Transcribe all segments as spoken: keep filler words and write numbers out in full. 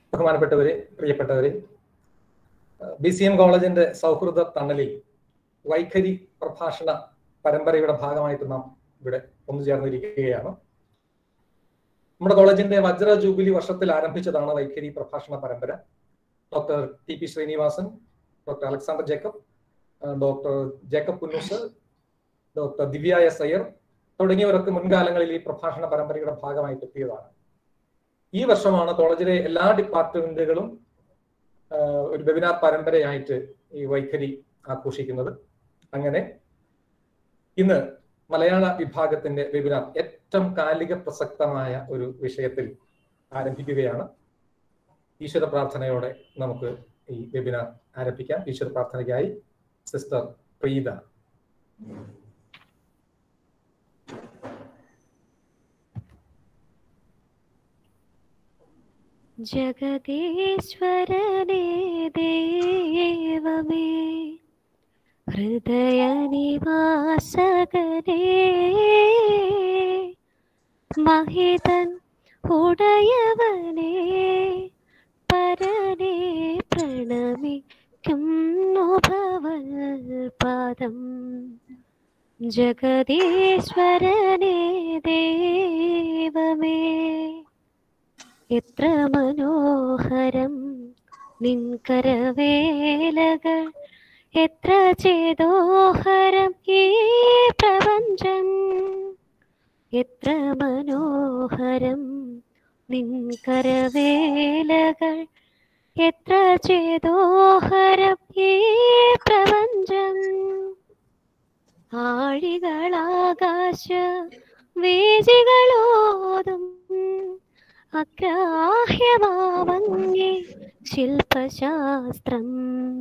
ബഹുമാനപ്പെട്ടവരെ, പ്രിയപ്പെട്ടവരെ, B C M കോളേജിന്റെ സൗഹൃദ തണലിൽ വൈഖരി പ്രഭാഷണ പരമ്പരയുടെ ഭാഗമായിട്ട് നാം ഇവിടെ ഒന്നു ചേർന്നിരിക്കുകയാണ്. നമ്മുടെ കോളേജിന്റെ വജ്ര ജൂബിലി വർഷത്തിൽ ആരംഭിച്ചതാണ് വൈഖരി പ്രഭാഷണ പരമ്പര. Doctor T P Sreenivasan, doctor Alexander Jacob, doctor Jacob Punnoose, doctor Divya S Iyer തുടങ്ങിയവരൊക്കെ മുൻകാലങ്ങളിൽ ഈ പ്രഭാഷണ പരമ്പരയുടെ ഭാഗമായിട്ട് എത്തിയതാണ്. ഈ വർഷമാണ് കോളേജിലെ എല്ലാ ഡിപ്പാർട്ട്മെന്റുകളും ഒരു വെബിനാർ പരമ്പരയായിട്ട് ഈ വൈഖരി ആഘോഷിക്കുന്നത്. അങ്ങനെ ഇന്ന് മലയാള വിഭാഗത്തിന്റെ വെബിനാർ ഏറ്റവും കാലിക പ്രസക്തമായ ഒരു വിഷയത്തിൽ ആരംഭിക്കുകയാണ്. ഈശ്വര പ്രാർത്ഥനയോടെ നമുക്ക് ഈ വെബിനാർ ആരംഭിക്കാം. ഈശ്വര പ്രാർത്ഥനയ്ക്കായി സിസ്റ്റർ പ്രീത. ജഗദീശ്വരനേ ദേവമേ, ഹൃദയ നിവാസകനേ, മഹിതൻ ഉടയവനേ, പരനേ പ്രണമിക്കുന്നു ഭവൽപാദം. ജഗദീശ്വരനേ ദേവമേ, എത്ര മനോഹരം നിൻ കരവേലകൾ, എത്ര ചേതോഹരം ഈ പ്രപഞ്ചം. എത്ര മനോഹരം നിൻ കരവേലകൾ, എത്ര ചേതോഹരം ഈ പ്രപഞ്ചം. ആഴികളാകാശ വീജികളോതും അഗ്രാഹ്യമാവങ്ങേ ശില്പശാസ്ത്രം.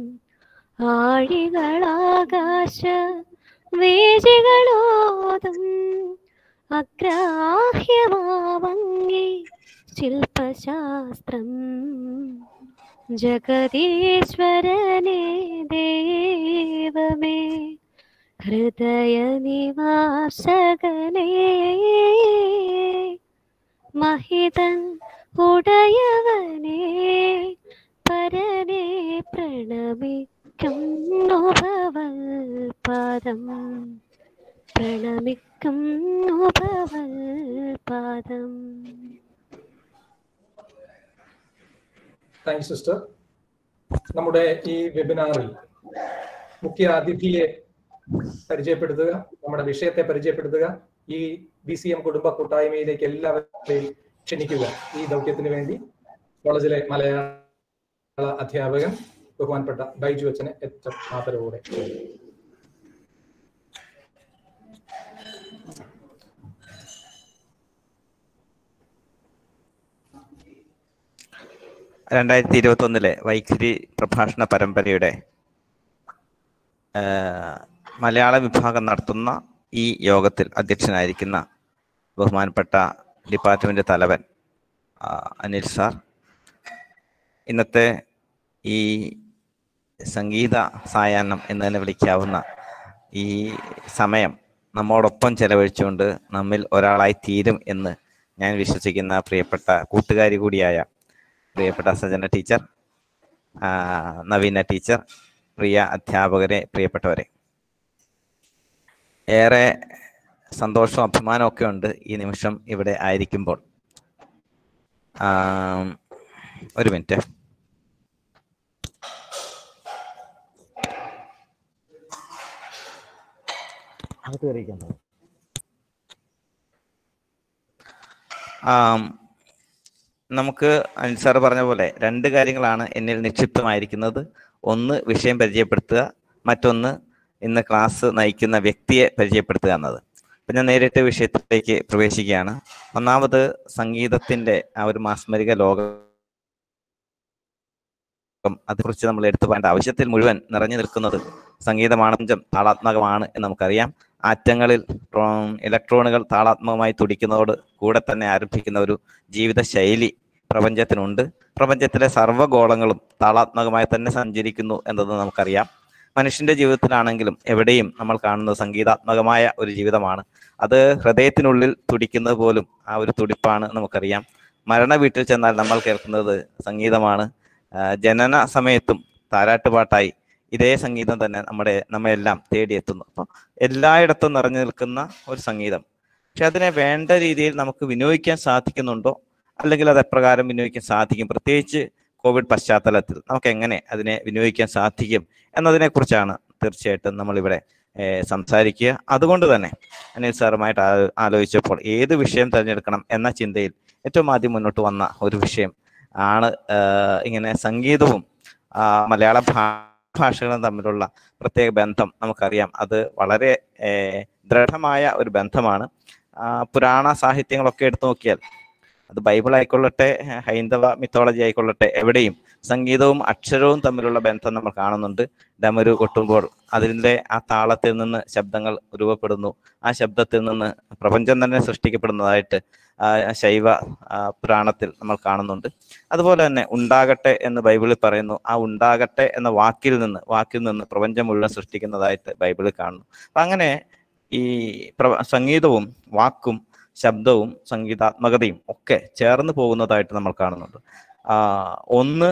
ആഴികളാകാശ വീജികളോതും അഗ്രാഹ്യമാവങ്ങേ ശില്പശാസ്ത്രം. ജഗദീശ്വരനേ ദേവമേ, ഹൃദയ നിവാസകനേ, മഹിതൻ ഉടയവനേ, പരനേ പ്രണമിക്കുന്നു ഭവൽപാദം. പ്രണമിക്കുന്നു ഭവൽപാദം. Thank you sister. നമ്മുടെ ഈ വെബിനാറിൽ മുഖ്യ അതിഥിയെ പരിചയപ്പെടുത്തുക, നമ്മുടെ വിഷയത്തെ പരിചയപ്പെടുത്തുക, ഈ ബി സി എം കുടുംബ കൂട്ടായ്മയിലേക്ക് എല്ലാവരെയും ക്ഷണിക്കുക. ഈ ദൗത്യത്തിന് വേണ്ടി കോളേജിലെ മലയാള അധ്യാപകൻ ബഹുമാനപ്പെട്ട ബൈജു അച്ഛനെ ഏറ്റവും ആദരവോടെ. രണ്ടായിരത്തി ഇരുപത്തി ഒന്നിലെ വൈഖരി പ്രഭാഷണ പരമ്പരയുടെ മലയാള വിഭാഗം നടത്തുന്ന ഈ യോഗത്തിൽ അധ്യക്ഷനായിരിക്കുന്ന ബഹുമാനപ്പെട്ട ഡിപ്പാർട്ട്മെന്റ് തലവൻ അനിൽ സാർ, ഇന്നത്തെ ഈ സംഗീത സായാഹ്നം എന്ന് തന്നെ വിളിക്കാവുന്ന ഈ സമയം നമ്മോടൊപ്പം ചെലവഴിച്ചുകൊണ്ട് നമ്മിൽ ഒരാളായി തീരും എന്ന് ഞാൻ വിശ്വസിക്കുന്ന പ്രിയപ്പെട്ട കൂട്ടുകാരി കൂടിയായ പ്രിയപ്പെട്ട സജന ടീച്ചർ, നവീന ടീച്ചർ, പ്രിയ അധ്യാപകരെ, പ്രിയപ്പെട്ടവരെ, ഏറെ സന്തോഷവും അഭിമാനവും ഒക്കെ ഉണ്ട് ഈ നിമിഷം ഇവിടെ ആയിരിക്കുമ്പോൾ. ഒരു മിനിറ്റ്. നമുക്ക് അനിൽ സാറ് പറഞ്ഞ പോലെ രണ്ട് കാര്യങ്ങളാണ് എന്നിൽ നിക്ഷിപ്തമായിരിക്കുന്നത്. ഒന്ന് വിഷയം പരിചയപ്പെടുത്തുക, മറ്റൊന്ന് ഇന്ന് ക്ലാസ് നയിക്കുന്ന വ്യക്തിയെ പരിചയപ്പെടുത്തുക എന്നത്. അപ്പം ഞാൻ നേരിട്ട് വിഷയത്തിലേക്ക് പ്രവേശിക്കുകയാണ്. ഒന്നാമത് സംഗീതത്തിൻ്റെ ആ ഒരു മാസ്മരിക ലോകം, അതേക്കുറിച്ച് നമ്മൾ എടുത്തു പറയേണ്ട ആവശ്യത്തിൽ മുഴുവൻ നിറഞ്ഞു നിൽക്കുന്നത് സംഗീതമാണ്, താളാത്മകമാണ് എന്ന് നമുക്കറിയാം. ആറ്റങ്ങളിൽ ഇലക്ട്രോണുകൾ താളാത്മകമായി തുടിക്കുന്നതോട് കൂടെ തന്നെ ആരംഭിക്കുന്ന ഒരു ജീവിത ശൈലി പ്രപഞ്ചത്തിനുണ്ട്. പ്രപഞ്ചത്തിലെ സർവ്വഗോളങ്ങളും താളാത്മകമായി തന്നെ സഞ്ചരിക്കുന്നു എന്നത് നമുക്കറിയാം. മനുഷ്യന്റെ ജീവിതത്തിലാണെങ്കിലും എവിടെയും നമ്മൾ കാണുന്നത് സംഗീതാത്മകമായ ഒരു ജീവിതമാണ്. അത് ഹൃദയത്തിനുള്ളിൽ തുടിക്കുന്നത് പോലും ആ ഒരു തുടിപ്പാണ് നമുക്കറിയാം. മരണ വീട്ടിൽ ചെന്നാൽ നമ്മൾ കേൾക്കുന്നത് സംഗീതമാണ്. ജനന സമയത്തും താരാട്ടുപാട്ടായി ഇതേ സംഗീതം തന്നെ നമ്മുടെ നമ്മയെല്ലാം തേടിയെത്തുന്നു. അപ്പോൾ എല്ലായിടത്തും നിറഞ്ഞു നിൽക്കുന്ന ഒരു സംഗീതം. പക്ഷെ അതിനെ വേണ്ട രീതിയിൽ നമുക്ക് വിനിയോഗിക്കാൻ സാധിക്കുന്നുണ്ടോ, അല്ലെങ്കിൽ അത് എപ്രകാരം വിനിയോഗിക്കാൻ സാധിക്കും, പ്രത്യേകിച്ച് കോവിഡ് പശ്ചാത്തലത്തിൽ നമുക്ക് എങ്ങനെ അതിനെ വിനിയോഗിക്കാൻ സാധിക്കും എന്നതിനെ കുറിച്ചാണ് തീർച്ചയായിട്ടും നമ്മളിവിടെ സംസാരിക്കുക. അതുകൊണ്ട് തന്നെ അനിൽ സാറുമായിട്ട് ആലോചിച്ചപ്പോൾ ഏത് വിഷയം തിരഞ്ഞെടുക്കണം എന്ന ചിന്തയിൽ ഏറ്റവും ആദ്യം മുന്നോട്ട് വന്ന ഒരു വിഷയം ആണ് ഇങ്ങനെ സംഗീതവും മലയാള ഭാഷകളും തമ്മിലുള്ള പ്രത്യേക ബന്ധം നമുക്കറിയാം. അത് വളരെ ദൃഢമായ ഒരു ബന്ധമാണ്. പുരാണ സാഹിത്യങ്ങളൊക്കെ എടുത്തു നോക്കിയാൽ, അത് ബൈബിൾ ആയിക്കൊള്ളട്ടെ, ഹൈന്ദവ മിത്തോളജി ആയിക്കൊള്ളട്ടെ, എവിടെയും സംഗീതവും അക്ഷരവും തമ്മിലുള്ള ബന്ധം നമ്മൾ കാണുന്നുണ്ട്. ഡമരു കൊട്ടുമ്പോൾ അതിൻ്റെ ആ താളത്തിൽ നിന്ന് ശബ്ദങ്ങൾ രൂപപ്പെടുന്നു. ആ ശബ്ദത്തിൽ നിന്ന് പ്രപഞ്ചം തന്നെ സൃഷ്ടിക്കപ്പെടുന്നതായിട്ട് ശൈവ പുരാണത്തിൽ നമ്മൾ കാണുന്നുണ്ട്. അതുപോലെ തന്നെ ഉണ്ടാകട്ടെ എന്ന് ബൈബിളിൽ പറയുന്നു. ആ ഉണ്ടാകട്ടെ എന്ന വാക്കിൽ നിന്ന് വാക്കിൽ നിന്ന് പ്രപഞ്ചം മുഴുവൻ സൃഷ്ടിക്കുന്നതായിട്ട് ബൈബിളിൽ കാണുന്നു. അപ്പം അങ്ങനെ ഈ സംഗീതവും വാക്കും ശബ്ദവും സംഗീതാത്മകതയും ഒക്കെ ചേർന്ന് പോകുന്നതായിട്ട് നമ്മൾ കാണുന്നുണ്ട്. ഒന്ന്,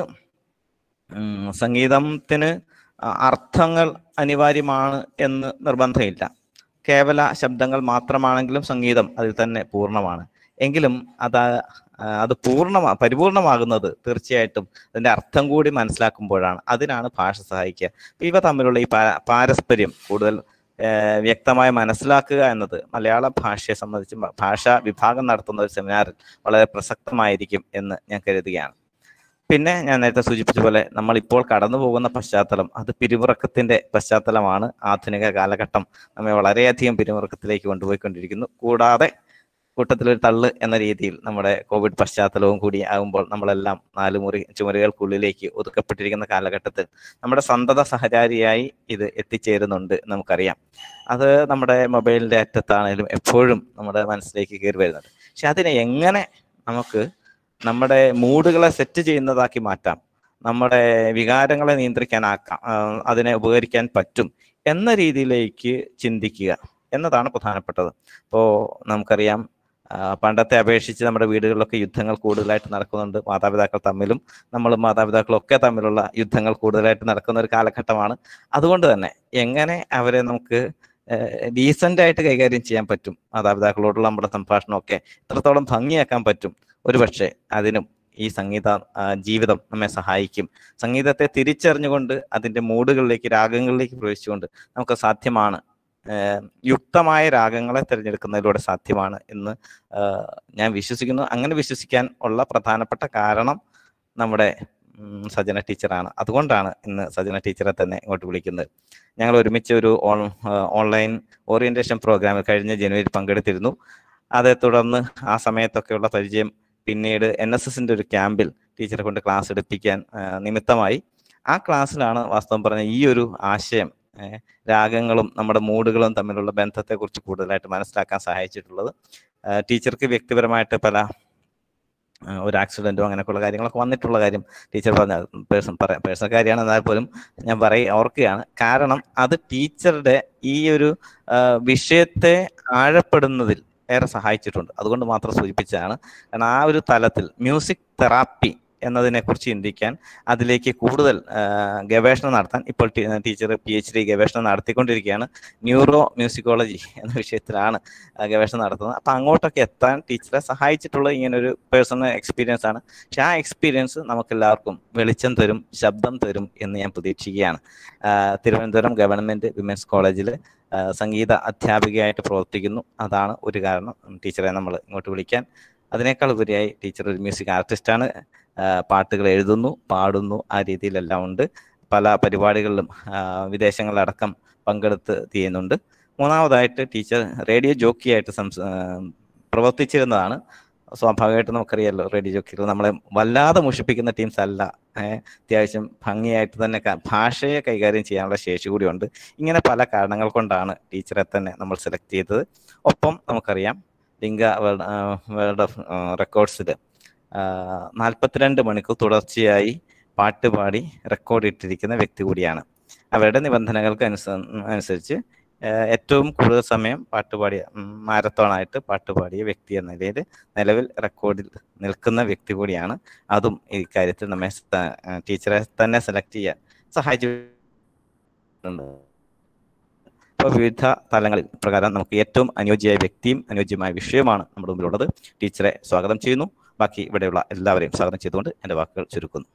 സംഗീതത്തിന് അർത്ഥങ്ങൾ അനിവാര്യമാണ് എന്ന് നിർബന്ധമില്ല. കേവല ശബ്ദങ്ങൾ മാത്രമാണെങ്കിലും സംഗീതം അതിൽ തന്നെ പൂർണ്ണമാണ്. എങ്കിലും അത് അത് പൂർണ്ണമാ പരിപൂർണമാകുന്നത് തീർച്ചയായിട്ടും അതിൻ്റെ അർത്ഥം കൂടി മനസ്സിലാക്കുമ്പോഴാണ്. അതിനാണ് ഭാഷ സഹായിക്കുക. ഇവ തമ്മിലുള്ള ഈ പാരസ്പര്യം കൂടുതൽ വ്യക്തമായി മനസ്സിലാക്കുക എന്നത് മലയാള ഭാഷയെ സംബന്ധിച്ച് ഭാഷാ വിഭാഗം നടത്തുന്ന ഒരു സെമിനാറിൽ വളരെ പ്രസക്തമായിരിക്കും എന്ന് ഞാൻ കരുതുകയാണ്. പിന്നെ ഞാൻ നേരത്തെ സൂചിപ്പിച്ച പോലെ നമ്മൾ ഇപ്പോൾ കടന്നു പോകുന്ന പശ്ചാത്തലം അത് പിരിമുറുക്കത്തിന്റെ പശ്ചാത്തലമാണ്. ആധുനിക കാലഘട്ടം നമ്മെ വളരെയധികം പിരിമുറുക്കത്തിലേക്ക് കൊണ്ടുപോയിക്കൊണ്ടിരിക്കുന്നു. കൂടാതെ കൂട്ടത്തിലൊരു തള്ള് എന്ന രീതിയിൽ നമ്മുടെ കോവിഡ് പശ്ചാത്തലവും കൂടി ആകുമ്പോൾ നമ്മളെല്ലാം നാല് മുറി ചുമരുകൾക്കുള്ളിലേക്ക് ഒതുക്കപ്പെട്ടിരിക്കുന്ന കാലഘട്ടത്തിൽ നമ്മുടെ സന്തത സഹചാരിയായി ഇത് എത്തിച്ചേരുന്നുണ്ട് നമുക്കറിയാം. അത് നമ്മുടെ മൊബൈലിൻ്റെ അറ്റത്താണേലും എപ്പോഴും നമ്മുടെ മനസ്സിലേക്ക് കയറി വരുന്നുണ്ട്. പക്ഷെ അതിനെ എങ്ങനെ നമുക്ക് നമ്മുടെ മൂഡുകളെ സെറ്റ് ചെയ്യുന്നതാക്കി മാറ്റാം, നമ്മുടെ വികാരങ്ങളെ നിയന്ത്രിക്കാനാക്കാം, അതിനെ ഉപകരിക്കാൻ പറ്റും എന്ന രീതിയിലേക്ക് ചിന്തിക്കുക എന്നതാണ് പ്രധാനപ്പെട്ടത്. ഇപ്പോൾ നമുക്കറിയാം, പണ്ടത്തെ അപേക്ഷിച്ച് നമ്മുടെ വീടുകളിലൊക്കെ യുദ്ധങ്ങൾ കൂടുതലായിട്ട് നടക്കുന്നുണ്ട്. മാതാപിതാക്കൾ തമ്മിലും നമ്മളും മാതാപിതാക്കളും ഒക്കെ തമ്മിലുള്ള യുദ്ധങ്ങൾ കൂടുതലായിട്ട് നടക്കുന്ന ഒരു കാലഘട്ടമാണ്. അതുകൊണ്ട് തന്നെ എങ്ങനെ അവരെ നമുക്ക് ഡീസൻ്റ് ആയിട്ട് കൈകാര്യം ചെയ്യാൻ പറ്റും, മാതാപിതാക്കളോടുള്ള നമ്മുടെ സംഭാഷണമൊക്കെ എത്രത്തോളം ഭംഗിയാക്കാൻ പറ്റും, ഒരുപക്ഷെ അതിനും ഈ സംഗീത ജീവിതം നമ്മെ സഹായിക്കും. സംഗീതത്തെ തിരിച്ചറിഞ്ഞുകൊണ്ട് അതിൻ്റെ മൂഡുകളിലേക്ക് രാഗങ്ങളിലേക്ക് പ്രവേശിച്ചുകൊണ്ട് നമുക്ക് സാധ്യമാണ്, യുക്തമായ രാഗങ്ങളെ തിരഞ്ഞെടുക്കുന്നതിലൂടെ സാധ്യമാണ് എന്ന് ഞാൻ വിശ്വസിക്കുന്നു. അങ്ങനെ വിശ്വസിക്കാൻ ഉള്ള പ്രധാനപ്പെട്ട കാരണം നമ്മുടെ സജന ടീച്ചറാണ്. അതുകൊണ്ടാണ് ഇന്ന് സജന ടീച്ചറെ തന്നെ ഇങ്ങോട്ട് വിളിക്കുന്നത്. ഞങ്ങൾ ഒരുമിച്ച് ഒരു ഓൺ ഓൺലൈൻ ഓറിയന്റേഷൻ പ്രോഗ്രാമിൽ കഴിഞ്ഞ ജനുവരി പങ്കെടുത്തിരുന്നു. അതേ തുടർന്ന് ആ സമയത്തൊക്കെയുള്ള പരിചയം പിന്നീട് എൻ എസ് എസിൻ്റെ ഒരു ക്യാമ്പിൽ ടീച്ചറെ കൊണ്ട് ക്ലാസ് എടുപ്പിക്കാൻ നിമിത്തമായി. ആ ക്ലാസ്സിലാണ് വാസ്തവം പറഞ്ഞ ഈ ഒരു ആശയം, രാഗങ്ങളും നമ്മുടെ മൂഡുകളും തമ്മിലുള്ള ബന്ധത്തെക്കുറിച്ച് കൂടുതലായിട്ട് മനസ്സിലാക്കാൻ സഹായിച്ചിട്ടുള്ളത്. ടീച്ചർക്ക് വ്യക്തിപരമായിട്ട് പല ഒരു ആക്സിഡൻറ്റോ അങ്ങനെയൊക്കെയുള്ള കാര്യങ്ങളൊക്കെ വന്നിട്ടുള്ള കാര്യം ടീച്ചർ പറഞ്ഞ പേഴ്സൺ പറയാം പേഴ്സണൽ കാര്യമാണ്, എന്നാൽ പോലും ഞാൻ പറയ ഓർക്കുകയാണ്. കാരണം അത് ടീച്ചറുടെ ഈ ഒരു വിഷയത്തെ ആഴപ്പെടുന്നതിൽ ഏറെ സഹായിച്ചിട്ടുണ്ട്. അതുകൊണ്ട് മാത്രം സൂചിപ്പിച്ചതാണ്. കാരണം ആ ഒരു തലത്തിൽ മ്യൂസിക് തെറാപ്പി എന്നതിനെക്കുറിച്ച് ചിന്തിക്കാൻ, അതിലേക്ക് കൂടുതൽ ഗവേഷണം നടത്താൻ ഇപ്പോൾ ടീച്ചർ പി എച്ച് ഡി ഗവേഷണം നടത്തിക്കൊണ്ടിരിക്കുകയാണ്. ന്യൂറോ മ്യൂസിക്കോളജി എന്ന വിഷയത്തിലാണ് ഗവേഷണം നടത്തുന്നത്. അപ്പം അങ്ങോട്ടൊക്കെ എത്താൻ ടീച്ചറെ സഹായിച്ചിട്ടുള്ള ഇങ്ങനൊരു പേഴ്സണൽ എക്സ്പീരിയൻസ് ആണ്. പക്ഷെ ആ എക്സ്പീരിയൻസ് നമുക്കെല്ലാവർക്കും വെളിച്ചം തരും, ശബ്ദം തരും എന്ന് ഞാൻ പ്രതീക്ഷിക്കുകയാണ്. തിരുവനന്തപുരം ഗവൺമെൻറ് വിമൻസ് കോളേജിൽ സംഗീത അധ്യാപികയായിട്ട് പ്രവർത്തിക്കുന്നു. അതാണ് ഒരു കാരണം ടീച്ചറെ നമ്മൾ ഇങ്ങോട്ട് വിളിക്കാൻ. അതിനേക്കാൾ ഉപരിയായി ടീച്ചർ ഒരു മ്യൂസിക് ആർട്ടിസ്റ്റാണ്. പാട്ടുകൾ എഴുതുന്നു, പാടുന്നു, ആ രീതിയിലെല്ലാം ഉണ്ട്. പല പരിപാടികളിലും വിദേശങ്ങളിലടക്കം പങ്കെടുത്ത് ചെയ്യുന്നുണ്ട്. മൂന്നാമതായിട്ട് ടീച്ചർ റേഡിയോ ജോക്കിയായിട്ട് സംസ പ്രവർത്തിച്ചിരുന്നതാണ്. സ്വാഭാവികമായിട്ട് നമുക്കറിയാമല്ലോ, റേഡിയോ ജോക്കികൾ നമ്മളെ വല്ലാതെ മുഷിപ്പിക്കുന്ന ടീംസ് അല്ല. അത്യാവശ്യം ഭംഗിയായിട്ട് തന്നെ ഭാഷയെ കൈകാര്യം ചെയ്യാനുള്ള ശേഷി കൂടിയുണ്ട്. ഇങ്ങനെ പല കാരണങ്ങൾ കൊണ്ടാണ് ടീച്ചറെ തന്നെ നമ്മൾ സെലക്ട് ചെയ്തത്. ഒപ്പം നമുക്കറിയാം ലിംഗ വേൾഡ് വേൾഡ് ഓഫ് റെക്കോർഡ്സിൽ നാൽപ്പത്തിരണ്ട് മണിക്കൂർ തുടർച്ചയായി പാട്ട് പാടി റെക്കോർഡ് ഇട്ടിരിക്കുന്ന വ്യക്തി കൂടിയാണ്. അവരുടെ നിബന്ധനകൾക്ക് അനുസ അനുസരിച്ച് ഏറ്റവും കൂടുതൽ സമയം പാട്ടുപാടിയ മാരത്തോണായിട്ട് പാട്ടുപാടിയ വ്യക്തി എന്ന നിലയിൽ നിലവിൽ റെക്കോർഡിൽ നിൽക്കുന്ന വ്യക്തി കൂടിയാണ്. അതും ഈ കാര്യത്തിൽ നമ്മെ ടീച്ചറെ തന്നെ സെലക്ട് ചെയ്യാൻ സഹായിച്ചിട്ടുണ്ട്. അപ്പോൾ വിവിധ തലങ്ങളിൽ പ്രകാരം നമുക്ക് ഏറ്റവും അനുയോജ്യമായ വ്യക്തിയും അനുയോജ്യമായ വിഷയവുമാണ് നമ്മുടെ മുമ്പിലുള്ളത്. ടീച്ചറെ സ്വാഗതം ചെയ്യുന്നു. ബാക്കി ഇവിടെയുള്ള എല്ലാവരെയും സ്വാഗതം ചെയ്തുകൊണ്ട് എൻ്റെ വാക്കുകൾ ചുരുക്കുന്നു.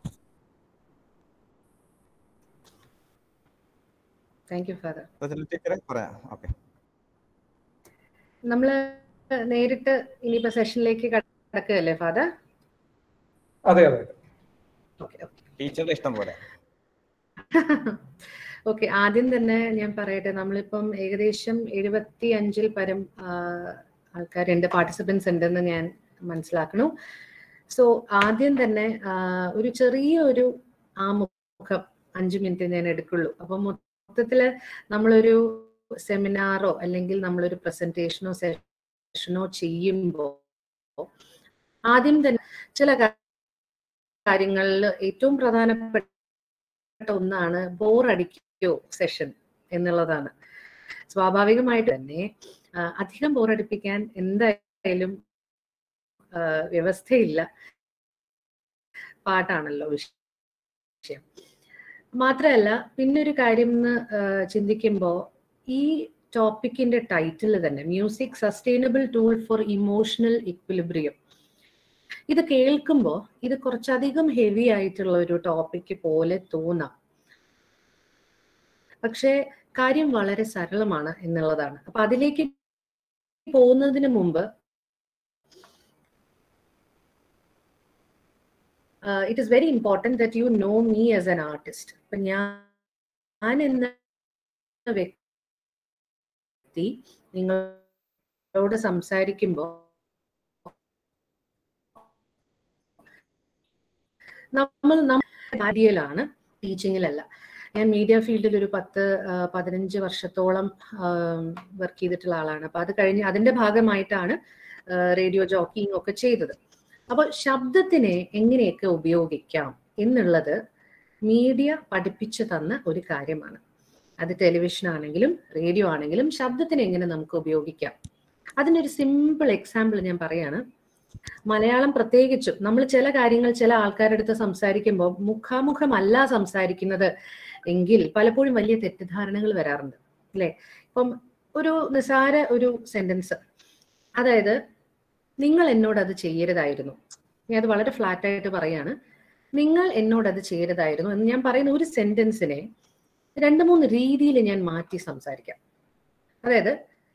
Thank you father. ഓക്കെ, നമ്മള് നേരിട്ട് ഇനിയിപ്പോ സെഷനിലേക്ക് കടക്കുകയല്ലേ ഫാദർ? അതെ അതെ. ഓക്കെ ഓക്കെ ടീച്ചറുടെ ഇഷ്ടം പോലെ. ഓക്കെ, ആദ്യം തന്നെ ഞാൻ പറയട്ടെ, നമ്മളിപ്പം ഏകദേശം എഴുപത്തി അഞ്ചിൽ പരം ആൾക്കാരുണ്ട്, പാർട്ടിസിപ്പൻസ് ഉണ്ടെന്ന് ഞാൻ മനസ്സിലാക്കണം. സോ ആദ്യം തന്നെ ഒരു ചെറിയ ഒരു ആമുഖം അഞ്ചു മിനിറ്റ് ഞാൻ എടുക്കുള്ളൂ. അപ്പം മൊത്തത്തില് നമ്മളൊരു സെമിനാറോ അല്ലെങ്കിൽ നമ്മളൊരു പ്രസന്റേഷനോ സെഷനോ ചെയ്യുമ്പോൾ ആദ്യം തന്നെ ചില കാര്യങ്ങളിൽ ഏറ്റവും പ്രധാനപ്പെട്ട ഒന്നാണ് ബോർ അടിക്കോ സെഷൻ എന്നുള്ളതാണ്. സ്വാഭാവികമായിട്ട് തന്നെ അധികം ബോറടിപ്പിക്കാൻ എന്തായാലും വ്യവസ്ഥയില്ല, പാട്ടാണല്ലോ വിഷയം. മാത്രമല്ല പിന്നൊരു കാര്യം എന്ന് ചിന്തിക്കുമ്പോൾ ഈ ടോപ്പിക്കിന്റെ ടൈറ്റിൽ തന്നെ music sustainable tool for emotional equilibrium, ഇത് കേൾക്കുമ്പോൾ ഇത് കുറച്ചധികം ഹെവി ആയിട്ടുള്ള ഒരു ടോപ്പിക്ക് പോലെ തോന്നാം. പക്ഷെ കാര്യം വളരെ സരളമാണ് എന്നുള്ളതാണ്. അപ്പൊ അതിലേക്ക് പോകുന്നതിന് മുമ്പ് it is very important that you know me as an artist. അപ്പൊ ഞാൻ എന്ന വ്യക്തി നിങ്ങളോട് സംസാരിക്കുമ്പോൾ നമ്മൾ മീഡിയയിലാണ്, ടീച്ചിങ്ങിലല്ല. ഞാൻ മീഡിയ ഫീൽഡിൽ ഒരു പത്ത് പതിനഞ്ച് വർഷത്തോളം വർക്ക് ചെയ്തിട്ടുള്ള ആളാണ്. അപ്പൊ അത് കഴിഞ്ഞ് അതിന്റെ ഭാഗമായിട്ടാണ് റേഡിയോ ജോക്കിങ് ഒക്കെ ചെയ്തത്. അപ്പൊ ശബ്ദത്തിനെ എങ്ങനെയൊക്കെ ഉപയോഗിക്കാം എന്നുള്ളത് മീഡിയ പഠിപ്പിച്ചു തന്ന ഒരു കാര്യമാണ്. അത് ടെലിവിഷൻ ആണെങ്കിലും റേഡിയോ ആണെങ്കിലും ശബ്ദത്തിനെ എങ്ങനെ നമുക്ക് ഉപയോഗിക്കാം. അതിനൊരു സിമ്പിൾ എക്സാമ്പിൾ ഞാൻ പറയാണ്. മലയാളം പ്രത്യേകിച്ചും നമ്മൾ ചില കാര്യങ്ങൾ ചില ആൾക്കാരുടെ അടുത്ത് സംസാരിക്കുമ്പോൾ മുഖാമുഖമല്ല സംസാരിക്കുന്നത് എങ്കിൽ പലപ്പോഴും വലിയ തെറ്റിദ്ധാരണകൾ വരാറുണ്ട്, അല്ലെ? ഇപ്പം ഒരു നിസാര ഒരു സെന്റൻസ്, അതായത് നിങ്ങൾ എന്നോട് അത് ചെയ്യരുതായിരുന്നു, ഞാൻ അത് വളരെ ഫ്ലാറ്റ് ആയിട്ട് പറയാണ്, നിങ്ങൾ എന്നോട് അത് ചെയ്യരുതായിരുന്നു എന്ന് ഞാൻ പറയുന്ന ഒരു സെന്റൻസിനെ രണ്ട് മൂന്ന് രീതിയിൽ ഞാൻ മാറ്റി സംസാരിക്കാം. അതായത്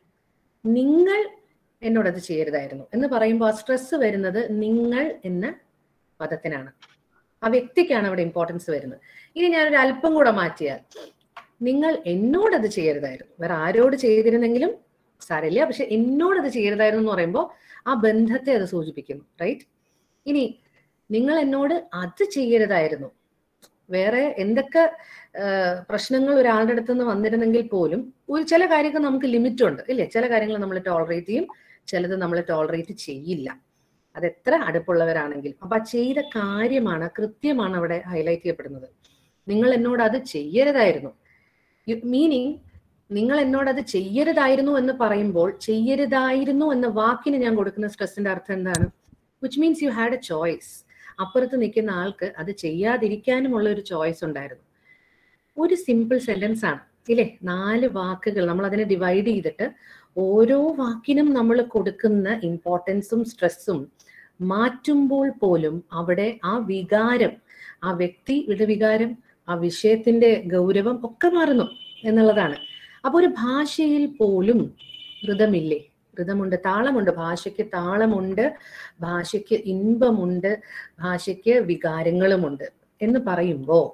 നിങ്ങൾ എന്നോടത് ചെയ്യരുതായിരുന്നു എന്ന് പറയുമ്പോൾ ആ സ്ട്രെസ് വരുന്നത് നിങ്ങൾ എന്ന പദത്തിനാണ്, ആ വ്യക്തിക്കാണ് അവിടെ ഇമ്പോർട്ടൻസ് വരുന്നത്. ഇനി ഞാനൊരു അല്പം കൂടെ മാറ്റിയാൽ, നിങ്ങൾ എന്നോടത് ചെയ്യരുതായിരുന്നു, വേറെ ആരോട് ചെയ്തിരുന്നെങ്കിലും സാരമില്ല, പക്ഷെ എന്നോടത് ചെയ്യരുതായിരുന്നു എന്ന് പറയുമ്പോൾ ആ ബന്ധത്തെ അത് സൂചിപ്പിക്കുന്നു, റൈറ്റ്? ഇനി നിങ്ങൾ എന്നോട് അത് ചെയ്യരുതായിരുന്നു, വേറെ എന്തൊക്കെ പ്രശ്നങ്ങൾ ഒരാളുടെ അടുത്ത് നിന്ന് വന്നിരുന്നെങ്കിൽ പോലും ഒരു ചില കാര്യങ്ങൾ നമുക്ക് ലിമിറ്റ് ഉണ്ട്, ഇല്ലേ? ചില കാര്യങ്ങൾ നമ്മൾ ടോളറേറ്റ് ചെയ്യും, ചിലത് നമ്മൾ ടോളറേറ്റ് ചെയ്യില്ല, അതെത്ര അടുപ്പുള്ളവരാണെങ്കിലും. അപ്പൊ ആ ചെയ്ത കാര്യമാണ്, കൃത്യമാണ് അവിടെ ഹൈലൈറ്റ് ചെയ്യപ്പെടുന്നത്. നിങ്ങൾ എന്നോട് അത് ചെയ്യരുതായിരുന്നു, മീനിങ് നിങ്ങൾ എന്നോട് അത് ചെയ്യരുതായിരുന്നു എന്ന് പറയുമ്പോൾ ചെയ്യരുതായിരുന്നു എന്ന വാക്കിന് ഞാൻ കൊടുക്കുന്ന സ്ട്രെസ്സിന്റെ അർത്ഥം എന്താണ്? Which means you had a choice. അപ്പുറത്ത് നിൽക്കുന്ന ആൾക്ക് അത് ചെയ്യാതിരിക്കാനുമുള്ള ഒരു ചോയ്സ് ഉണ്ടായിരുന്നു. ഒരു സിമ്പിൾ സെന്റൻസ് ആണ്, ഇല്ലേ? നാല് വാക്കുകൾ നമ്മൾ അതിനെ ഡിവൈഡ് ചെയ്തിട്ട് ഓരോ വാക്കിനും നമ്മൾ കൊടുക്കുന്ന ഇമ്പോർട്ടൻസും സ്ട്രെസ്സും മാറ്റുമ്പോൾ പോലും അവിടെ ആ വികാരം, ആ വ്യക്തിയുടെ വികാരം, ആ വിഷയത്തിന്റെ ഗൗരവം ഒക്കെ മാറുന്നു എന്നുള്ളതാണ്. അപ്പൊ ഒരു ഭാഷയിൽ പോലും ഋതമില്ലേ? ഋതമുണ്ട്, താളമുണ്ട്, ഭാഷയ്ക്ക് താളമുണ്ട്, ഭാഷയ്ക്ക് ഇൻപമുണ്ട്, ഭാഷയ്ക്ക് വികാരങ്ങളുമുണ്ട് എന്ന് പറയുമ്പോൾ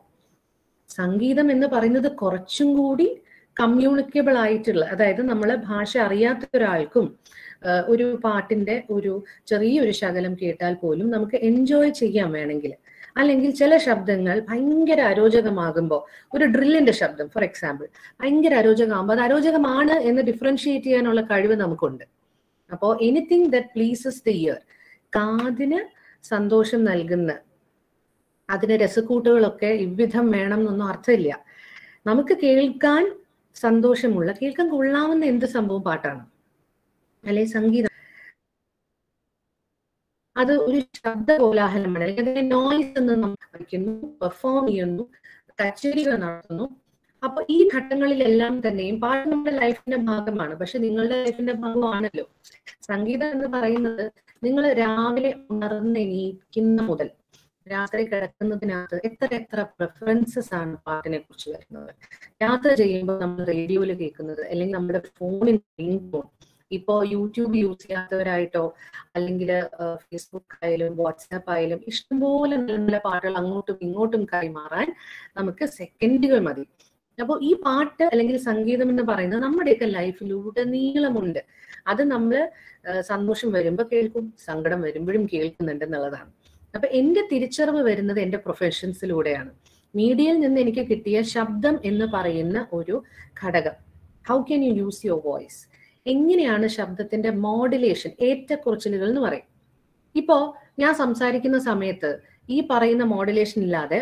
സംഗീതം എന്ന് പറയുന്നത് കുറച്ചും കൂടി കമ്മ്യൂണിക്കബിൾ ആയിട്ടുള്ള, അതായത് നമ്മളെ ഭാഷ അറിയാത്ത ഒരാൾക്കും ഒരു പാട്ടിന്റെ ഒരു ചെറിയൊരു ശകലം കേട്ടാൽ പോലും നമുക്ക് എൻജോയ് ചെയ്യാൻ വേണമെങ്കിൽ, അല്ലെങ്കിൽ ചില ശബ്ദങ്ങൾ ഭയങ്കര അരോചകമാകുമ്പോൾ, ഒരു ഡ്രില്ലിന്റെ ശബ്ദം ഫോർ എക്സാമ്പിൾ ഭയങ്കര അരോചകമാകുമ്പോൾ അത് അരോചകമാണ് എന്ന് ഡിഫറൻഷിയേറ്റ് ചെയ്യാനുള്ള കഴിവ് നമുക്കുണ്ട്. അപ്പോൾ anything that pleases the ear, കാതിന് സന്തോഷം നൽകുന്ന, അതിന് രസക്കൂട്ടുകളൊക്കെ ഇவ்விധം വേണം എന്നൊന്നും അർത്ഥമില്ല. നമുക്ക് കേൾക്കാൻ സന്തോഷമുള്ള, കേൾക്കാൻ കൊള്ളാവുന്ന എന്ത് സംഭവം പാട്ടാണ് അല്ലെ സംഗീതം. അത് ഒരു ശബ്ദ കോലാഹലമാണ്, അല്ലെങ്കിൽ നോയ്സ് എന്ന് നമ്മൾ വയ്ക്കുന്നു, പെർഫോം ചെയ്യുന്നു, കച്ചേരികൾ നടത്തുന്നു. അപ്പൊ ഈ ഘട്ടങ്ങളിലെല്ലാം തന്നെയും പാട്ട് നമ്മുടെ ലൈഫിന്റെ ഭാഗമാണ്. പക്ഷെ നിങ്ങളുടെ ലൈഫിന്റെ ഭാഗമാണല്ലോ സംഗീതം എന്ന് പറയുന്നത്. നിങ്ങൾ രാവിലെ ഉണർന്നെണീക്കുന്ന മുതൽ രാത്രി കിടക്കുന്നതിനകത്ത് എത്ര എത്ര പ്രിഫറൻസസ് ആണ് പാട്ടിനെ കുറിച്ച് വരുന്നത്. യാത്ര ചെയ്യുമ്പോൾ നമ്മൾ റേഡിയോയിൽ കേൾക്കുന്നത്, അല്ലെങ്കിൽ നമ്മുടെ ഫോണിൽ റിംഗ് ടോൺ. ഇപ്പോ യൂട്യൂബ് യൂസ് ചെയ്യാത്തവരായിട്ടോ അല്ലെങ്കിൽ ഫേസ്ബുക്ക് ആയാലും വാട്സാപ്പ് ആയാലും ഇഷ്ടംപോലെ നല്ല നല്ല പാട്ടുകൾ അങ്ങോട്ടും ഇങ്ങോട്ടും കൈമാറാൻ നമുക്ക് സെക്കൻഡുകൾ മതി. അപ്പോൾ ഈ പാട്ട് അല്ലെങ്കിൽ സംഗീതം എന്ന് പറയുന്നത് നമ്മുടെയൊക്കെ ലൈഫിലുടനീളമുണ്ട്. അത് നമ്മൾ സന്തോഷം വരുമ്പോൾ കേൾക്കും, സങ്കടം വരുമ്പോഴും കേൾക്കുന്നുണ്ട് എന്നുള്ളതാണ്. അപ്പൊ എന്റെ തിരിച്ചറിവ് വരുന്നത് എന്റെ പ്രൊഫഷൻസിലൂടെയാണ്. മീഡിയയിൽ നിന്ന് എനിക്ക് കിട്ടിയ ശബ്ദം എന്ന് പറയുന്ന ഒരു ഘടകം. How can you use your voice? എങ്ങനെയാണ് ശബ്ദത്തിന്റെ മോഡുലേഷൻ, ഏറ്റക്കുറച്ചിലുകൾ എന്ന് പറയും. ഇപ്പോ ഞാൻ സംസാരിക്കുന്ന സമയത്ത് ഈ പറയുന്ന മോഡുലേഷൻ ഇല്ലാതെ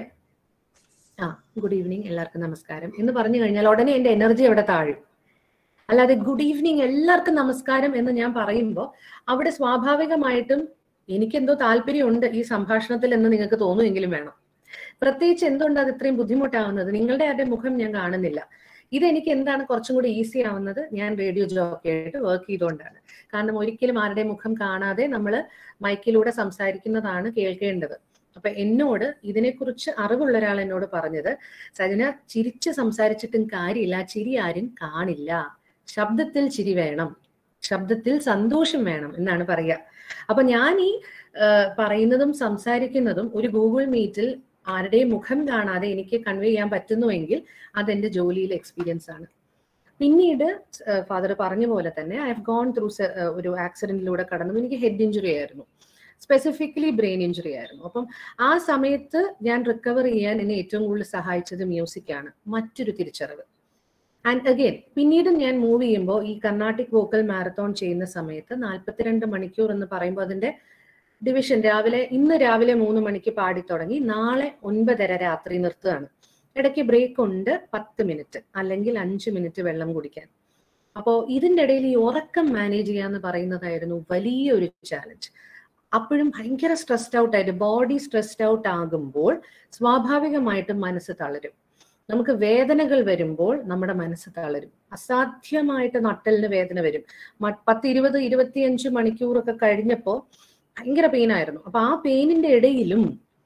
ആ ഗുഡ് ഈവനിങ് എല്ലാവർക്കും നമസ്കാരം എന്ന് പറഞ്ഞു കഴിഞ്ഞാൽ ഉടനെ എന്റെ എനർജി അവിടെ താഴും. അല്ലാതെ ഗുഡ് ഈവനിങ് എല്ലാവർക്കും നമസ്കാരം എന്ന് ഞാൻ പറയുമ്പോൾ അവിടെ സ്വാഭാവികമായിട്ടും എനിക്കെന്തോ താല്പര്യമുണ്ട് ഈ സംഭാഷണത്തിൽ എന്ന് നിങ്ങൾക്ക് തോന്നുമെങ്കിലും വേണം. പ്രത്യേകിച്ച് എന്തുകൊണ്ട് അത് ഇത്രയും ബുദ്ധിമുട്ടാവുന്നത്? നിങ്ങളുടെ ആരുടെ മുഖം ഞാൻ കാണുന്നില്ല. ഇതെനിക്ക് എന്താണ് കുറച്ചും കൂടി ഈസി ആവുന്നത്? ഞാൻ റേഡിയോ ജോക്കി ആയിട്ട് വർക്ക് ചെയ്തുകൊണ്ടാണ്. കാരണം ഒരിക്കലും ആരുടെ മുഖം കാണാതെ നമ്മൾ മൈക്കിലൂടെ സംസാരിക്കുന്നതാണ് കേൾക്കേണ്ടത്. അപ്പൊ എന്നോട് ഇതിനെക്കുറിച്ച് അറിവുള്ള ഒരാൾ എന്നോട് പറഞ്ഞത്, സജന ചിരിച്ച് സംസാരിച്ചിട്ടും കാര്യമില്ല, ചിരി ആരും കാണില്ല, ശബ്ദത്തിൽ ചിരി വേണം, ശബ്ദത്തിൽ സന്തോഷം വേണം എന്നാണ് പറയുക. അപ്പൊ ഞാൻ ഈ പറയുന്നതും സംസാരിക്കുന്നതും ഒരു ഗൂഗിൾ മീറ്റിൽ ആരുടെയും മുഖം കാണാതെ എനിക്ക് കൺവേ ചെയ്യാൻ പറ്റുന്നുവെങ്കിൽ അതെന്റെ ജോലിയിലെ എക്സ്പീരിയൻസ് ആണ്. പിന്നീട് ഫാദർ പറഞ്ഞ പോലെ തന്നെ ഐ ഹവ് ഗോൺ ത്രൂ ഒരു ആക്സിഡന്റിലൂടെ കടന്നു. എനിക്ക് ഹെഡ് ഇഞ്ചുറി ആയിരുന്നു, സ്പെസിഫിക്കലി ബ്രെയിൻ ഇഞ്ചുറി ആയിരുന്നു. അപ്പം ആ സമയത്ത് ഞാൻ റിക്കവർ ചെയ്യാൻ എന്നെ ഏറ്റവും കൂടുതൽ സഹായിച്ചത് മ്യൂസിക് ആണ്. മറ്റൊരു തിരിച്ചറിവ്. ആൻഡ് അഗെയിൻ പിന്നീട് ഞാൻ മൂവ് ചെയ്യുമ്പോൾ ഈ കർണാട്ടിക് വോക്കൽ മാരത്തോൺ ചെയ്യുന്ന സമയത്ത് നാൽപ്പത്തിരണ്ട് മണിക്കൂർ എന്ന് പറയുമ്പോൾ അതിന്റെ ഡിവിഷൻ രാവിലെ ഇന്ന് രാവിലെ മൂന്ന് മണിക്ക് പാടി തുടങ്ങി നാളെ ഒൻപതര രാത്രി നിർത്തുകയാണ്. ഇടയ്ക്ക് ബ്രേക്ക് ഉണ്ട് പത്ത് മിനിറ്റ് അല്ലെങ്കിൽ അഞ്ച് മിനിറ്റ് വെള്ളം കുടിക്കാൻ. അപ്പോൾ ഇതിൻ്റെ ഇടയിൽ ഈ ഉറക്കം മാനേജ് ചെയ്യാന്ന് പറയുന്നതായിരുന്നു വലിയൊരു ചാലഞ്ച്. അപ്പോഴും ഭയങ്കര സ്ട്രെസ്ഡ് ഔട്ട് ആയിട്ട്, ബോഡി സ്ട്രെസ്ഡ് ഔട്ട് ആകുമ്പോൾ സ്വാഭാവികമായിട്ടും മനസ്സ് തളരും. നമുക്ക് വേദനകൾ വരുമ്പോൾ നമ്മുടെ മനസ്സ് തളരും. അസാധ്യമായിട്ട് നട്ടലിന് വേദന വരും. പത്ത് ഇരുപത് ഇരുപത്തിയഞ്ച് മണിക്കൂറൊക്കെ കഴിഞ്ഞപ്പോൾ ഭയങ്കര പെയിൻ ആയിരുന്നു. അപ്പൊ ആ പെയിനിന്റെ ഇടയിലും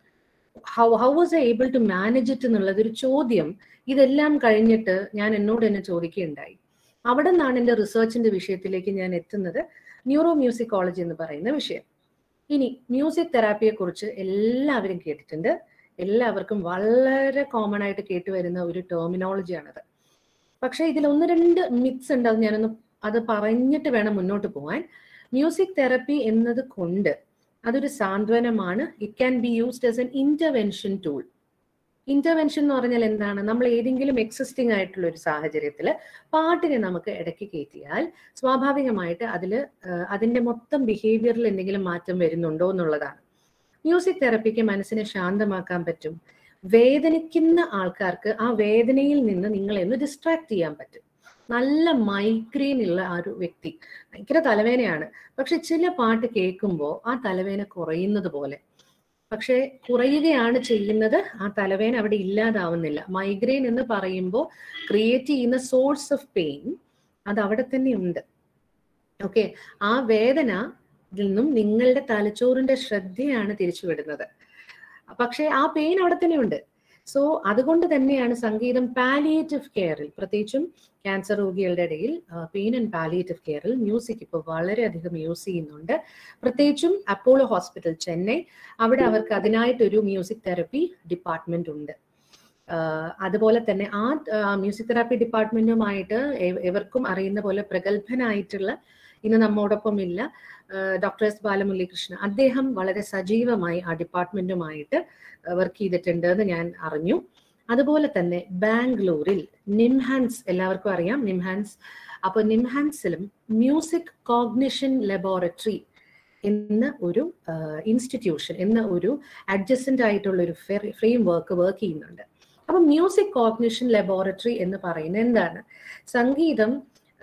how how was I able to manage it എന്നുള്ളത് ഒരു ചോദ്യം ഇതെല്ലാം കഴിഞ്ഞിട്ട് ഞാൻ എന്നോട് തന്നെ ചോദിക്കുകയുണ്ടായി. അവിടെ നിന്നാണ് എൻ്റെ റിസർച്ചിന്റെ വിഷയത്തിലേക്ക് ഞാൻ എത്തുന്നത്, ന്യൂറോ മ്യൂസിക്കോളജി എന്ന് പറയുന്ന വിഷയം. ഇനി മ്യൂസിക് തെറാപ്പിയെ കുറിച്ച് എല്ലാവരും കേട്ടിട്ടുണ്ട്, എല്ലാവർക്കും വളരെ കോമൺ ആയിട്ട് കേട്ടുവരുന്ന ഒരു ടെർമിനോളജിയാണത്. പക്ഷെ ഇതിൽ ഒന്ന് രണ്ട് മിത്സ് ഉണ്ട്, അത് ഞാനൊന്ന് അത് പറഞ്ഞിട്ട് വേണം മുന്നോട്ട് പോകാൻ. മ്യൂസിക് തെറപ്പി എന്നത് കൊണ്ട് അതൊരു സാന്ത്വനമാണ്. It can be used as an intervention tool. Intervention എന്ന് പറഞ്ഞാൽ എന്താണ്? നമ്മൾ ഏതെങ്കിലും എക്സിസ്റ്റിംഗ് ആയിട്ടുള്ള ഒരു സാഹചര്യത്തിൽ പാട്ടിനെ നമുക്ക് ഇടയ്ക്ക് കയറ്റിയാൽ സ്വാഭാവികമായിട്ട് അതിൽ അതിന്റെ മൊത്തം ബിഹേവിയറിൽ എന്തെങ്കിലും മാറ്റം വരുന്നുണ്ടോ എന്നുള്ളതാണ്. മ്യൂസിക് തെറപ്പിക്ക് മനസ്സിനെ ശാന്തമാക്കാൻ പറ്റും. വേദനിക്കുന്ന ആൾക്കാർക്ക് ആ വേദനയിൽ നിന്ന് നിങ്ങളെ ഒന്ന് ഡിസ്ട്രാക്ട് ചെയ്യാൻ പറ്റും. നല്ല മൈഗ്രെയിൻ ഉള്ള ആ ഒരു വ്യക്തി, ഭയങ്കര തലവേദനയാണ്, പക്ഷെ ചില പാട്ട് കേൾക്കുമ്പോൾ ആ തലവേദന കുറയുന്നത് പോലെ. പക്ഷെ കുറയുകയാണ് ചെയ്യുന്നത്, ആ തലവേദന അവിടെ ഇല്ലാതാവുന്നില്ല. മൈഗ്രെയിൻ എന്ന് പറയുമ്പോൾ ക്രിയേറ്റ് ചെയ്യുന്ന സോഴ്സ് ഓഫ് പെയിൻ അത് അവിടെ തന്നെ ഉണ്ട്. ഓക്കെ, ആ വേദന നിന്നും നിങ്ങളുടെ തലച്ചോറിന്റെ ശ്രദ്ധയാണ് തിരിച്ചുവിടുന്നത്. പക്ഷെ ആ പെയിൻ അവിടെ തന്നെ ഉണ്ട്. സോ അതുകൊണ്ട് തന്നെയാണ് സംഗീതം പാലിയേറ്റീവ് കെയറിൽ, പ്രത്യേകിച്ചും ക്യാൻസർ രോഗികളുടെ ഇടയിൽ പെയിൻ ആൻഡ് പാലിയേറ്റീവ് കെയറിൽ മ്യൂസിക് ഇപ്പോൾ വളരെയധികം യൂസ് ചെയ്യുന്നുണ്ട്. പ്രത്യേകിച്ചും അപ്പോളോ ഹോസ്പിറ്റൽ ചെന്നൈ, അവിടെ അവർക്ക് അതിനായിട്ടൊരു മ്യൂസിക് തെറപ്പി ഡിപ്പാർട്ട്മെന്റ് ഉണ്ട്. അതുപോലെ തന്നെ ആ മ്യൂസിക് തെറാപ്പി ഡിപ്പാർട്ട്മെന്റുമായിട്ട് എവർക്കും അറിയുന്ന പോലെ പ്രഗത്ഭനായിട്ടുള്ള, ഇന്ന് നമ്മോടൊപ്പം ഇല്ല, ഡോക്ടർ എസ് ബാലമുരളീകൃഷ്ണൻ, അദ്ദേഹം വളരെ സജീവമായി ആ ഡിപ്പാർട്ട്മെന്റുമായിട്ട് വർക്ക് ചെയ്തിട്ടുണ്ട് എന്ന് ഞാൻ അറിഞ്ഞു. അതുപോലെ തന്നെ ബാംഗ്ലൂരിൽ നിംഹാൻസ്, എല്ലാവർക്കും അറിയാം നിംഹാൻസ്. അപ്പോൾ നിംഹാൻസിലും മ്യൂസിക് കോഗ്നിഷൻ ലബോറട്ടറി എന്ന ഒരു ഇൻസ്റ്റിറ്റ്യൂഷൻ, എന്ന ഒരു അഡ്ജസന്റ് ആയിട്ടുള്ള ഒരു ഫ്രെയിം വർക്ക് വർക്ക് ചെയ്യുന്നുണ്ട്. അപ്പൊ മ്യൂസിക് കോഗ്നിഷൻ ലബോറട്ടറി എന്ന് പറയുന്നത് എന്താണ്? സംഗീതം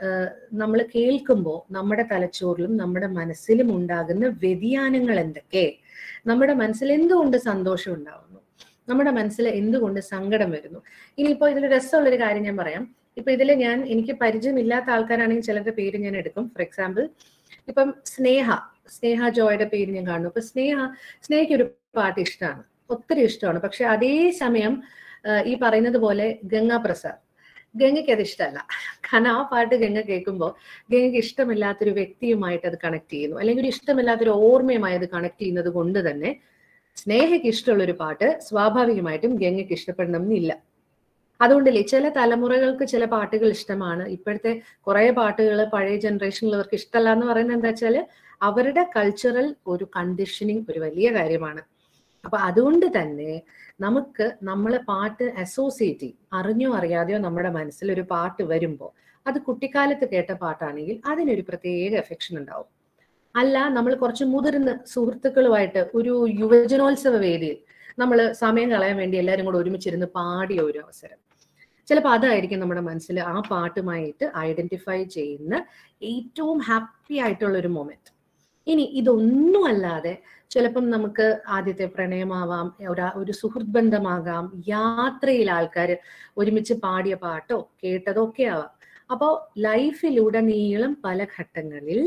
നമ്മൾ കേൾക്കുമ്പോൾ നമ്മുടെ തലച്ചോറിലും നമ്മുടെ മനസ്സിലും ഉണ്ടാകുന്ന വ്യതിയാനങ്ങൾ എന്തൊക്കെ, നമ്മുടെ മനസ്സിൽ എന്തുകൊണ്ട് സന്തോഷം ഉണ്ടാവുന്നു, നമ്മുടെ മനസ്സിൽ എന്തുകൊണ്ട് സങ്കടം വരുന്നു. ഇനിയിപ്പോ ഇതിൽ രസമുള്ളൊരു കാര്യം ഞാൻ പറയാം. ഇപ്പൊ ഇതിൽ ഞാൻ എനിക്ക് പരിചയമില്ലാത്ത ആൾക്കാരാണെങ്കിൽ ചിലരുടെ പേര് ഞാൻ എടുക്കും. ഫോർ എക്സാമ്പിൾ ഇപ്പം സ്നേഹ സ്നേഹ ജോയുടെ പേര് ഞാൻ കാണുന്നു. ഇപ്പൊ സ്നേഹ സ്നേഹയ്ക്ക് ഒരു പാട്ട് ഇഷ്ടമാണ്, ഒത്തിരി ഇഷ്ടമാണ്. പക്ഷെ അതേ സമയം ഈ പറയുന്നത് പോലെ ഗംഗാ പ്രസാദ്, ഗംഗയ്ക്ക് അത് ഇഷ്ടമല്ല. കാരണം ആ പാട്ട് ഗംഗ കേൾക്കുമ്പോൾ ഗംഗയ്ക്ക് ഇഷ്ടമില്ലാത്തൊരു വ്യക്തിയുമായിട്ട് അത് കണക്ട് ചെയ്യുന്നു, അല്ലെങ്കിൽ ഒരു ഇഷ്ടമില്ലാത്തൊരു ഓർമ്മയുമായി അത് കണക്ട് ചെയ്യുന്നത് കൊണ്ട് തന്നെ സ്നേഹയ്ക്ക് ഇഷ്ടമുള്ളൊരു പാട്ട് സ്വാഭാവികമായിട്ടും ഗംഗയ്ക്ക് ഇഷ്ടപ്പെടണമെന്നില്ല. അതുകൊണ്ടല്ലേ ചില തലമുറകൾക്ക് ചില പാട്ടുകൾ ഇഷ്ടമാണ്, ഇപ്പോഴത്തെ കുറെ പാട്ടുകൾ പഴയ ജനറേഷനിലുള്ളവർക്ക് ഇഷ്ടമല്ല എന്ന് പറയുന്നത് എന്താ വെച്ചാൽ അവരുടെ കൾച്ചറൽ ഒരു കണ്ടീഷനിങ് ഒരു വലിയ കാര്യമാണ്. അപ്പൊ അതുകൊണ്ട് തന്നെ നമുക്ക് നമ്മളെ പാട്ട് അസോസിയേറ്റ് ചെയ്യും, അറിഞ്ഞോ അറിയാതെയോ നമ്മുടെ മനസ്സിൽ ഒരു പാട്ട് വരുമ്പോൾ അത് കുട്ടിക്കാലത്ത് കേട്ട പാട്ടാണെങ്കിൽ അതിനൊരു പ്രത്യേക എഫെക്ഷൻ ഉണ്ടാവും. അല്ല നമ്മൾ കുറച്ച് മുതിർന്ന സുഹൃത്തുക്കളുമായിട്ട് ഒരു യുവജനോത്സവ വേദിയിൽ നമ്മൾ സമയം കളയാൻ വേണ്ടി എല്ലാവരും കൂടെ ഒരുമിച്ചിരുന്ന് പാടിയ ഒരു അവസരം, ചിലപ്പോൾ അതായിരിക്കും നമ്മുടെ മനസ്സിൽ ആ പാട്ടുമായിട്ട് ഐഡന്റിഫൈ ചെയ്യുന്ന ഏറ്റവും ഹാപ്പി ആയിട്ടുള്ള ഒരു മൊമെന്റ്. ഇനി ഇതൊന്നും അല്ലാതെ ചിലപ്പം നമുക്ക് ആദ്യത്തെ പ്രണയമാവാം, ഒരു സുഹൃത്ത് ബന്ധമാകാം, യാത്രയിൽ ആൾക്കാർ ഒരുമിച്ച് പാടിയ പാട്ടോ കേട്ടതോ ഒക്കെ ആവാം. അപ്പോൾ ലൈഫിലുടനീളം പല ഘട്ടങ്ങളിൽ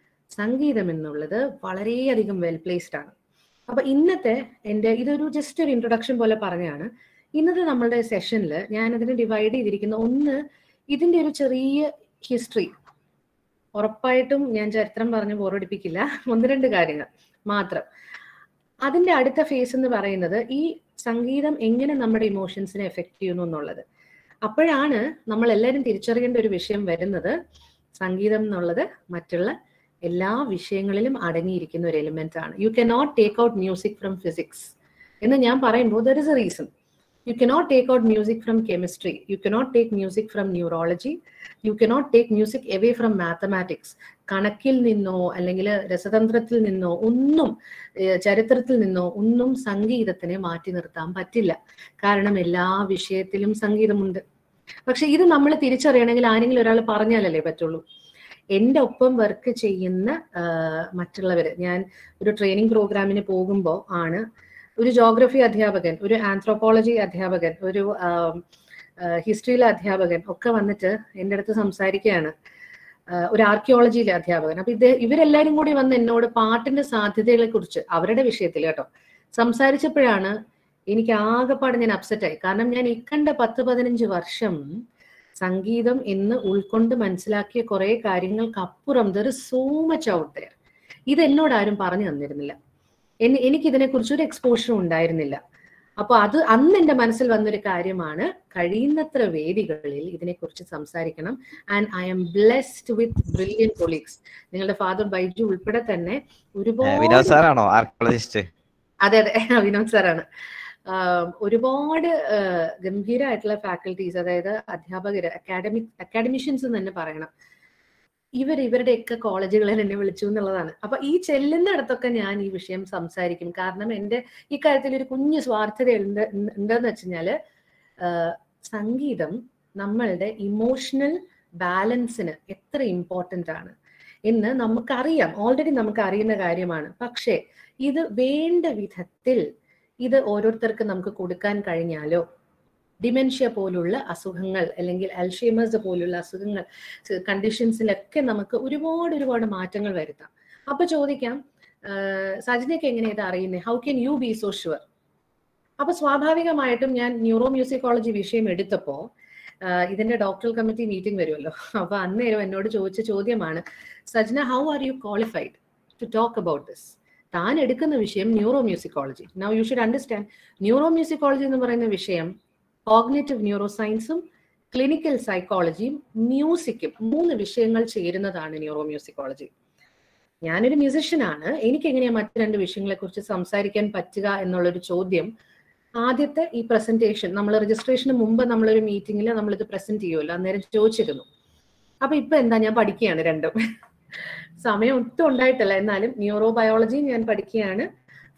സംഗീതം എന്നുള്ളത് വളരെയധികം വെൽ പ്ലേസ്ഡ് ആണ്. അപ്പൊ ഇന്നത്തെ എൻ്റെ ഇതൊരു ജസ്റ്റ് ഒരു ഇൻട്രൊഡക്ഷൻ പോലെ പറഞ്ഞാണ്. ഇന്നത്തെ നമ്മളുടെ സെഷനിൽ ഞാൻ അതിനെ ഡിവൈഡ് ചെയ്തിരിക്കുന്ന ഒന്ന് ഇതിന്റെ ഒരു ചെറിയ ഹിസ്റ്ററി. ഉറപ്പായിട്ടും ഞാൻ ചരിത്രം പറഞ്ഞ് ബോറടിപ്പിക്കില്ല, ഒന്ന് രണ്ട് കാര്യങ്ങൾ മാത്രം. അതിന്റെ അടുത്ത ഫേസ് എന്ന് പറയുന്നത് ഈ സംഗീതം എങ്ങനെ നമ്മുടെ ഇമോഷൻസിനെ എഫക്ട് ചെയ്യുന്നു എന്നുള്ളത്. അപ്പോഴാണ് നമ്മൾ എല്ലാവരും തിരിച്ചറിയേണ്ട ഒരു വിഷയം വരുന്നത്, സംഗീതം എന്നുള്ളത് മറ്റുള്ള എല്ലാ വിഷയങ്ങളിലും അടങ്ങിയിരിക്കുന്ന ഒരു എലിമെന്റ് ആണ്. You cannot take out music from physics എന്ന് ഞാൻ പറയുമ്പോൾ there is a reason. You cannot take out music from chemistry. You cannot take music from neurology. You cannot take music away from mathematics. കണക്കിൽ നിന്നോ അല്ലെങ്കിൽ രസതന്ത്രത്തിൽ നിന്നോ ഒന്നും ചരിത്രത്തിൽ നിന്നോ ഒന്നും സംഗീതത്തിനെ മാറ്റി നിർത്താൻ പറ്റില്ല. കാരണം എല്ലാ വിഷയത്തിലും സംഗീതമുണ്ട്. പക്ഷെ ഇത് നമ്മൾ തിരിച്ചറിയണമെങ്കിൽ ആരെങ്കിലും ഒരാൾ പറഞ്ഞാലല്ലേ പറ്റുള്ളൂ. എൻ്റെ ഒപ്പം വർക്ക് ചെയ്യുന്ന മറ്റുള്ളവർ, ഞാൻ ഒരു ട്രെയിനിങ് പ്രോഗ്രാമിന് പോകുമ്പോൾ ആണ് ഒരു ജോഗ്രഫി അധ്യാപകൻ, ഒരു ആന്ത്രോപോളജി അധ്യാപകൻ, ഒരു ഹിസ്റ്ററിയിലെ അധ്യാപകൻ ഒക്കെ വന്നിട്ട് എൻ്റെ അടുത്ത് സംസാരിക്കുകയാണ്, ഒരു ആർക്കിയോളജിയിലെ അധ്യാപകൻ. അപ്പൊ ഇത് ഇവരെല്ലാരും കൂടി വന്ന് എന്നോട് പാട്ടിന്റെ സാധ്യതകളെ കുറിച്ച് അവരുടെ വിഷയത്തിൽ കേട്ടോ സംസാരിച്ചപ്പോഴാണ് എനിക്ക് ആകെപ്പാട് ഞാൻ അപ്സെറ്റ് ആയി. കാരണം ഞാൻ ഇക്കണ്ട പത്ത് പതിനഞ്ച് വർഷം സംഗീതം എന്ന് ഉൾക്കൊണ്ട് മനസ്സിലാക്കിയ കുറെ കാര്യങ്ങൾക്കപ്പുറം there is so much out there. ഇത് എന്നോട് ആരും പറഞ്ഞു തന്നിരുന്നില്ല, എനിക്ക് ഇതിനെക്കുറിച്ച് ഒരു എക്സ്പോഷറും ഉണ്ടായിരുന്നില്ല. അപ്പൊ അത് അന്ന് എൻ്റെ മനസ്സിൽ വന്നൊരു കാര്യമാണ്, കഴിയുന്നത്ര വേദികളിൽ ഇതിനെക്കുറിച്ച് സംസാരിക്കണം. And I am blessed with brilliant colleagues. നിങ്ങളുടെ ഫാദർ ബൈജു ഉൾപ്പെടെ തന്നെ ഒരുപാട്, അതെ അതെ വിനോദ് സാറാണ്, ഒരുപാട് ഗംഭീരമായിട്ടുള്ള ഫാക്കൽറ്റീസ്, അതായത് അധ്യാപകര്, അക്കാഡമിക് അക്കാഡമിഷ്യൻസ് എന്ന് തന്നെ പറയണം, ഇവർ ഇവരുടെയൊക്കെ കോളേജുകളിൽ എന്നെ വിളിച്ചു എന്നുള്ളതാണ്. അപ്പൊ ഈ ചെല്ലുന്നിടത്തൊക്കെ ഞാൻ ഈ വിഷയം സംസാരിക്കും. കാരണം എൻ്റെ ഈ കാര്യത്തിൽ ഒരു കുഞ്ഞു സ്വാർത്ഥത ഉണ്ട് ഉണ്ടെന്ന് വെച്ച് കഴിഞ്ഞാല് സംഗീതം നമ്മളുടെ ഇമോഷണൽ ബാലൻസിന് എത്ര ഇമ്പോർട്ടൻ്റ് ആണ് എന്ന് നമുക്കറിയാം, ഓൾറെഡി നമുക്ക് അറിയുന്ന കാര്യമാണ്. പക്ഷേ ഇത് വേണ്ട വിധത്തിൽ ഇത് ഓരോരുത്തർക്ക് നമുക്ക് കൊടുക്കാൻ കഴിഞ്ഞാലോ, ഡിമെൻഷ്യ പോലുള്ള അസുഖങ്ങൾ അല്ലെങ്കിൽ അൽഷൈമേഴ്സ് പോലുള്ള അസുഖങ്ങൾ കണ്ടീഷൻസിലൊക്കെ നമുക്ക് ഒരുപാട് ഒരുപാട് മാറ്റങ്ങൾ വരുത്താം. അപ്പൊ ചോദിക്കാം, സജിനയ്ക്ക് എങ്ങനെയാ ഇത് അറിയുന്നത്? How can you be so sure? അപ്പൊ സ്വാഭാവികമായിട്ടും ഞാൻ ന്യൂറോ മ്യൂസിക്കോളജി വിഷയം എടുത്തപ്പോ ഇതിന്റെ ഡോക്ടറൽ കമ്മിറ്റി മീറ്റിംഗ് വരുമല്ലോ, അപ്പൊ അന്നേരം എന്നോട് ചോദിച്ച ചോദ്യമാണ്, Sajna how are you qualified to talk about this? താൻ എടുക്കുന്ന വിഷയം neuro musicology. Now you should understand, neuro musicology എന്ന് പറയുന്ന വിഷയം കോഗ്നേറ്റീവ് ന്യൂറോ സയൻസും ക്ലിനിക്കൽ സൈക്കോളജിയും മ്യൂസിക്കും മൂന്ന് വിഷയങ്ങൾ ചേരുന്നതാണ് ന്യൂറോ മ്യൂസിക്കോളജി. ഞാനൊരു മ്യൂസിഷ്യനാണ്, എനിക്ക് എങ്ങനെയാ മറ്റു രണ്ട് വിഷയങ്ങളെ കുറിച്ച് സംസാരിക്കാൻ പറ്റുക എന്നുള്ളൊരു ചോദ്യം ആദ്യത്തെ ഈ പ്രസന്റേഷൻ, നമ്മൾ രജിസ്ട്രേഷന് മുമ്പ് നമ്മളൊരു മീറ്റിംഗിൽ നമ്മളിത് പ്രസന്റ് ചെയ്യുമല്ലോ, അന്നേരം ചോദിച്ചിരുന്നു. അപ്പൊ ഇപ്പൊ എന്താ, ഞാൻ പഠിക്കുകയാണ് രണ്ടും. സമയം ഒട്ടും ഉണ്ടായിട്ടല്ല, എന്നാലും ന്യൂറോ ബയോളജി ഞാൻ പഠിക്കുകയാണ്,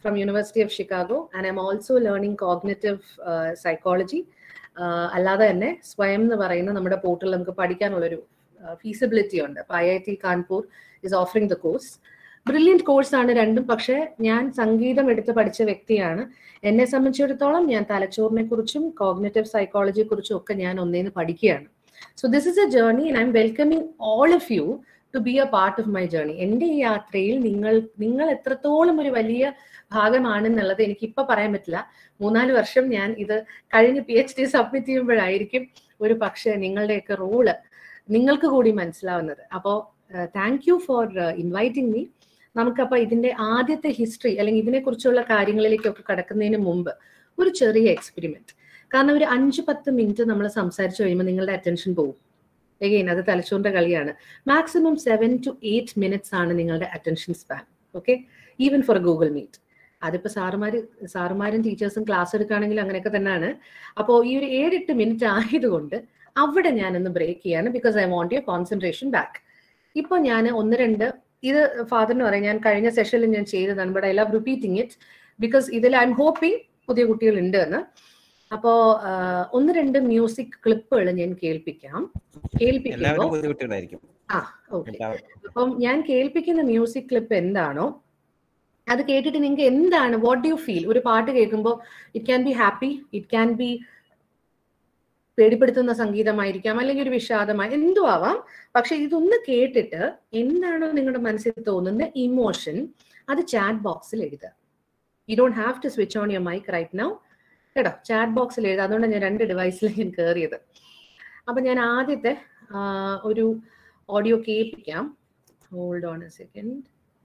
from University of Chicago, and I'm also learning cognitive uh, psychology. അല്ലാതെ തന്നെ സ്വയം എന്ന് പറയുന്ന നമ്മുടെ പോർട്ടൽ നമുക്ക് പഠിക്കാനുള്ളൊരു ഫീസിബിലിറ്റി ഉണ്ട്. അപ്പോൾ I I T Kanpur is offering the course. Brilliant കോഴ്സാണ് രണ്ടും. പക്ഷേ ഞാൻ സംഗീതം എടുത്ത് പഠിച്ച വ്യക്തിയാണ്. എന്നെ സംബന്ധിച്ചിടത്തോളം ഞാൻ തലച്ചോറിനെ കുറിച്ചും കോഗ്നിറ്റീവ് സൈക്കോളജിയെ കുറിച്ചും ഒക്കെ ഞാൻ ഒന്നേന്ന് പഠിക്കുകയാണ്. So this is a journey and I am welcoming all of you to be a part of my journey. എൻ്റെ ഈ യാത്രയിൽ നിങ്ങൾ നിങ്ങൾ എത്രത്തോളം ഒരു വലിയ ഭാഗമാണെന്നുള്ളത് എനിക്കിപ്പോൾ പറയാൻ പറ്റില്ല. മൂന്നാല് വർഷം ഞാൻ ഇത് കഴിഞ്ഞ് പി എച്ച് ഡി സബ്മിറ്റ് ചെയ്യുമ്പോഴായിരിക്കും ഒരു പക്ഷേ നിങ്ങളുടെയൊക്കെ റോള് നിങ്ങൾക്ക് കൂടി മനസ്സിലാവുന്നത്. അപ്പോൾ thank you for inviting me. നമുക്കപ്പോൾ ഇതിന്റെ ആദ്യത്തെ ഹിസ്റ്ററി അല്ലെങ്കിൽ ഇതിനെക്കുറിച്ചുള്ള കാര്യങ്ങളിലേക്കൊക്കെ കടക്കുന്നതിന് മുമ്പ് ഒരു ചെറിയ എക്സ്പെരിമെന്റ്. കാരണം ഒരു അഞ്ച് പത്ത് മിനിറ്റ് നമ്മൾ സംസാരിച്ചു കഴിയുമ്പോൾ നിങ്ങളുടെ അറ്റൻഷൻ പോകും. എഗെയിൻ അത് തലച്ചോറിന്റെ കളിയാണ്. Maximum seven to eight minutes ആണ് നിങ്ങളുടെ attention span. Okay, even for Google meet. അതിപ്പോൾ സാറുമാര് സാറുമാരും ടീച്ചേഴ്സും ക്ലാസ് എടുക്കുകയാണെങ്കിൽ അങ്ങനെയൊക്കെ തന്നെയാണ്. അപ്പോൾ ഈ ഒരു ഏഴെട്ട് മിനിറ്റ് ആയതുകൊണ്ട് അവിടെ ഞാനൊന്ന് ബ്രേക്ക് ചെയ്യാണ്. Because I want your concentration back. ഇപ്പോൾ ഞാൻ ഒന്ന് രണ്ട് ഇത് ഫാദറിന് പറയാം, ഞാൻ കഴിഞ്ഞ സെഷനിൽ ഞാൻ ചെയ്തതാണ്. But I love repeating it because ഇതിൽ ഐ എം ഹോപ്പിംഗ് പുതിയ കുട്ടികൾ ഉണ്ട് എന്ന്. അപ്പോ ഒന്ന് രണ്ട് മ്യൂസിക് ക്ലിപ്പുകൾ ഞാൻ കേൾപ്പിക്കാം. കേൾപ്പിക്കുമ്പോൾ ആ ഓക്കെ, അപ്പം ഞാൻ കേൾപ്പിക്കുന്ന മ്യൂസിക് ക്ലിപ്പ് എന്താണോ അത് കേട്ടിട്ട് നിങ്ങൾക്ക് എന്താണ്, വാട്ട് ഡു യു ഫീൽ? ഒരു പാട്ട് കേൾക്കുമ്പോൾ it can be happy, it can be പേടിപ്പെടുത്തുന്ന സംഗീതമായിരിക്കാം, അല്ലെങ്കിൽ ഒരു വിഷാദമായി, എന്തു ആവാം. പക്ഷെ ഇതൊന്ന് കേട്ടിട്ട് എന്താണോ നിങ്ങളുടെ മനസ്സിൽ തോന്നുന്ന ഇമോഷൻ അത് ചാറ്റ് ബോക്സിൽ എഴുതുക. You don't have to switch on your mic right now കേട്ടോ, ചാറ്റ് ബോക്സിൽ എഴുതുക. അതുകൊണ്ട് ഞാൻ രണ്ട് ഡിവൈസിൽ ഞാൻ കയറിയത്. അപ്പൊ ഞാൻ ആദ്യത്തെ ഒരു ഓഡിയോ കേൾപ്പിക്കാം. Hold on a second.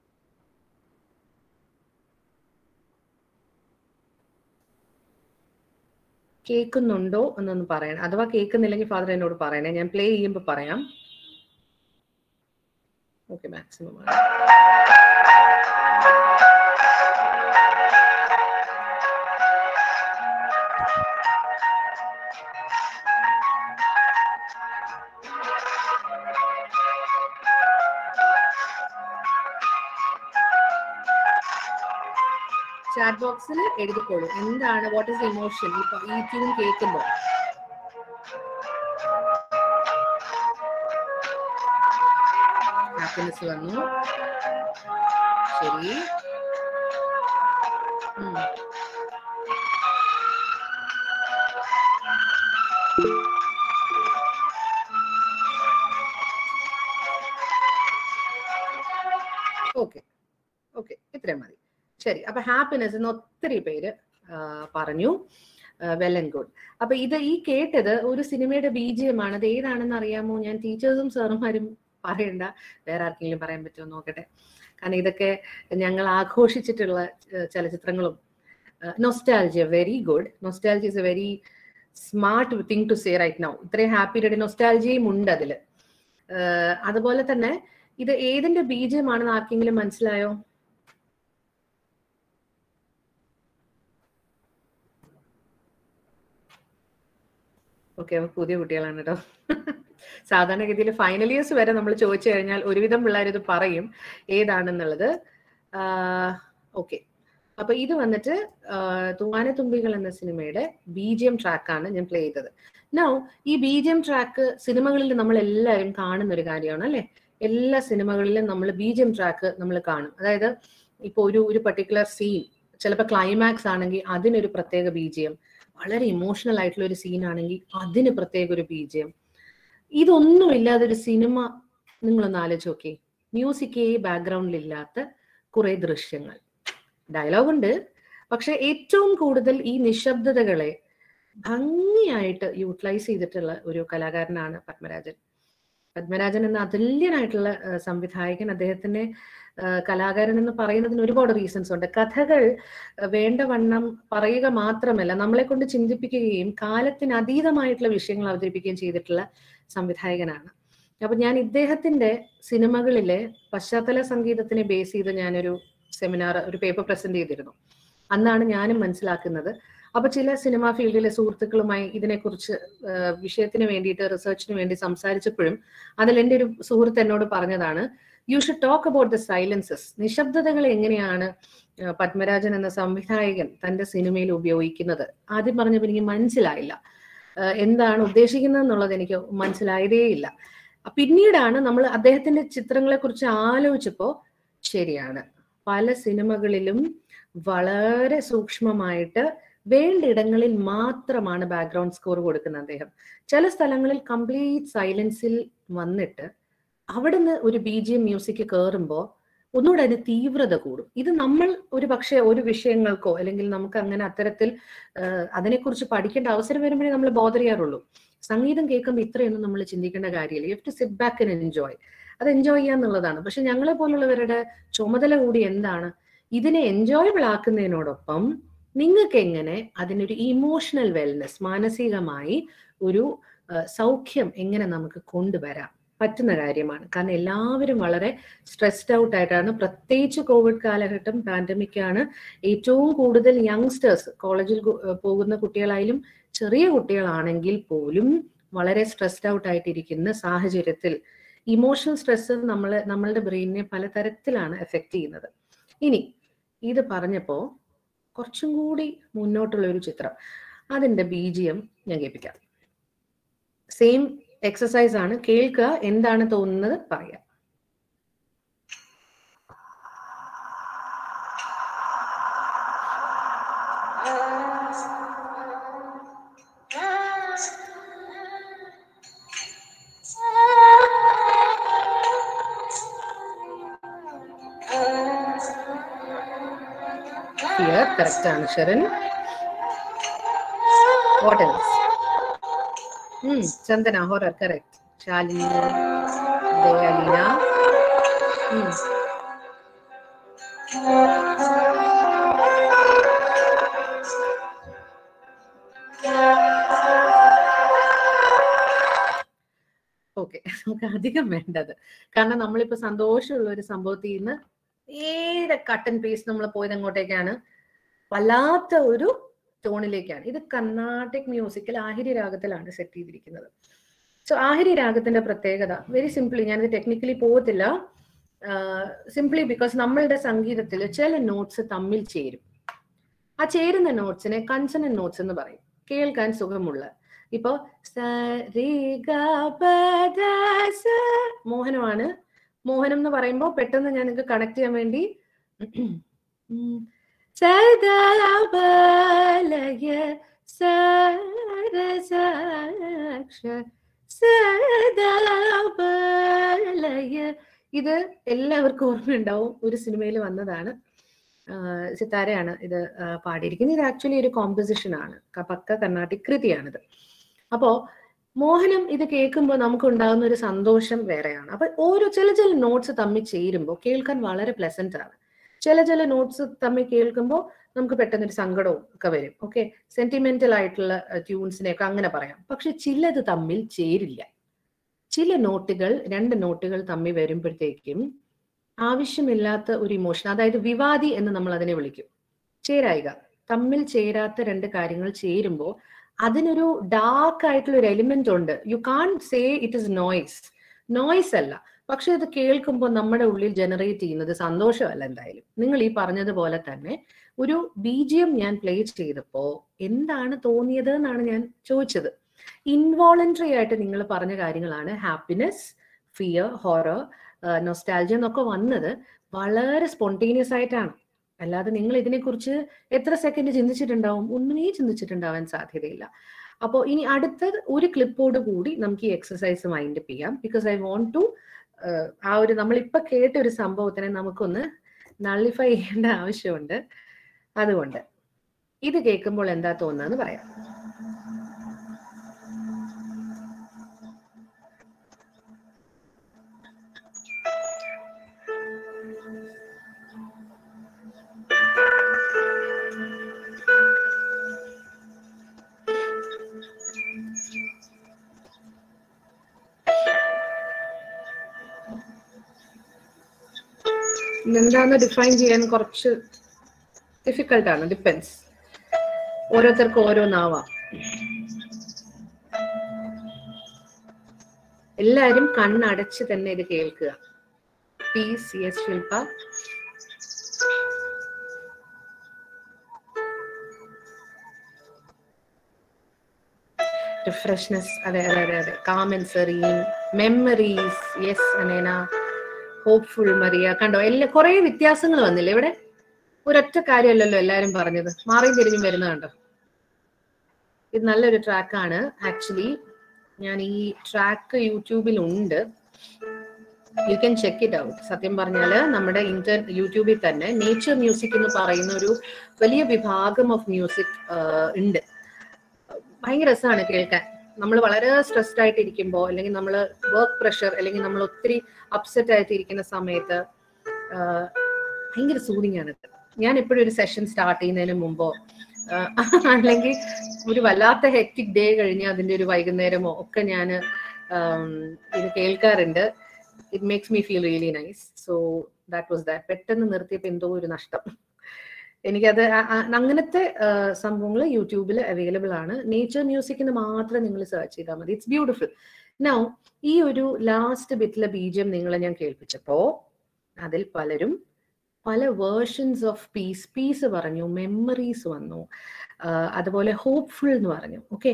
കേൾക്കുന്നുണ്ടോ എന്നൊന്ന് പറയണം. അഥവാ കേൾക്കുന്നില്ലെങ്കിൽ ഫാദർ എന്നോട് പറയണേ, ഞാൻ പ്ലേ ചെയ്യുമ്പോൾ പറയാം. ഓക്കെ, മാക്സിമം ആണ്. ചാറ്റ് ബോക്സിൽ എഴുതിക്കോളൂ എന്താണ്, വാട്ട് ഈസ് ഇമോഷൻ ഇപ്പൊ ഈ ട്യൂൺ കേൾക്കുമ്പോൾ. ഹാപ്പിനെസ് വന്നു, ശരി. ഓക്കെ ഓക്കെ, ഇത്രയും മതി. ശരി, അപ്പൊ ഹാപ്പിനെസ് എന്ന് ഒത്തിരി പേര് പറഞ്ഞു. Well and good. അപ്പൊ ഇത് ഈ കേട്ടത് ഒരു സിനിമയുടെ ബീജിയമാണ്. അത് ഏതാണെന്ന് അറിയാമോ? ഞാൻ ടീച്ചേഴ്സും സാറുമാരും പറയണ്ട, വേറെ ആർക്കെങ്കിലും പറയാൻ പറ്റുമോ നോക്കട്ടെ. കാരണം ഇതൊക്കെ ഞങ്ങൾ ആഘോഷിച്ചിട്ടുള്ള ചലച്ചിത്രങ്ങളും. Nostalgia, very good. Nostalgia is a very smart thing to say right now. ഇത്രയും ഹാപ്പി പീരിയഡ് നൊസ്റ്റാൾജിയയും ഉണ്ട് അതില്. അതുപോലെ തന്നെ ഇത് ഏതിന്റെ ബീജിയമാണെന്ന് ആർക്കെങ്കിലും മനസ്സിലായോ? ഓക്കെ, പുതിയ കുട്ടികളാണ് കേട്ടോ. സാധാരണഗതിയിൽ ഫൈനൽ ഇയേഴ്സ് വരെ നമ്മൾ ചോദിച്ചു കഴിഞ്ഞാൽ ഒരുവിധം പിള്ളേർ ഇത് പറയും ഏതാണെന്നുള്ളത്. ഓക്കെ, അപ്പൊ ഇത് വന്നിട്ട് തൂവാനത്തുമ്പികൾ എന്ന സിനിമയുടെ ബീജിയം ട്രാക്കാണ് ഞാൻ പ്ലേ ചെയ്തത്. നൗ ഈ ബീജിയം ട്രാക്ക് സിനിമകളിൽ നമ്മൾ എല്ലാവരും കാണുന്ന ഒരു കാര്യമാണ് അല്ലെ. എല്ലാ സിനിമകളിലും നമ്മൾ ബീജിയം ട്രാക്ക് നമ്മൾ കാണും. അതായത് ഇപ്പൊ ഒരു ഒരു പർട്ടിക്കുലർ സീൻ, ചിലപ്പോൾ ക്ലൈമാക്സ് ആണെങ്കിൽ അതിനൊരു പ്രത്യേക ബീജിയം, വളരെ ഇമോഷണൽ ആയിട്ടുള്ള ഒരു സീൻ ആണെങ്കിൽ അതിന് പ്രത്യേക ഒരു ബീജിയം. ഇതൊന്നുമില്ലാതെ ഒരു സിനിമ നിങ്ങളൊന്ന് ആലോചിച്ച് നോക്കി. മ്യൂസിക്കേ ബാക്ക്ഗ്രൗണ്ടിലില്ലാത്ത കുറെ ദൃശ്യങ്ങൾ, ഡയലോഗ് ഉണ്ട്, പക്ഷെ ഏറ്റവും കൂടുതൽ ഈ നിശബ്ദതകളെ ഭംഗിയായിട്ട് യൂട്ടിലൈസ് ചെയ്തിട്ടുള്ള ഒരു കലാകാരനാണ് പത്മരാജൻ. പത്മരാജൻ എന്ന അതുല്യനായിട്ടുള്ള സംവിധായകൻ. അദ്ദേഹത്തിന്റെ കലാകാരൻ എന്ന് പറയുന്നതിന് ഒരുപാട് റീസൺസ് ഉണ്ട്. കഥകൾ വേണ്ടവണ്ണം പറയുക മാത്രമല്ല, നമ്മളെ കൊണ്ട് ചിന്തിപ്പിക്കുകയും കാലത്തിന് അതീതമായിട്ടുള്ള വിഷയങ്ങൾ അവതരിപ്പിക്കുകയും ചെയ്തിട്ടുള്ള സംവിധായകനാണ്. അപ്പൊ ഞാൻ ഇദ്ദേഹത്തിന്റെ സിനിമകളിലെ പശ്ചാത്തല സംഗീതത്തിനെ ബേസ് ചെയ്ത് ഞാനൊരു സെമിനാർ, ഒരു പേപ്പർ പ്രസന്റ് ചെയ്തിരുന്നു. അന്നാണ് ഞാനും മനസ്സിലാക്കുന്നത്. അപ്പൊ ചില സിനിമാ ഫീൽഡിലെ സുഹൃത്തുക്കളുമായി ഇതിനെക്കുറിച്ച് വിഷയത്തിന് വേണ്ടിയിട്ട് റിസർച്ചിന് വേണ്ടി സംസാരിച്ചപ്പോഴും അതിൽ എൻ്റെ ഒരു സുഹൃത്ത് എന്നോട് പറഞ്ഞതാണ്, you should talk about the silences. നിശബ്ദതകൾ എങ്ങനെയാണ് പത്മരാജൻ എന്ന സംവിധായകൻ തന്റെ സിനിമയിൽ ഉപയോഗിക്കുന്നത്. ആദ്യം പറഞ്ഞപ്പോൾ എനിക്ക് മനസ്സിലായില്ല എന്താണ് ഉദ്ദേശിക്കുന്നത് എന്നുള്ളത്, എനിക്ക് മനസ്സിലായതേയില്ല. പിന്നീടാണ് നമ്മൾ അദ്ദേഹത്തിന്റെ ചിത്രങ്ങളെ കുറിച്ച് ആലോചിച്ചപ്പോ ശരിയാണ്, പല സിനിമകളിലും വളരെ സൂക്ഷ്മമായിട്ട് വേണ്ടിടങ്ങളിൽ മാത്രമാണ് ബാക്ക്ഗ്രൗണ്ട് സ്കോർ കൊടുക്കുന്നത് അദ്ദേഹം. ചില സ്ഥലങ്ങളിൽ കംപ്ലീറ്റ് സൈലൻസിൽ വന്നിട്ട് അവിടുന്ന് ഒരു ബി ജി എം മ്യൂസിക് കയറുമ്പോൾ ഒന്നുകൂടെ അതിന് തീവ്രത കൂടും. ഇത് നമ്മൾ ഒരു പക്ഷേ ഒരു വിഷയങ്ങൾക്കോ അല്ലെങ്കിൽ നമുക്ക് അങ്ങനെ അത്തരത്തിൽ അതിനെക്കുറിച്ച് പഠിക്കേണ്ട അവസരം വരുമ്പോഴേ നമ്മൾ ബോധർ ചെയ്യാറുള്ളൂ. സംഗീതം കേൾക്കുമ്പോൾ ഇത്രയൊന്നും നമ്മൾ ചിന്തിക്കേണ്ട കാര്യമില്ല. You have to sit back and enjoy. അത് എൻജോയ് ചെയ്യാന്നുള്ളതാണ്. പക്ഷെ ഞങ്ങളെ പോലുള്ളവരുടെ ചുമതല കൂടി എന്താണ്, ഇതിനെ എൻജോയബിൾ ആക്കുന്നതിനോടൊപ്പം നിങ്ങൾക്ക് എങ്ങനെ അതിനൊരു ഇമോഷണൽ വെൽനെസ്, മാനസികമായി ഒരു സൗഖ്യം എങ്ങനെ നമുക്ക് കൊണ്ടുവരാം പറ്റുന്ന കാര്യമാണ്. കാരണം എല്ലാവരും വളരെ സ്ട്രെസ്ഡ് ഔട്ട് ആയിട്ടാണ്. പ്രത്യേകിച്ച് കോവിഡ് കാലഘട്ടം, പാൻഡമിക് ആണ്. ഏറ്റവും കൂടുതൽ യങ്സ്റ്റേഴ്സ്, കോളേജിൽ പോകുന്ന കുട്ടികളായാലും ചെറിയ കുട്ടികളാണെങ്കിൽ പോലും വളരെ സ്ട്രെസ്ഡ് ഔട്ട് ആയിട്ടിരിക്കുന്ന സാഹചര്യത്തിൽ ഇമോഷണൽ സ്ട്രെസ് നമ്മൾ നമ്മളുടെ ബ്രെയിനിനെ പലതരത്തിലാണ് എഫക്ട് ചെയ്യുന്നത്. ഇനി ഇത് പറഞ്ഞപ്പോ കുറച്ചും കൂടി മുന്നോട്ടുള്ള ഒരു ചിത്രം, അതിന്റെ ബി ജി എം ഞാൻ കേൾപ്പിക്കാം. സെയിം എക്സസൈസ് ആണ്, കേൾക്കുക, എന്താണ് തോന്നുന്നത് പറയാം. Here, correct ആണ് Sharan. What else? Hmm, Chandana, horror, correct. Shalini, Deyalina. Hmm. Okay, നമുക്ക് അധികം വേണ്ടത്. കാരണം നമ്മളിപ്പോ സന്തോഷമുള്ള ഒരു സംഭവത്തിൽ നിന്ന് നേരെ കട്ട് ആൻഡ് പേസ്റ്റ് നമ്മൾ പോയത് അങ്ങോട്ടേക്കാണ്, വല്ലാത്ത ഒരു ടോണിലേക്കാണ്. ഇത് കർണാട്ടിക് മ്യൂസിക്കിൽ ആഹിരി രാഗത്തിലാണ് സെറ്റ് ചെയ്തിരിക്കുന്നത്. സോ ആഹിരി രാഗത്തിന്റെ പ്രത്യേകത വെരി സിംപ്ലി, ഞാനിത് ടെക്നിക്കലി പോകത്തില്ല, സിംപ്ലി ബിക്കോസ് നമ്മളുടെ സംഗീതത്തിൽ ചില നോട്ട്സ് തമ്മിൽ ചേരും. ആ ചേരുന്ന നോട്ട്സിനെ കൺസണന്റ് നോട്ട്സ് എന്ന് പറയും, കേൾക്കാൻ സുഖമുള്ള. ഇപ്പോ മോഹനമാണ്, മോഹനം എന്ന് പറയുമ്പോൾ പെട്ടെന്ന് ഞാൻ നിങ്ങൾക്ക് കണക്ട് ചെയ്യാൻ വേണ്ടി സദാബലയ സരസാക്ഷ സദാബലയ, ഇത് എല്ലാവർക്കും ഓർമ്മയുണ്ടാവും, ഒരു സിനിമയിൽ വന്നതാണ്. സിത്താരയാണ് ഇത് പാടിയിരിക്കുന്നത്. ഇത് ആക്ച്വലി ഒരു കോമ്പോസിഷൻ ആണ്, പക്ക കർണാട്ടിക് കൃതിയാണിത്. അപ്പോ മോഹനം ഇത് കേൾക്കുമ്പോൾ നമുക്ക് ഉണ്ടാകുന്ന ഒരു സന്തോഷം വേറെയാണ്. അപ്പൊ ഓരോ ചില ചില നോട്ട്സ് തമ്മിൽ ചേരുമ്പോൾ കേൾക്കാൻ വളരെ പ്ലസന്റ് ആണ്. ചില ചില നോട്ട്സ് തമ്മിൽ കേൾക്കുമ്പോൾ നമുക്ക് പെട്ടെന്നൊരു സങ്കടവും ഒക്കെ വരും. ഓക്കെ, സെന്റിമെന്റൽ ആയിട്ടുള്ള ട്യൂൺസിനെയൊക്കെ അങ്ങനെ പറയാം. പക്ഷെ ചിലത് തമ്മിൽ ചേരില്ല. ചില നോട്ടുകൾ, രണ്ട് നോട്ടുകൾ തമ്മിൽ വരുമ്പോഴത്തേക്കും ആവശ്യമില്ലാത്ത ഒരു ഇമോഷൻ, അതായത് വിവാദി എന്ന് നമ്മൾ അതിനെ വിളിക്കും, ചേരായിക, തമ്മിൽ ചേരാത്ത രണ്ട് കാര്യങ്ങൾ ചേരുമ്പോൾ അതിനൊരു ഡാർക്ക് ആയിട്ടുള്ള ഒരു എലിമെന്റ് ഉണ്ട്. You can say it is noise, noise അല്ല, പക്ഷെ അത് കേൾക്കുമ്പോൾ നമ്മുടെ ഉള്ളിൽ ജനറേറ്റ് ചെയ്യുന്നത് സന്തോഷമല്ല. എന്തായാലും നിങ്ങൾ ഈ പറഞ്ഞതുപോലെ തന്നെ ഒരു ബി ജി എം ഞാൻ പ്ലേ ചെയ്തപ്പോ എന്താണ് തോന്നിയത് എന്നാണ് ഞാൻ ചോദിച്ചത്. ഇൻവോളണ്ടറി ആയിട്ട് നിങ്ങൾ പറഞ്ഞ കാര്യങ്ങളാണ്. ഹാപ്പിനെസ്, ഫിയർ, ഹൊറർ, നൊസ്റ്റാൾജിയ എന്നൊക്കെ വന്നത് വളരെ സ്പോണ്ടേനിയസ് ആയിട്ടാണ്. അല്ലാതെ നിങ്ങൾ ഇതിനെക്കുറിച്ച് എത്ര സെക്കൻഡ് ചിന്തിച്ചിട്ടുണ്ടാവും? ഒന്നുമേ ചിന്തിച്ചിട്ടുണ്ടാവാൻ സാധ്യതയില്ല. അപ്പോൾ ഇനി അടുത്ത ഒരു ക്ലിപ്പോട് കൂടി നമുക്ക് ഈ എക്സസൈസ് മൈൻഡ് അപ്പ് ചെയ്യാം. ബിക്കോസ് ഐ വോണ്ട് ടു ആ ഒരു നമ്മളിപ്പൊ കേട്ട ഒരു സംഭവത്തിനെ നമുക്കൊന്ന് നള്ളിഫൈ ചെയ്യേണ്ട ആവശ്യമുണ്ട്. അതുകൊണ്ട് ഇത് കേൾക്കുമ്പോൾ എന്താ തോന്നുന്നതെന്ന് പറയാം. എന്താന്ന് ഡിഫൈൻ ചെയ്യാൻ കുറച്ച് ഡിഫിക്കൽട്ടാണ്. ഡിപ്പെൻസ്, ഓരോരുത്തർക്കും ഓരോന്നാവാം. എല്ലാരും കണ്ണടച്ച് തന്നെ ഇത് കേൾക്കുക. പീസ്. യെസ് ശില്പ. റിഫ്രഷ്നെസ്, അതെ അതെ അതെ അതെ. Calm and serene. Memories, yes അനേന. Hopeful Maria. കണ്ടോ, എല്ലാ കുറെ വ്യത്യാസങ്ങൾ വന്നില്ലേ ഇവിടെ? ഒരൊറ്റ കാര്യമല്ലല്ലോ എല്ലാരും പറഞ്ഞത്, മാറിയും തിരിഞ്ഞും വരുന്നത് കണ്ടോ. ഇത് നല്ലൊരു ട്രാക്കാണ് ആക്ച്വലി. ഞാൻ ഈ ട്രാക്ക് യൂട്യൂബിൽ ഉണ്ട്, you can check it out. സത്യം പറഞ്ഞാല് നമ്മുടെ ഇന്റർ യൂട്യൂബിൽ തന്നെ നേച്ചർ മ്യൂസിക് എന്ന് പറയുന്ന ഒരു വലിയ വിഭാഗം ഓഫ് മ്യൂസിക് ഉണ്ട്. ഭയങ്കര രസമാണ് കേൾക്കാൻ. നമ്മൾ വളരെ സ്ട്രെസ്ഡ് ആയിട്ട് ഇരിക്കുമ്പോൾ, അല്ലെങ്കിൽ നമ്മൾ വർക്ക് പ്രഷർ, അല്ലെങ്കിൽ നമ്മൾ ഒത്തിരി അപ്സെറ്റ് ആയിട്ട് ഇരിക്കുന്ന സമയത്ത് ഭയങ്കര സൂതിങ് ആണ്. ഞാൻ എപ്പോഴും ഒരു സെഷൻ സ്റ്റാർട്ട് ചെയ്യുന്നതിന് മുമ്പോ അല്ലെങ്കിൽ ഒരു വല്ലാത്ത ഹെക്ടിക് ഡേ കഴിഞ്ഞ് അതിന്റെ ഒരു വൈകുന്നേരമോ ഒക്കെ ഞാൻ ഇത് കേൾക്കാറുണ്ട്. It makes me feel really nice. So that was that. പെട്ടെന്ന് നിർത്തിയപ്പോൾ എന്തോ ഒരു നഷ്ടം. എനിക്കത് അങ്ങനത്തെ സംഭവങ്ങൾ യൂട്യൂബിൽ അവൈലബിൾ ആണ്. നേച്ചർ മ്യൂസിക് എന്ന് മാത്രം നിങ്ങൾ സെർച്ച് ചെയ്താൽ മതി. It's beautiful. നൗ ഈ ഒരു ലാസ്റ്റ് ബിറ്റിലെ ബീജം നിങ്ങളെ ഞാൻ കേൾപ്പിച്ചപ്പോ അതിൽ പലരും പല വേർഷൻസ് ഓഫ് പീസ് പീസ് പറഞ്ഞു, മെമ്മറീസ് വന്നു, അതുപോലെ ഹോപ്പ്ഫുൾ എന്ന് പറഞ്ഞു. ഓക്കെ,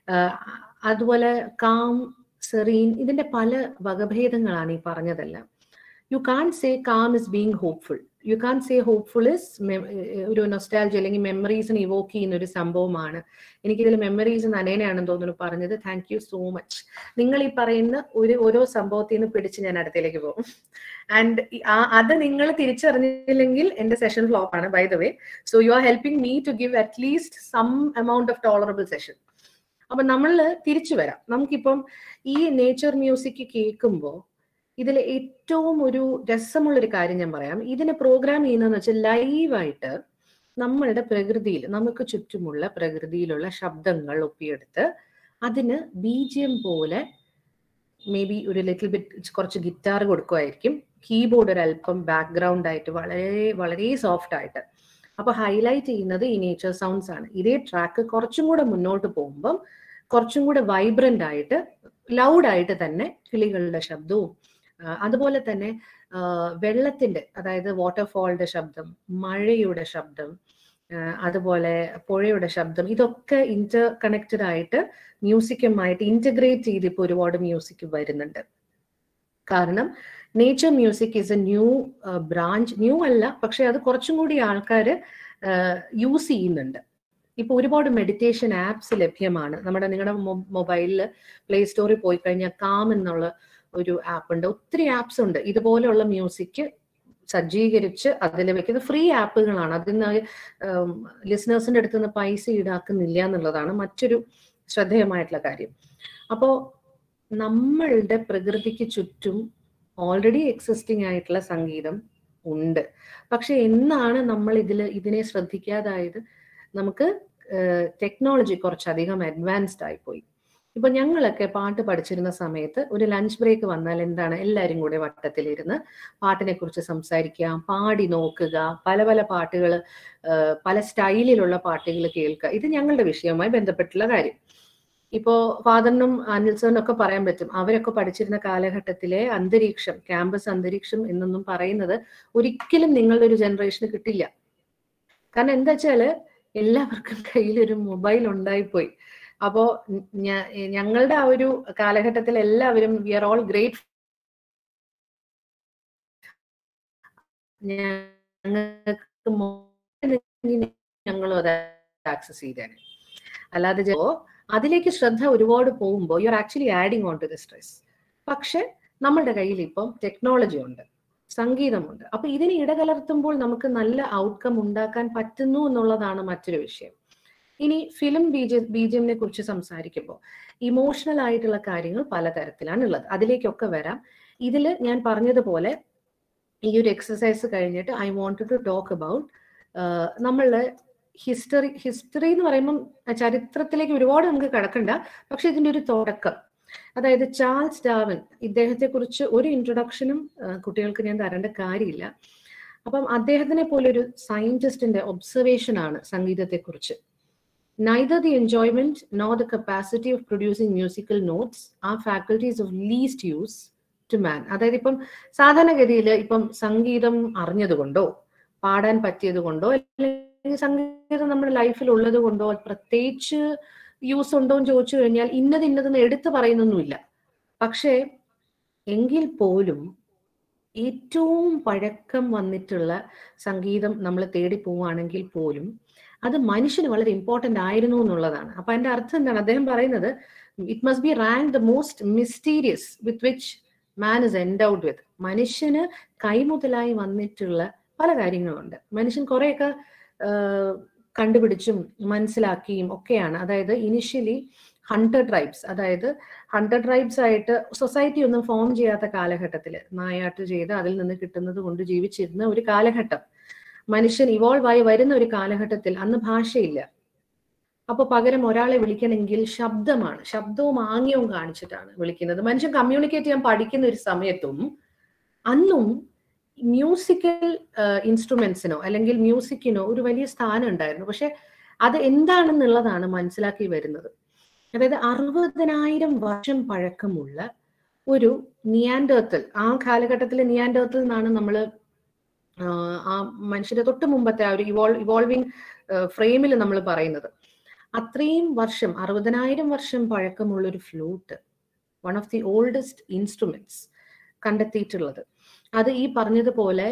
അതുപോലെ കാം, സെറീൻ, ഇതിന്റെ പല വകഭേദങ്ങളാണ് ഈ പറഞ്ഞതെല്ലാം. You can say calm is being hopeful. You can say hopeful is ഒരു നൊസ്റ്റാൾജി അല്ലെങ്കിൽ മെമ്മറീസിന് ഇവോക്ക് ചെയ്യുന്ന ഒരു സംഭവമാണ്. എനിക്കിതിൽ മെമ്മറീസ് നനേനാണെന്ന് തോന്നുന്നു പറഞ്ഞത്. Thank you so much. നിങ്ങൾ ഈ പറയുന്ന ഒരു ഓരോ സംഭവത്തിൽ നിന്ന് പിടിച്ച് ഞാൻ അടുത്തേക്ക് പോകും. ആൻഡ് അത് നിങ്ങൾ തിരിച്ചറിഞ്ഞില്ലെങ്കിൽ എന്റെ സെഷൻ ഫ്ലോപ്പ് ആണ്, by the way. So you are helping me to give at least some amount of tolerable session. അപ്പൊ നമ്മൾ തിരിച്ചു വരാം. നമുക്കിപ്പം ഈ നേച്ചർ മ്യൂസിക് കേൾക്കുമ്പോൾ ഇതിൽ ഏറ്റവും ഒരു രസമുള്ളൊരു കാര്യം ഞാൻ പറയാം. ഇതിനെ പ്രോഗ്രാം ചെയ്യുന്നതെന്ന് വെച്ചാൽ ലൈവായിട്ട് നമ്മളുടെ പ്രകൃതിയിൽ, നമുക്ക് ചുറ്റുമുള്ള പ്രകൃതിയിലുള്ള ശബ്ദങ്ങൾ ഒപ്പിയെടുത്ത് അതിന് ബീജിയം പോലെ മേ ബി ഒരു ലിറ്റിൽ ബിറ്റ് കുറച്ച് ഗിറ്റാർ കൊടുക്കുമായിരിക്കും, കീബോർഡ് ഒരു അല്പം ബാക്ക്ഗ്രൗണ്ട് ആയിട്ട് വളരെ വളരെ സോഫ്റ്റ് ആയിട്ട്. അപ്പൊ ഹൈലൈറ്റ് ചെയ്യുന്നത് ഈ നേച്ചർ സൗണ്ട്സ് ആണ്. ഇതേ ട്രാക്ക് കുറച്ചും കൂടെ മുന്നോട്ട് പോകുമ്പം കുറച്ചും കൂടെ വൈബ്രന്റ് ആയിട്ട് ലൗഡായിട്ട് തന്നെ കിളികളുടെ ശബ്ദവും അതുപോലെ തന്നെ വെള്ളത്തിന്റെ, അതായത് വാട്ടർഫോളിന്റെ ശബ്ദം, മഴയുടെ ശബ്ദം, അതുപോലെ പുഴയുടെ ശബ്ദം, ഇതൊക്കെ ഇന്റർ കണക്റ്റഡ് ആയിട്ട് മ്യൂസിക്കുമായിട്ട് ഇന്റഗ്രേറ്റ് ചെയ്ത് ഇപ്പോൾ ഒരുപാട് മ്യൂസിക് വരുന്നുണ്ട്. കാരണം nature music is a new branch. New അല്ല, പക്ഷെ അത് കുറച്ചും കൂടി ആൾക്കാർ യൂസ് ചെയ്യുന്നുണ്ട്. ഇപ്പൊ ഒരുപാട് മെഡിറ്റേഷൻ ആപ്സ് ലഭ്യമാണ്. നമ്മുടെ നിങ്ങളുടെ മൊബൈലിൽ പ്ലേ സ്റ്റോറിൽ പോയി കഴിഞ്ഞാൽ കാം എന്നുള്ള ഒരു ആപ്പ് ഉണ്ട്. ഒത്തിരി ആപ്സ് ഉണ്ട് ഇതുപോലെയുള്ള മ്യൂസിക് സജ്ജീകരിച്ച് അതിൽ വെക്കുന്ന ഫ്രീ ആപ്പുകളാണ്. അതിന് ലിസണേഴ്സിന്റെ അടുത്ത് നിന്ന് പൈസ ഈടാക്കുന്നില്ല എന്നുള്ളതാണ് മറ്റൊരു ശ്രദ്ധേയമായിട്ടുള്ള കാര്യം. അപ്പോ നമ്മളുടെ പ്രകൃതിക്ക് ചുറ്റും ഓൾറെഡി എക്സിസ്റ്റിംഗ് ആയിട്ടുള്ള സംഗീതം ഉണ്ട്. പക്ഷെ എന്നാണ് നമ്മൾ ഇതിൽ ഇതിനെ ശ്രദ്ധിക്കാതായത്? നമുക്ക് ടെക്നോളജി കുറച്ചധികം അഡ്വാൻസ്ഡ് ആയിപ്പോയി. ഇപ്പൊ ഞങ്ങളൊക്കെ പാട്ട് പഠിച്ചിരുന്ന സമയത്ത് ഒരു ലഞ്ച് ബ്രേക്ക് വന്നാൽ എന്താണ്, എല്ലാവരും കൂടെ വട്ടത്തിലിരുന്ന് പാട്ടിനെ കുറിച്ച് സംസാരിക്കുക, പാടി നോക്കുക, പല പല പാട്ടുകൾ, പല സ്റ്റൈലിലുള്ള പാട്ടുകൾ കേൾക്കുക. ഇത് ഞങ്ങളുടെ വിഷയവുമായി ബന്ധപ്പെട്ടുള്ള കാര്യം. ഇപ്പോ ഫാദറിനും അനിൽ സാറിനും ഒക്കെ പറയാൻ പറ്റും, അവരൊക്കെ പഠിച്ചിരുന്ന കാലഘട്ടത്തിലെ അന്തരീക്ഷം, ക്യാമ്പസ് അന്തരീക്ഷം എന്നൊന്നും പറയുന്നത് ഒരിക്കലും നിങ്ങളുടെ ഒരു ജനറേഷന് കിട്ടില്ല. കാരണം എന്താ വെച്ചാല് എല്ലാവർക്കും കയ്യിൽ ഒരു മൊബൈൽ ഉണ്ടായിപ്പോയി. അപ്പോ ഞങ്ങളുടെ ആ ഒരു കാലഘട്ടത്തിൽ എല്ലാവരും വി ആർ ഓൾ ഗ്രേറ്റ്, ഞങ്ങൾക്ക് ഞങ്ങളും അത് ആക്സസ് ചെയ്തേനെ. അല്ലാതെ അതിലേക്ക് ശ്രദ്ധ ഒരുപാട് പോകുമ്പോൾ you are actually adding on to the stress. പക്ഷെ നമ്മളുടെ കയ്യിൽ ഇപ്പം ടെക്നോളജി ഉണ്ട്, സംഗീതമുണ്ട്. അപ്പൊ ഇതിനെ ഇടകലർത്തുമ്പോൾ നമുക്ക് നല്ല ഔട്ട്കം ഉണ്ടാക്കാൻ പറ്റുന്നു എന്നുള്ളതാണ് മറ്റൊരു വിഷയം. ഇനി ഫിലിം ബീജ ബീജിയമിനെ കുറിച്ച് സംസാരിക്കുമ്പോൾ ഇമോഷണൽ ആയിട്ടുള്ള കാര്യങ്ങൾ പലതരത്തിലാണ് ഉള്ളത്. അതിലേക്കൊക്കെ വരാം. ഇതിൽ ഞാൻ പറഞ്ഞതുപോലെ ഈ ഒരു എക്സസൈസ് കഴിഞ്ഞിട്ട് I wanted to talk about നമ്മളുടെ ഹിസ്റ്ററി. ഹിസ്റ്ററി എന്ന് പറയുമ്പം ചരിത്രത്തിലേക്ക് ഒരുപാട് നമുക്ക് കടക്കണ്ട, പക്ഷെ ഇതിന്റെ ഒരു തുടക്കം, അതായത് ചാൾസ് ഡാർവിൻ, ഇദ്ദേഹത്തെ കുറിച്ച് ഒരു ഇൻട്രൊഡക്ഷനും കുട്ടികൾക്ക് ഞാൻ തരേണ്ട കാര്യമില്ല. അപ്പം അദ്ദേഹത്തിനെ പോലെ ഒരു സയന്റിസ്റ്റിന്റെ ഒബ്സർവേഷൻ ആണ് സംഗീതത്തെ കുറിച്ച്. Neither the enjoyment nor the capacity of producing musical notes are faculties of least use, to man. അതായത് ഇപ്പം സാധാരണഗതിയിൽ ഇപ്പം സംഗീതം അറിഞ്ഞതുകൊണ്ടോ പാടാൻ പറ്റിയത് കൊണ്ടോ അല്ലെങ്കിൽ സംഗീതം നമ്മുടെ ലൈഫിൽ ഉള്ളത് കൊണ്ടോ പ്രത്യേകിച്ച് യൂസ് ഉണ്ടോ എന്ന് ചോദിച്ചു കഴിഞ്ഞാൽ ഇന്നത് ഇന്നതെന്ന് എടുത്തു പറയുന്നൊന്നുമില്ല. പക്ഷേ എങ്കിൽ പോലും ഏറ്റവും പഴക്കം വന്നിട്ടുള്ള സംഗീതം നമ്മൾ തേടി പോവുകയാണെങ്കിൽ പോലും അത് മനുഷ്യന് വളരെ ഇമ്പോർട്ടന്റ് ആയിരുന്നു എന്നുള്ളതാണ്. അപ്പൊ അതിന്റെ അർത്ഥം എന്താണ്? അദ്ദേഹം പറയുന്നത് it must be rank the most mysterious with which man is endowed with. മനുഷ്യന് കൈമുതലായി വന്നിട്ടുള്ള പല കാര്യങ്ങളുണ്ട്. മനുഷ്യൻ കുറെയൊക്കെ കണ്ടുപിടിച്ചും മനസ്സിലാക്കിയും ഒക്കെയാണ്. അതായത് ഇനിഷ്യലി ഹണ്ടർ ട്രൈബ്സ്, അതായത് ഹണ്ടർ ട്രൈബ്സ് ആയിട്ട് സൊസൈറ്റി ഒന്നും ഫോം ചെയ്യാത്ത കാലഘട്ടത്തിൽ നായാട്ട് ചെയ്ത് അതിൽ നിന്ന് കിട്ടുന്നത് കൊണ്ട് ജീവിച്ചിരുന്ന ഒരു കാലഘട്ടം. മനുഷ്യൻ ഇവോൾവ് ആയി വരുന്ന ഒരു കാലഘട്ടത്തിൽ അന്ന് ഭാഷയില്ല. അപ്പൊ പകരം ഒരാളെ വിളിക്കണമെങ്കിൽ ശബ്ദമാണ്, ശബ്ദവും ആംഗ്യവും കാണിച്ചിട്ടാണ് വിളിക്കുന്നത്. മനുഷ്യൻ കമ്മ്യൂണിക്കേറ്റ് ചെയ്യാൻ പഠിക്കുന്ന ഒരു സമയത്തും അന്നും മ്യൂസിക്കൽ ഇൻസ്ട്രുമെന്റ്സിനോ അല്ലെങ്കിൽ മ്യൂസിക്കിനോ ഒരു വലിയ സ്ഥാനം ഉണ്ടായിരുന്നു. പക്ഷെ അത് എന്താണെന്നുള്ളതാണ് മനസ്സിലാക്കി വരുന്നത്. അതായത് അറുപതിനായിരം വർഷം പഴക്കമുള്ള ഒരു നിയാൻഡേർത്തൽ, ആ കാലഘട്ടത്തിലെ നിയാൻഡേർത്തൽ എന്നാണ് നമ്മൾ ആ മനുഷ്യന്റെ തൊട്ട് മുമ്പത്തെ ആ ഒരു ഇവോൾവ് ഇവോൾവിങ് ഫ്രെയിമിൽ നമ്മൾ പറയുന്നത്. അത്രയും വർഷം, അറുപതിനായിരം വർഷം പഴക്കമുള്ള ഒരു flute, one of the oldest instruments കണ്ടെത്തിയിട്ടുള്ളത്. അത് ഈ പറഞ്ഞതുപോലെ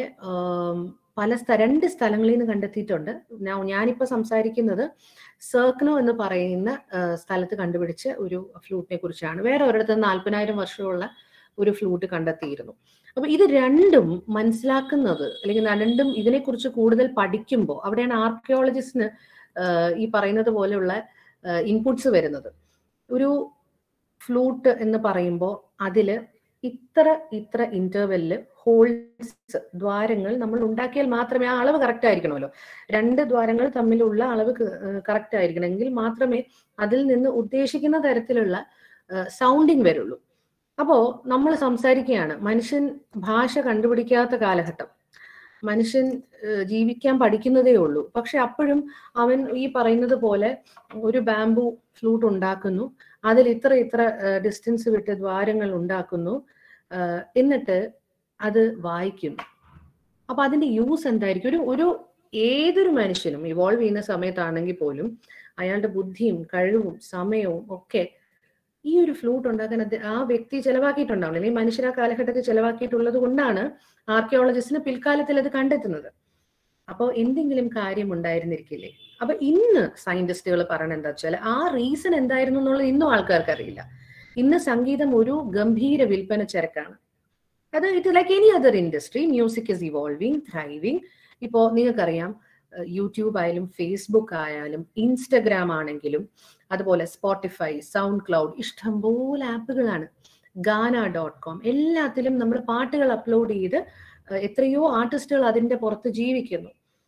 പല സ്ഥ രണ്ട് സ്ഥലങ്ങളിൽ നിന്ന് കണ്ടെത്തിയിട്ടുണ്ട്. ഞാനിപ്പോ സംസാരിക്കുന്നത് സർക്നോ എന്ന് പറയുന്ന സ്ഥലത്ത് കണ്ടുപിടിച്ച ഒരു ഫ്ലൂട്ടിനെ കുറിച്ചാണ്. വേറെ ഒരിടത്ത് നാൽപ്പതിനായിരം വർഷമുള്ള ഒരു ഫ്ലൂട്ട് കണ്ടെത്തിയിരുന്നു. അപ്പൊ ഇത് രണ്ടും മനസ്സിലാക്കുന്നത് അല്ലെങ്കിൽ രണ്ടും ഇതിനെക്കുറിച്ച് കൂടുതൽ പഠിക്കുമ്പോൾ അവിടെയാണ് ആർക്കിയോളജിസ്റ്റിന് ഈ പറയുന്നത് പോലെയുള്ള ഇൻപുട്സ് വരുന്നത്. ഒരു ഫ്ലൂട്ട് എന്ന് പറയുമ്പോൾ അതില് ഇത്ര ഇത്ര ഇന്റർവെല്ലില് ഹോൾസ്, ദ്വാരങ്ങൾ നമ്മൾ ഉണ്ടാക്കിയാൽ മാത്രമേ ആ അളവ് കറക്റ്റ് ആയിരിക്കണമല്ലോ. രണ്ട് ദ്വാരങ്ങൾ തമ്മിലുള്ള അളവ് കറക്റ്റ് ആയിരിക്കണമെങ്കിൽ മാത്രമേ അതിൽ നിന്ന് ഉദ്ദേശിക്കുന്ന തരത്തിലുള്ള സൗണ്ടിങ് വരുള്ളൂ. അപ്പോ നമ്മൾ സംസാരിക്കുകയാണ്, മനുഷ്യൻ ഭാഷ കണ്ടുപിടിക്കാത്ത കാലഘട്ടം, മനുഷ്യൻ ജീവിക്കാൻ പഠിക്കുന്നതേ ഉള്ളൂ. പക്ഷെ അപ്പോഴും അവൻ ഈ പറയുന്നത് പോലെ ഒരു ബാംബു ഫ്ലൂട്ട് ഉണ്ടാക്കുന്നു, അതിൽ ഇത്ര ഇത്ര ഡിസ്റ്റൻസ് വിട്ട് ദ്വാരങ്ങൾ ഉണ്ടാക്കുന്നു, എന്നിട്ട് അത് വായിക്കുന്നു. അപ്പൊ അതിന്റെ യൂസ് എന്തായിരിക്കും? ഒരു ഒരു ഏതൊരു മനുഷ്യനും ഇവോൾവ് ചെയ്യുന്ന സമയത്താണെങ്കിൽ പോലും അയാളുടെ ബുദ്ധിയും കഴിവും സമയവും ഒക്കെ ഈ ഒരു ഫ്ലൂട്ട് ഉണ്ടാക്കാൻ ആ വ്യക്തി ചെലവാക്കിയിട്ടുണ്ടാവും, അല്ലെങ്കിൽ മനുഷ്യർ ആ കാലഘട്ടത്തിൽ ചെലവാക്കിയിട്ടുള്ളത് കൊണ്ടാണ് ആർക്കിയോളജിസ്റ്റിന് പിൽക്കാലത്തിൽ അത് കണ്ടെത്തുന്നത്. അപ്പോൾ എന്തെങ്കിലും കാര്യം ഉണ്ടായിരുന്നിരിക്കില്ലേ? അപ്പൊ ഇന്ന് സയന്റിസ്റ്റുകൾ പറയണത് എന്താ വെച്ചാൽ ആ റീസൺ എന്തായിരുന്നു എന്നുള്ളത് ഇന്നും ആൾക്കാർക്ക് അറിയില്ല. ഇന്ന് സംഗീതം ഒരു ഗംഭീര വിൽപ്പന ചരക്കാണ്. അത് it like any other industry, music is evolving, thriving. ഇപ്പോ നിങ്ങൾക്കറിയാം, യൂട്യൂബ് ആയാലും ഫേസ്ബുക്ക് ആയാലും ഇൻസ്റ്റഗ്രാം ആണെങ്കിലും അതുപോലെ സ്പോട്ടിഫൈ, സൗണ്ട് ക്ലൗഡ്, ഇഷ്ടംപോലെ ആപ്പുകളാണ്. ഗാന ഡോട്ട് കോം, എല്ലാത്തിലും നമ്മൾ പാട്ടുകൾ അപ്ലോഡ് ചെയ്ത് എത്രയോ ആർട്ടിസ്റ്റുകൾ അതിന്റെ പുറത്ത് ജീവിക്കുന്നു.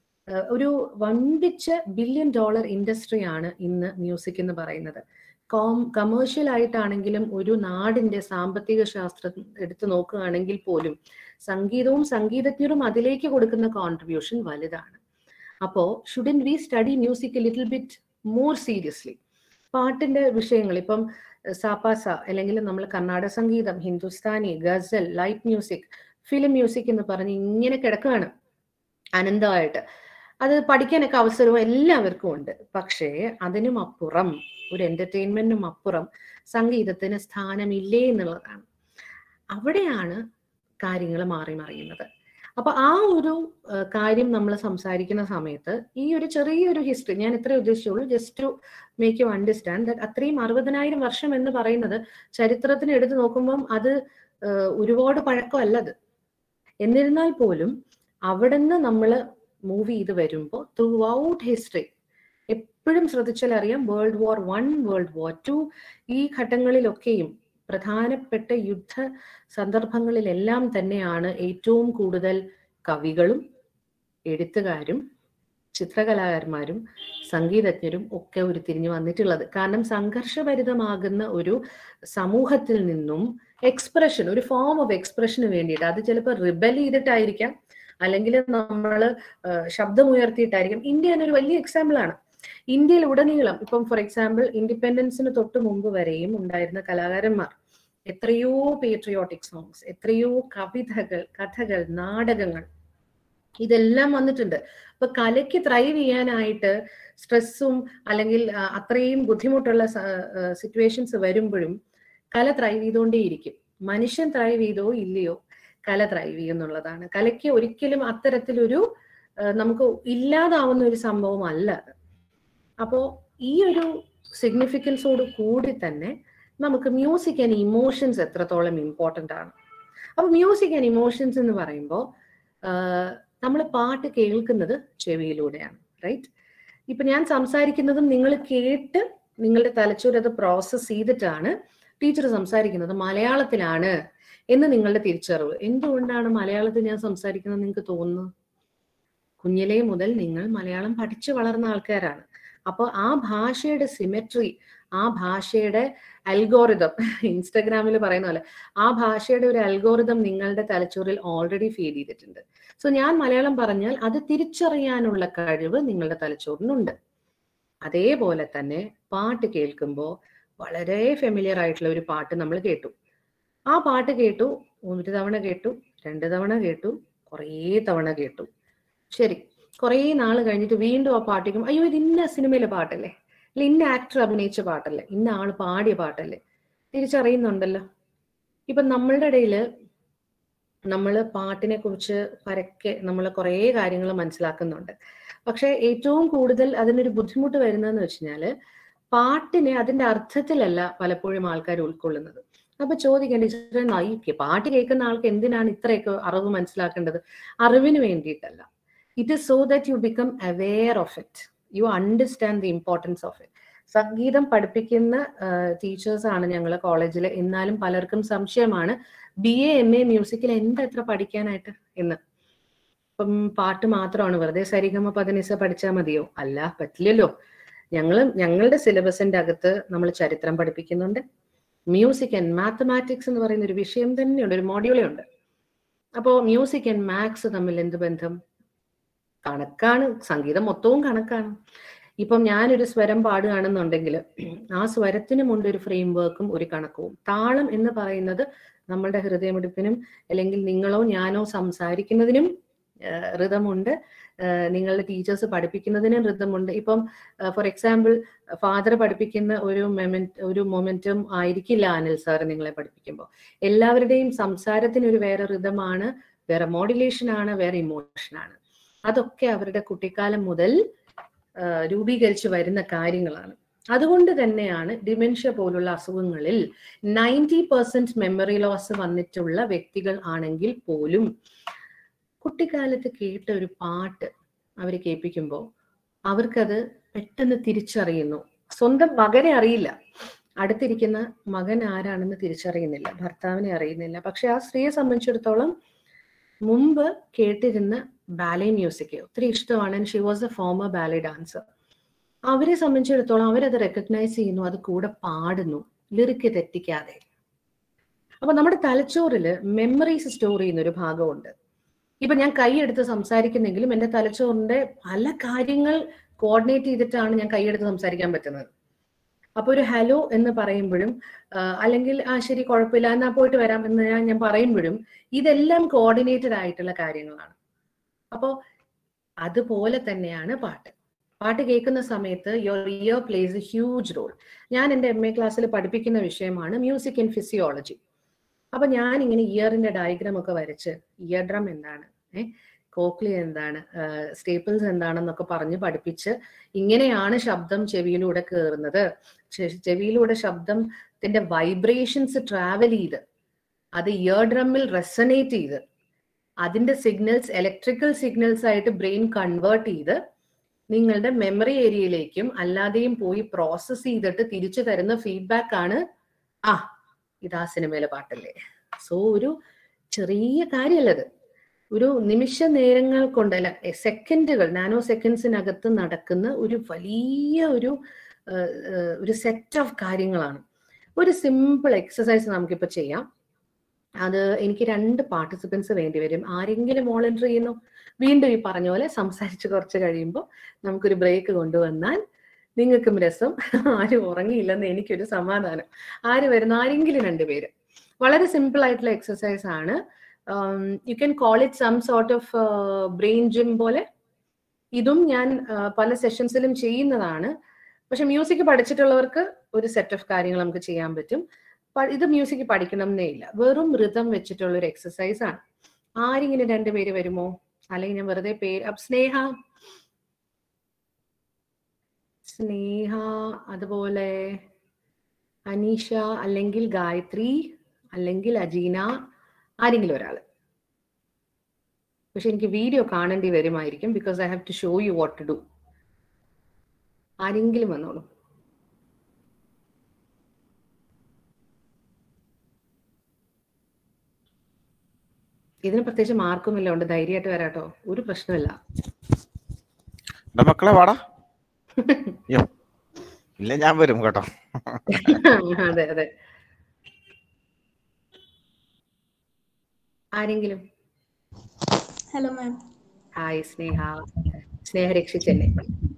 ഒരു വമ്പിച്ച ബില്യൺ ഡോളർ ഇൻഡസ്ട്രിയാണ് ഇന്ന് മ്യൂസിക് എന്ന് പറയുന്നത്. കോം കമേഴ്ഷ്യൽ ആയിട്ടാണെങ്കിലും ഒരു നാടിന്റെ സാമ്പത്തിക ശാസ്ത്രം എടുത്തു നോക്കുകയാണെങ്കിൽ പോലും സംഗീതവും സംഗീതജ്ഞരും അതിലേക്ക് കൊടുക്കുന്ന കോൺട്രിബ്യൂഷൻ വലുതാണ്. അപ്പോ shouldn't we study music little bit more seriously? പാട്ടിന്റെ വിഷയങ്ങൾ ഇപ്പം സാപ്പാസ അല്ലെങ്കിൽ നമ്മൾ കർണാടക സംഗീതം, Hindustani, ghazal, light music, film music എന്ന് പറഞ്ഞ് ഇങ്ങനെ കിടക്കുകയാണ് അനന്തമായിട്ട്. അത് പഠിക്കാനൊക്കെ അവസരവും എല്ലാവർക്കും ഉണ്ട്. പക്ഷേ അതിനും അപ്പുറം, ഒരു എന്റർടൈൻമെന്റിനും അപ്പുറം സംഗീതത്തിന് സ്ഥാനമില്ലേ എന്നുള്ളതാണ്. അവിടെയാണ് കാര്യങ്ങൾ മാറി മറിയുന്നത്. അപ്പൊ ആ ഒരു കാര്യം നമ്മൾ സംസാരിക്കുന്ന സമയത്ത് ഈ ഒരു ചെറിയൊരു ഹിസ്റ്ററി ഞാൻ ഇത്രേ ഉദ്ദേശിച്ചുള്ളൂ, just to make you understand that അത്രയും അറുപതിനായിരം വർഷം എന്ന് പറയുന്നത് ചരിത്രത്തിന് എടുത്തു നോക്കുമ്പം അത് ഒരുപാട് പഴക്കമല്ലത്. എന്നിരുന്നാൽ പോലും അവിടെ നിന്ന് നമ്മൾ മൂവ് ചെയ്ത് വരുമ്പോൾ ത്രൂ ഔട്ട് ഹിസ്റ്ററി എപ്പോഴും ശ്രദ്ധിച്ചാൽ അറിയാം, world war one, world war two, ഈ ഘട്ടങ്ങളിലൊക്കെയും പ്രധാനപ്പെട്ട യുദ്ധ സന്ദർഭങ്ങളിലെല്ലാം തന്നെയാണ് ഏറ്റവും കൂടുതൽ കവികളും എഴുത്തുകാരും ചിത്രകലാകാരന്മാരും സംഗീതജ്ഞരും ഒക്കെ ഉരുത്തിരിഞ്ഞു വന്നിട്ടുള്ളത്. കാരണം സംഘർഷഭരിതമാകുന്ന ഒരു സമൂഹത്തിൽ നിന്നും എക്സ്പ്രഷൻ, ഒരു ഫോം ഓഫ് എക്സ്പ്രഷന് വേണ്ടിയിട്ട്, അത് ചിലപ്പോൾ റിബൽ ചെയ്തിട്ടായിരിക്കാം, അല്ലെങ്കിൽ നമ്മൾ ശബ്ദമുയർത്തിയിട്ടായിരിക്കും. ഇന്ത്യ എന്നൊരു വലിയ എക്സാമ്പിൾ ആണ്. ഇന്ത്യയിൽ ഉടനീളം ഇപ്പം ഫോർ എക്സാമ്പിൾ ഇൻഡിപെൻഡൻസിന് തൊട്ട് മുമ്പ് വരെയും ഉണ്ടായിരുന്ന കലാകാരന്മാർ എത്രയോ പേട്രിയോട്ടിക് സോങ്സ്, എത്രയോ കവിതകൾ, കഥകൾ, നാടകങ്ങൾ, ഇതെല്ലാം വന്നിട്ടുണ്ട്. അപ്പൊ കലയ്ക്ക് ത്രൈവ് ചെയ്യാനായിട്ട് സ്ട്രെസ്സും അല്ലെങ്കിൽ അത്രയും ബുദ്ധിമുട്ടുള്ള സിറ്റുവേഷൻസ് വരുമ്പോഴും കല ത്രൈവ് ചെയ്തുകൊണ്ടേയിരിക്കും. മനുഷ്യൻ ത്രൈവ് ചെയ്തോ ഇല്ലയോ, കല ത്രൈവ് ചെയ്യുന്നുള്ളതാണ്. കലയ്ക്ക് ഒരിക്കലും അത്തരത്തിലൊരു നമുക്ക് ഇല്ലാതാവുന്ന ഒരു സംഭവം അല്ല അത്. അപ്പോ ഈ ഒരു സിഗ്നിഫിക്കൻസോട് കൂടി തന്നെ നമുക്ക് മ്യൂസിക് ആൻഡ് ഇമോഷൻസ് എത്രത്തോളം ഇമ്പോർട്ടൻ്റ് ആണ്. അപ്പൊ മ്യൂസിക് ആൻഡ് ഇമോഷൻസ് എന്ന് പറയുമ്പോൾ നമ്മൾ പാട്ട് കേൾക്കുന്നത് ചെവിയിലൂടെയാണ്, റൈറ്റ്? ഇപ്പൊ ഞാൻ സംസാരിക്കുന്നതും നിങ്ങൾ കേട്ട് നിങ്ങളുടെ തലച്ചോർ അത് പ്രോസസ് ചെയ്തിട്ടാണ് ടീച്ചർ സംസാരിക്കുന്നത് മലയാളത്തിലാണ് എന്ന് നിങ്ങളുടെ തിരിച്ചറിവ്. എന്തുകൊണ്ടാണ് മലയാളത്തിൽ ഞാൻ സംസാരിക്കുന്നത് നിങ്ങൾക്ക് തോന്നുന്നു? കുഞ്ഞിലേ മുതൽ നിങ്ങൾ മലയാളം പഠിച്ചു വളർന്ന ആൾക്കാരാണ്. അപ്പോൾ ആ ഭാഷയുടെ സിമെട്രി, ആ ഭാഷയുടെ അൽഗോറിതം, ഇൻസ്റ്റഗ്രാമിൽ പറയുന്ന പോലെ ആ ഭാഷയുടെ ഒരു അൽഗോറിതം നിങ്ങളുടെ തലച്ചോറിൽ ഓൾറെഡി ഫീഡ് ചെയ്തിട്ടുണ്ട്. സോ ഞാൻ മലയാളം പറഞ്ഞാൽ അത് തിരിച്ചറിയാനുള്ള കഴിവ് നിങ്ങളുടെ തലച്ചോറിനുണ്ട്. അതേപോലെ തന്നെ പാട്ട് കേൾക്കുമ്പോൾ വളരെ ഫെമിലിയർ ആയിട്ടുള്ള ഒരു പാട്ട് നമ്മൾ കേട്ടു. ആ പാട്ട് കേട്ടു, ഒരു തവണ കേട്ടു, രണ്ട് തവണ കേട്ടു, കുറേ തവണ കേട്ടു. ശരി, കുറേ നാൾ കഴിഞ്ഞിട്ട് വീണ്ടും ആ പാട്ടിക്കും, അയ്യോ ഇത് ഇന്ന സിനിമയിലെ പാട്ടല്ലേ, അല്ല ഇന്ന ആക്ടർ അഭിനയിച്ച പാട്ടല്ലേ, ഇന്ന ആൾ പാടിയ പാട്ടല്ലേ, തിരിച്ചറിയുന്നുണ്ടല്ലോ. ഇപ്പൊ നമ്മളുടെ ഇടയില് നമ്മൾ പാട്ടിനെ കുറിച്ച് പരക്കെ നമ്മൾ കുറേ കാര്യങ്ങൾ മനസ്സിലാക്കുന്നുണ്ട്. പക്ഷെ ഏറ്റവും കൂടുതൽ അതിനൊരു ബുദ്ധിമുട്ട് വരുന്നതെന്ന് വെച്ച് കഴിഞ്ഞാല് പാട്ടിനെ അതിന്റെ അർത്ഥത്തിലല്ല പലപ്പോഴും ആൾക്കാർ ഉൾക്കൊള്ളുന്നത്. അപ്പൊ ചോദിക്കേണ്ട ടീച്ചറെ, പാട്ട് കേൾക്കുന്ന ആൾക്ക് എന്തിനാണ് ഇത്രയൊക്കെ അറിവ് മനസ്സിലാക്കേണ്ടത്? അറിവിന് വേണ്ടിയിട്ടല്ല. It is so that you become aware of it, you understand the importance of it. സംഗീതം പഠിപ്പിക്കുന്ന ടീച്ചേഴ്സ് ആണ് ഞങ്ങൾ കോളേജിൽ. എന്നാലും പലർക്കും സംശയമാണ് ബി എ എം എ മ്യൂസിക്കിൽ എന്താ എത്ര പഠിക്കാനായിട്ട് എന്ന്. ഇപ്പം പാട്ട് മാത്രമാണ്, വെറുതെ സരിഗമ പദനിസ പഠിച്ചാൽ മതിയോ? അല്ല, പറ്റില്ലല്ലോ. ഞങ്ങൾ ഞങ്ങളുടെ സിലബസിന്റെ അകത്ത് നമ്മൾ ചരിത്രം പഠിപ്പിക്കുന്നുണ്ട്. മ്യൂസിക് ആൻഡ് മാത്തമാറ്റിക്സ് എന്ന് പറയുന്ന ഒരു വിഷയം തന്നെയുണ്ട്, ഒരു മോഡ്യൂളേ ഉണ്ട്. അപ്പോൾ മ്യൂസിക് ആൻഡ് മാത്സ് തമ്മിൽ എന്ത് ബന്ധം? കണക്കാണ്, സംഗീതം മൊത്തവും കണക്കാണ്. ഇപ്പം ഞാനൊരു സ്വരം പാടുകയാണെന്നുണ്ടെങ്കിൽ ആ സ്വരത്തിനുമുണ്ട് ഒരു ഫ്രെയിം വർക്കും ഒരു കണക്കവും. താളം എന്ന് പറയുന്നത് നമ്മളുടെ ഹൃദയമിടിപ്പിനും അല്ലെങ്കിൽ നിങ്ങളോ ഞാനോ സംസാരിക്കുന്നതിനും ഋതമുണ്ട്, നിങ്ങളുടെ ടീച്ചേഴ്സ് പഠിപ്പിക്കുന്നതിനും ഋതമുണ്ട്. ഇപ്പം ഫോർ എക്സാമ്പിൾ ഫാദർ പഠിപ്പിക്കുന്ന ഒരു മൊമെന്റ് ഒരു മൊമെന്റും ആയിരിക്കില്ല അനിൽ സാർ നിങ്ങളെ പഠിപ്പിക്കുമ്പോൾ. എല്ലാവരുടെയും സംസാരത്തിന് ഒരു വേറെ ഋതമാണ്, വേറെ മോഡുലേഷൻ ആണ്, വേറെ ഇമോഷൻ ആണ്. അതൊക്കെ അവരുടെ കുട്ടിക്കാലം മുതൽ രൂപീകരിച്ച് വരുന്ന കാര്യങ്ങളാണ്. അതുകൊണ്ട് തന്നെയാണ് ഡിമെൻഷ്യ പോലുള്ള അസുഖങ്ങളിൽ നയൻറ്റി പെർസെന്റ് മെമ്മറി ലോസ് വന്നിട്ടുള്ള വ്യക്തികൾ ആണെങ്കിൽ പോലും കുട്ടിക്കാലത്ത് കേട്ട ഒരു പാട്ട് അവർ കേൾപ്പിക്കുമ്പോൾ അവർക്കത് പെട്ടെന്ന് തിരിച്ചറിയുന്നു. സ്വന്തം മകനെ അറിയില്ല, അടുത്തിരിക്കുന്ന മകൻ ആരാണെന്ന് തിരിച്ചറിയുന്നില്ല, ഭർത്താവിനെ അറിയുന്നില്ല. പക്ഷെ ആ സ്ത്രീയെ സംബന്ധിച്ചിടത്തോളം മുമ്പ് കേട്ടിരുന്ന ബാലെ മ്യൂസിക് ഒത്തിരി ഇഷ്ടമാണ്. She was a former ballet dancer. അവരെ സംബന്ധിച്ചിടത്തോളം അവരത് റെക്കഗ്നൈസ് ചെയ്യുന്നു, അത് കൂടെ പാടുന്നു, ലിറിക്ക് തെറ്റിക്കാതെ. അപ്പൊ നമ്മുടെ തലച്ചോറില് മെമ്മറീസ് സ്റ്റോർ ചെയ്യുന്ന ഒരു ഭാഗമുണ്ട്. ഇപ്പൊ ഞാൻ കൈയെടുത്ത് സംസാരിക്കുന്നെങ്കിലും എന്റെ തലച്ചോറിന്റെ പല കാര്യങ്ങൾ കോർഡിനേറ്റ് ചെയ്തിട്ടാണ് ഞാൻ കൈയെടുത്ത് സംസാരിക്കാൻ പറ്റുന്നത്. അപ്പൊ ഒരു ഹലോ എന്ന് പറയുമ്പോഴും അല്ലെങ്കിൽ ആ ശരി കുഴപ്പമില്ല എന്നാ പോയിട്ട് വരാം എന്ന് ഞാൻ ഞാൻ പറയുമ്പോഴും ഇതെല്ലാം കോർഡിനേറ്റഡ് ആയിട്ടുള്ള കാര്യങ്ങളാണ്. അപ്പോ അതുപോലെ തന്നെയാണ് പാട്ട്. പാട്ട് കേൾക്കുന്ന സമയത്ത് your ear plays a huge role. ഞാൻ എൻ്റെ എം എ ക്ലാസ്സിൽ പഠിപ്പിക്കുന്ന വിഷയമാണ് മ്യൂസിക് ആൻഡ് ഫിസിയോളജി. അപ്പൊ ഞാൻ ഇങ്ങനെ ഇയറിന്റെ ഡയഗ്രാം ഒക്കെ വരച്ച് ഇയർ ഡ്രം എന്താണ്, ഏഹ് കോക്ലിയ എന്താണ്, സ്റ്റേപ്പിൾസ് എന്താണെന്നൊക്കെ പറഞ്ഞ് പഠിപ്പിച്ച് ഇങ്ങനെയാണ് ശബ്ദം ചെവിയിലൂടെ കയറുന്നത്, ചെവിയിലൂടെ ശബ്ദത്തിന്റെ വൈബ്രേഷൻസ് ട്രാവൽ ചെയ്ത് അത് ഇയർ ഡ്രമ്മിൽ റെസനേറ്റ് ചെയ്ത് അതിന്റെ സിഗ്നൽസ് ഇലക്ട്രിക്കൽ സിഗ്നൽസ് ആയിട്ട് ബ്രെയിൻ കൺവേർട്ട് ചെയ്ത് നിങ്ങളുടെ മെമ്മറി ഏരിയയിലേക്കും അല്ലാതെയും പോയി പ്രോസസ് ചെയ്തിട്ട് തിരിച്ചു തരുന്ന ഫീഡ്ബാക്ക് ആണ് ആ ഇതാ സിനിമയിലെ പാട്ടല്ലേ. സോ ഒരു ചെറിയ കാര്യമല്ലത്, ഒരു നിമിഷ നേരങ്ങൾ കൊണ്ടല്ല, സെക്കൻഡുകൾ, നാനോ സെക്കൻഡ്സിനകത്ത് നടക്കുന്ന ഒരു വലിയ ഒരു ഒരു സെറ്റ് ഓഫ് കാര്യങ്ങളാണ്. ഒരു സിമ്പിൾ എക്സസൈസ് നമുക്കിപ്പോൾ ചെയ്യാം. അത് എനിക്ക് രണ്ട് പാർട്ടിസിപ്പൻസ് വേണ്ടി വരും. ആരെങ്കിലും വോളണ്ടിയർ ചെയ്യുന്നു? വീണ്ടും ഈ പറഞ്ഞ പോലെ സംസാരിച്ച് കുറച്ച് കഴിയുമ്പോൾ നമുക്കൊരു ബ്രേക്ക് കൊണ്ടുവന്നാൽ നിങ്ങൾക്കും രസം, ആരും ഉറങ്ങിയില്ലെന്ന് എനിക്കൊരു സമാധാനം. ആര് വരുന്നു? ആരെങ്കിലും രണ്ടുപേര്. വളരെ സിമ്പിൾ ആയിട്ടുള്ള എക്സസൈസ് ആണ്. You can call it some sort of brain gym പോലെ. ഇതും ഞാൻ പല സെഷൻസിലും ചെയ്യുന്നതാണ്. പക്ഷെ മ്യൂസിക് പഠിച്ചിട്ടുള്ളവർക്ക് ഒരു സെറ്റ് ഓഫ് കാര്യങ്ങൾ നമുക്ക് ചെയ്യാൻ പറ്റും. ഇത് മ്യൂസിക് പഠിക്കണം എന്നേ ഇല്ല, വെറും റിതം വെച്ചിട്ടുള്ള ഒരു എക്സസൈസ് ആണ്. ആരിങ്ങനെ രണ്ടുപേര് വരുമോ? അല്ലെങ്കിൽ ഞാൻ വെറുതെ പേര് അപ്പ് സ്നേഹ സ്നേഹ അതുപോലെ അനീഷ അല്ലെങ്കിൽ ഗായത്രി അല്ലെങ്കിൽ അജീന, ആരെങ്കിലും ഒരാൾ. പക്ഷെ എനിക്ക് വീഡിയോ കാണേണ്ടി വരുമായിരിക്കും, because I have to show you what to do. ആരെങ്കിലും വന്നോളൂ. ഇതിന് പ്രത്യേകിച്ച് മാർക്കൊന്നുമില്ല, ഉണ്ട് ധൈര്യമായിട്ട് വരാട്ടോ, ഒരു പ്രശ്നമില്ല. മക്കളെ വാടാ. ഇല്ല ഞാൻ വരും കേട്ടോ. അതെ അതെ. ആരെങ്കിലും? Hello ma'am. Hi Sneha. Sneha രക്ഷിച്ചെന്നെ.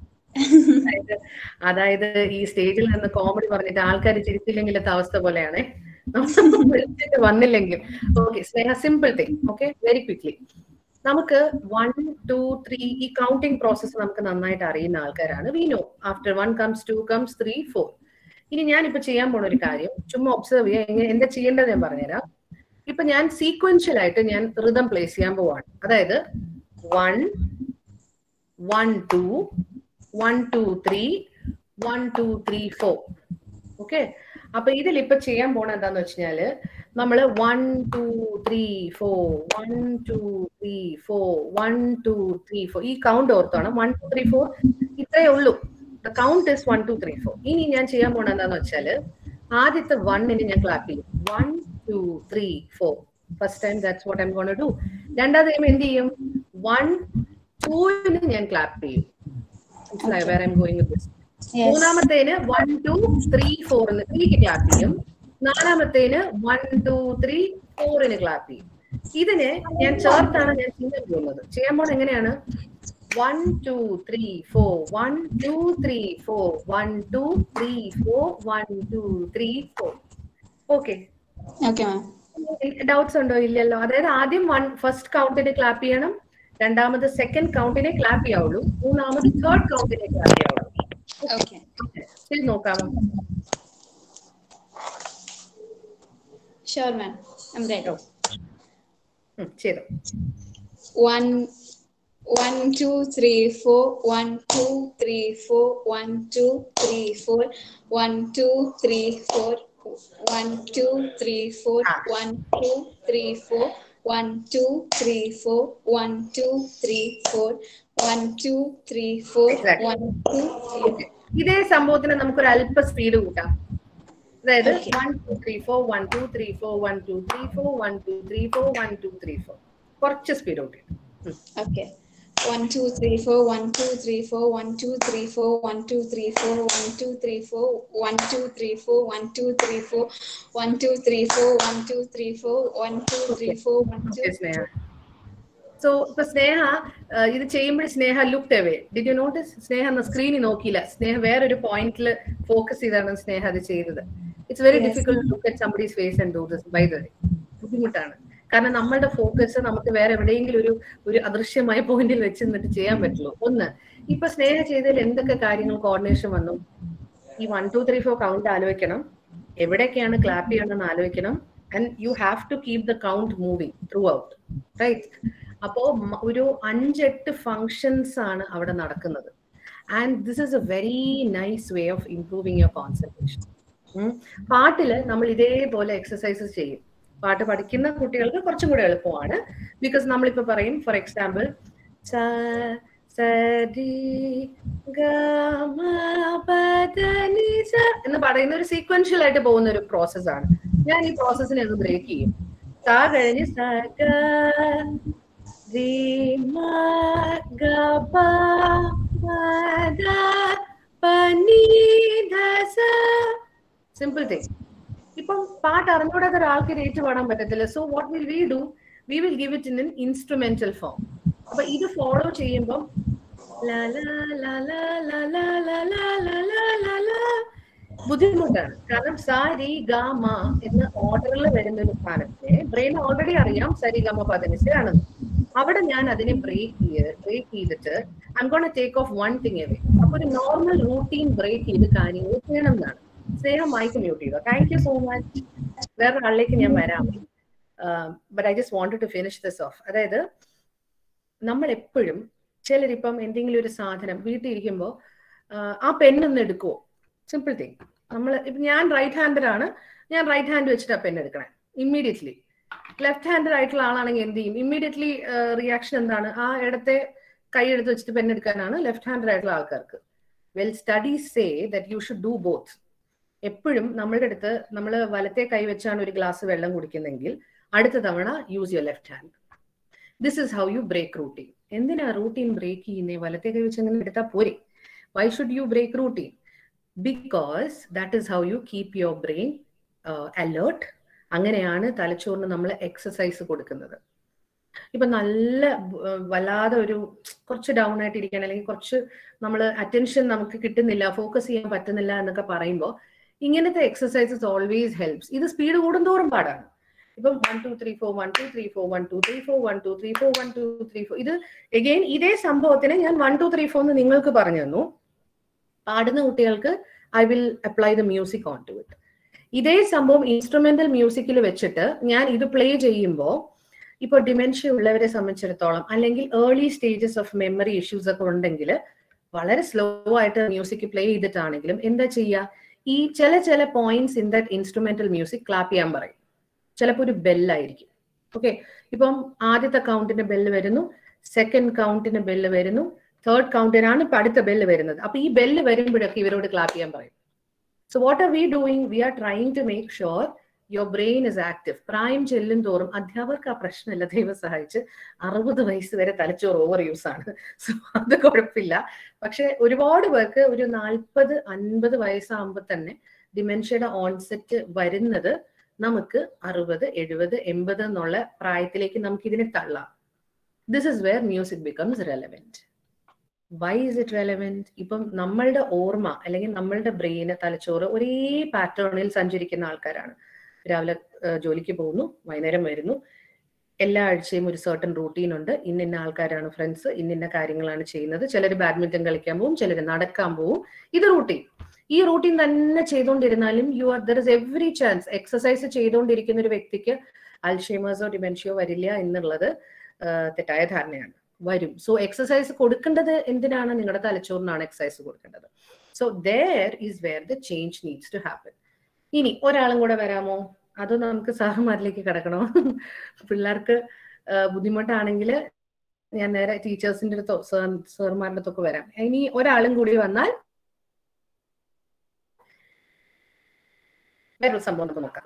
അതായത് ഈ സ്റ്റേജിൽ നിന്ന് കോമഡി പറഞ്ഞിട്ട് ആൾക്കാർ ചിരിച്ചില്ലെങ്കിലത്തെ അവസ്ഥ പോലെയാണ് വിളിച്ചിട്ട് വന്നില്ലെങ്കിൽ. Okay Sneha, simple thing. Okay, very quickly. നമുക്ക് വൺ ടു ത്രീ ഈ കൗണ്ടിങ് പ്രോസസ്സ് നമുക്ക് നന്നായിട്ട് അറിയുന്ന ആൾക്കാരാണ്. We know after one comes two comes three four. ഇനി ഞാനിപ്പോ ചെയ്യാൻ പോണ ഒരു കാര്യം ചുമ്മാ ഒബ്സർവ് ചെയ്യുക, എങ്ങനെ എന്താ ചെയ്യേണ്ടത് ഞാൻ പറഞ്ഞുതരാം. ഇപ്പൊ ഞാൻ സീക്വൻഷ്യൽ ആയിട്ട് ഞാൻ റിതം പ്ലേസ് ചെയ്യാൻ പോവാണ്. അതായത് one one two one two three one two three four. Okay, അപ്പൊ ഇതിൽ ഇപ്പൊ ചെയ്യാൻ പോണ എന്താന്ന് വെച്ചാല് നമ്മള് one two three four one two three four one two three four ഈ കൗണ്ട് ഓർത്തോണം. വൺ ടു ത്രീ ഫോർ ഇത്രേ ഉള്ളൂ. The count is one two three four. ഇനി ഞാൻ ചെയ്യാൻ പോണ എന്താന്ന് വെച്ചാല് ആദ്യത്തെ വണ്ണിന് ഞാൻ ക്ലാപ്പ് ചെയ്യും. One two three four first time, that's what I'm gonna do. രണ്ടാമത് കഴിയുമ്പോൾ എന്ത് ചെയ്യും? വൺ ടൂവിന് ഞാൻ ക്ലാപ്പ് ചെയ്യും. Where I'm going with this. മൂന്നാമത്തേന് വൺ ടു ത്രീ ഫോറിന് ത്രീക്ക് ക്ലാപ്പ് ചെയ്യും. നാലാമത്തേന് വൺ ടു ത്രീ ഫോറിന് ക്ലാപ്പ് ചെയ്യും. ഇതിന് ഞാൻ ചേർത്താണ് ഞാൻ ചെയ്യാൻ പോകുന്നത്. ചെയ്യാൻ പോകുന്നത് എങ്ങനെയാണ്? One two three four one two three four one two three four one two three four. Okay, doubts ഉണ്ടോ? ഇല്ലല്ലോ. അതായത് ആദ്യം വൺ ഫസ്റ്റ് കൗണ്ടിന് ക്ലാപ്പ് ചെയ്യണം, രണ്ടാമത് സെക്കൻഡ് കൗണ്ടിനെ ക്ലാപ്പ് ചെയ്യാവുള്ളൂ, മൂന്നാമത് തേർഡ് കൗണ്ടിനെ ക്ലാപ്പ് ചെയ്യാവുള്ളൂ. ശരി, നോക്കാമോ? Sure, ma'am. I'm ready. ശരി. One, one, two, three, four. One, two, three, four. One, two, three, four. One, two, three, four. One, two, three, four. One, two, three, four. One, two, three, four. One, two, three, four. One, two, three, four. One, two, three. ഇതേ സംഭവത്തിന് നമുക്കൊരു അല്പ speed കൂട്ടാം. അതായത് one two three four one two three four one two three four one two three four one two three four കുറച്ച് speed കൂട്ടി. Okay, one two three four one two three four one two three four one two three four one two three four one two three four one two three four one two three four one two three four one two three four one two. So ഇപ്പൊ സ്നേഹ ഇത് ചെയ്യുമ്പോൾ Sneha looked away. Did you notice? Sneha സ്ക്രീനിൽ നോക്കിയില്ല. സ്നേഹ വേറൊരു പോയിന്റിൽ focus ചെയ്താണ് സ്നേഹ അത് ചെയ്തത്. It's very difficult to look at somebody's face and do this. By the way, ബുദ്ധിമുട്ടാണ്. കാരണം നമ്മളുടെ ഫോക്കസ് നമുക്ക് വേറെ എവിടെയെങ്കിലും ഒരു ഒരു അദൃശ്യമായ പോയിന്റിൽ വെച്ച് നിന്നിട്ട് ചെയ്യാൻ പറ്റുള്ളൂ. ഒന്ന്, ഇപ്പൊ സ്നേഹ ചെയ്തതിൽ എന്തൊക്കെ കാര്യങ്ങൾ കോർഡിനേഷൻ വന്നു? ഈ one two three four count ആലോചിക്കണം, എവിടെയൊക്കെയാണ് ക്ലാപ്പ് ചെയ്യണമെന്ന് ആലോചിക്കണം, and you have to keep the count moving throughout, right? അപ്പോ ഒരു അഞ്ചെട്ട് ഫങ്ഷൻസ് ആണ് അവിടെ നടക്കുന്നത്. And this is a very nice way of improving your concentration. പാട്ടില് നമ്മൾ ഇതേപോലെ എക്സസൈസസ് ചെയ്യും. പാട്ട് പഠിക്കുന്ന കുട്ടികൾക്ക് കുറച്ചും കൂടെ എളുപ്പമാണ്. ബിക്കോസ് നമ്മളിപ്പോ പറയും, ഫോർ എക്സാമ്പിൾ എന്ന് പറയുന്ന ഒരു സീക്വൻഷ്യൽ ആയിട്ട് പോകുന്ന ഒരു പ്രോസസ് ആണ്. ഞാൻ ഈ പ്രോസസ്സിനെ ഒന്ന് ബ്രേക്ക് ചെയ്യും. സാ കഴിഞ്ഞ് സിമ്പിൾ തിങ്. ഇപ്പം പാട്ട് അറിഞ്ഞൂടാത്ത ഒരാൾക്ക് റേറ്റ് പാടാൻ പറ്റത്തില്ല. So what will we do? We will give it in an instrumental form. അപ്പൊ ഇത് ഫോളോ ചെയ്യുമ്പം ബുദ്ധിമുട്ടാണ്. കാരണം സ രി ഗ മ എന്ന ഓർഡറിൽ വരുന്ന ഒരു സ്ഥാനത്തെ ബ്രെയിൻ ഓൾറെഡി അറിയാം സരി ഗമ പദനിസ ആണെന്ന്. അവിടെ ഞാൻ അതിനെ ബ്രേക്ക് ചെയ്ത് ബ്രേക്ക് ചെയ്തിട്ട് I'm gonna take off one thing away. അപ്പൊ ഒരു നോർമൽ റൂട്ടീൻ ബ്രേക്ക് ചെയ്ത് കാര്യങ്ങൾ ചെയ്യണം എന്നാണ്. സ്നേഹം മൈക്ക് മ്യൂട്ട് ചെയ്തോ. Thank you so much. വേറൊരാളിലേക്ക് ഞാൻ വരാം. But I just wanted to finish this off. അതായത് നമ്മൾ എപ്പോഴും ചിലരിപ്പം എന്തെങ്കിലും ഒരു സാധനം വീട്ടിൽ ഇരിക്കുമ്പോൾ ആ പെണ്ണൊന്ന് എടുക്കുവോ, സിമ്പിൾ തിങ്. നമ്മൾ ഇപ്പം ഞാൻ റൈറ്റ് ഹാൻഡഡ് ആണ്, ഞാൻ റൈറ്റ് ഹാൻഡ് വെച്ചിട്ട് ആ പെൻ എടുക്കണേ ഇമ്മീഡിയറ്റ്ലി. ലെഫ്റ്റ് ഹാൻഡഡ് ആയിട്ടുള്ള ആളാണെങ്കിൽ എന്ത് ചെയ്യും? ഇമ്മീഡിയറ്റ്ലി റിയാക്ഷൻ എന്താണ്? ആ ഇടത്തെ കൈ എടുത്ത് വെച്ചിട്ട് പെൻ എടുക്കാനാണ് ലെഫ്റ്റ് ഹാൻഡഡ് ആയിട്ടുള്ള ആൾക്കാർക്ക്. Well studies say that you should do both. എപ്പോഴും നമ്മളുടെ അടുത്ത് നമ്മൾ വലത്തെ കൈ വെച്ചാണ് ഒരു ഗ്ലാസ് വെള്ളം കുടിക്കുന്നെങ്കിൽ അടുത്ത തവണ use your left hand. This is how you break routine. എന്തിനാ റൂട്ടീൻ ബ്രേക്ക് ചെയ്യുന്നേ? വലത്തെ കൈ വെച്ച് അങ്ങനെ എടുത്താൽ പോരെ. Why should you break routine? Because that is how you keep your brain alert. അങ്ങനെയാണ് തലച്ചോറിന് നമ്മൾ എക്സസൈസ് കൊടുക്കുന്നത്. ഇപ്പൊ നല്ല വല്ലാതെ ഒരു കുറച്ച് ഡൗൺ ആയിട്ട് ഇരിക്കാൻ, അല്ലെങ്കിൽ കുറച്ച് നമ്മൾ അറ്റൻഷൻ നമുക്ക് കിട്ടുന്നില്ല, ഫോക്കസ് ചെയ്യാൻ പറ്റുന്നില്ല എന്നൊക്കെ പറയുമ്പോൾ ഇങ്ങനത്തെ എക്സസൈസസ് ഓൾവേസ് ഹെൽപ്സ്. ഇത് സ്പീഡ് കൂടുന്തോറും പാടാണ്. ഇപ്പം one two three four one two three four one two three four one two three four one two three four ഇത് എഗെയിൻ ഇതേ സംഭവത്തിന് ഞാൻ വൺ ടു ത്രീ ഫോർ എന്ന് നിങ്ങൾക്ക് പറഞ്ഞു തന്നു. പാടുന്ന കുട്ടികൾക്ക് I will apply the music on to it. ഇതേ സംഭവം ഇൻസ്ട്രുമെന്റൽ മ്യൂസിക്കിൽ വെച്ചിട്ട് ഞാൻ ഇത് പ്ലേ ചെയ്യുമ്പോൾ ഇപ്പൊ ഡിമെൻഷ്യ ഉള്ളവരെ സംബന്ധിച്ചിടത്തോളം, അല്ലെങ്കിൽ early stages of memory issues ഒക്കെ ഉണ്ടെങ്കിൽ വളരെ സ്ലോ ആയിട്ട് മ്യൂസിക് പ്ലേ ചെയ്തിട്ടാണെങ്കിലും എന്താ ചെയ്യുക, ഈ ചില ചില points in that instrumental music clap ചെയ്യാൻ പറയും. ചിലപ്പോൾ ഒരു ബെല്ലായിരിക്കും. ഓക്കെ, ഇപ്പം ആദ്യത്തെ കൗണ്ടിന്റെ ബെല്ല് വരുന്നു, സെക്കൻഡ് കൗണ്ടിന്റെ ബെല്ല് വരുന്നു, തേർഡ് കൗണ്ടിനാണ് ഇപ്പൊ അടുത്ത ബെല്ല് വരുന്നത്. അപ്പൊ ഈ ബെല്ല് വരുമ്പോഴൊക്കെ ഇവരോട് ക്ലാപ്പ് ചെയ്യാൻ പറയും. So what are we doing? We are trying to make sure your brain is active. പ്രായം ചെല്ലും തോറും അധ്യാപകർക്ക് ആ പ്രശ്നമില്ല, ദൈവം സഹായിച്ച്. അറുപത് വയസ്സ് വരെ തലച്ചോറ് ഓവർ യൂസ് ആണ്. സോ അത് കുഴപ്പമില്ല. പക്ഷെ ഒരുപാട് പേർക്ക് ഒരു നാൽപ്പത് അൻപത് വയസ്സാകുമ്പോൾ തന്നെ ഡിമെൻഷ്യയുടെ ഓൺസെറ്റ് വരുന്നത് നമുക്ക് അറുപത് എഴുപത് എൺപത് എന്നുള്ള പ്രായത്തിലേക്ക് നമുക്ക് ഇതിനെ തള്ളാം. This is where music becomes relevant. Why is it relevant? ഇപ്പം നമ്മളുടെ ഓർമ്മ അല്ലെങ്കിൽ നമ്മളുടെ ബ്രെയിന്, തലച്ചോറ് ഒരേ പാറ്റേണിൽ സഞ്ചരിക്കുന്ന ആൾക്കാരാണ്. രാവിലെ ജോലിക്ക് പോകുന്നു, വൈകുന്നേരം വരുന്നു, എല്ലാ ആഴ്ചയും ഒരു സർട്ടൺ റൂട്ടീൻ ഉണ്ട്. ഇന്നിന്ന ആൾക്കാരാണ് ഫ്രണ്ട്സ്, ഇന്നിന്ന കാര്യങ്ങളാണ് ചെയ്യുന്നത്. ചിലർ ബാഡ്മിന്റൺ കളിക്കാൻ പോകും, ചിലർ നടക്കാൻ പോകും. ഇത് റൂട്ടീൻ. ഈ റൂട്ടീൻ തന്നെ ചെയ്തുകൊണ്ടിരുന്നാലും you are there is every chance exercise ചെയ്തുകൊണ്ടിരിക്കുന്ന ഒരു വ്യക്തിക്ക് അൽഷൈമേഴ്സോ ഡിമെൻഷ്യോ വരില്ല എന്നുള്ളത് തെറ്റായ ധാരണയാണ്. വരും. സോ എക്സസൈസ് കൊടുക്കേണ്ടത് എന്തിനാണ്? നിങ്ങളുടെ തലച്ചോറിനാണ് എക്സസൈസ് കൊടുക്കേണ്ടത്. So there is where the change needs to happen. ഇനി ഒരാളും കൂടെ വരാമോ? അതോ നമുക്ക് സാറുമാരിലേക്ക് കിടക്കണോ? പിള്ളേർക്ക് ബുദ്ധിമുട്ടാണെങ്കിൽ ഞാൻ നേരെ ടീച്ചേഴ്സിന്റെ അടുത്തോ സാറുമാരുടെ അടുത്തൊക്കെ വരാം. ഇനി ഒരാളും കൂടി വന്നാൽ വേറൊരു സംഭവം നമുക്ക് നോക്കാം.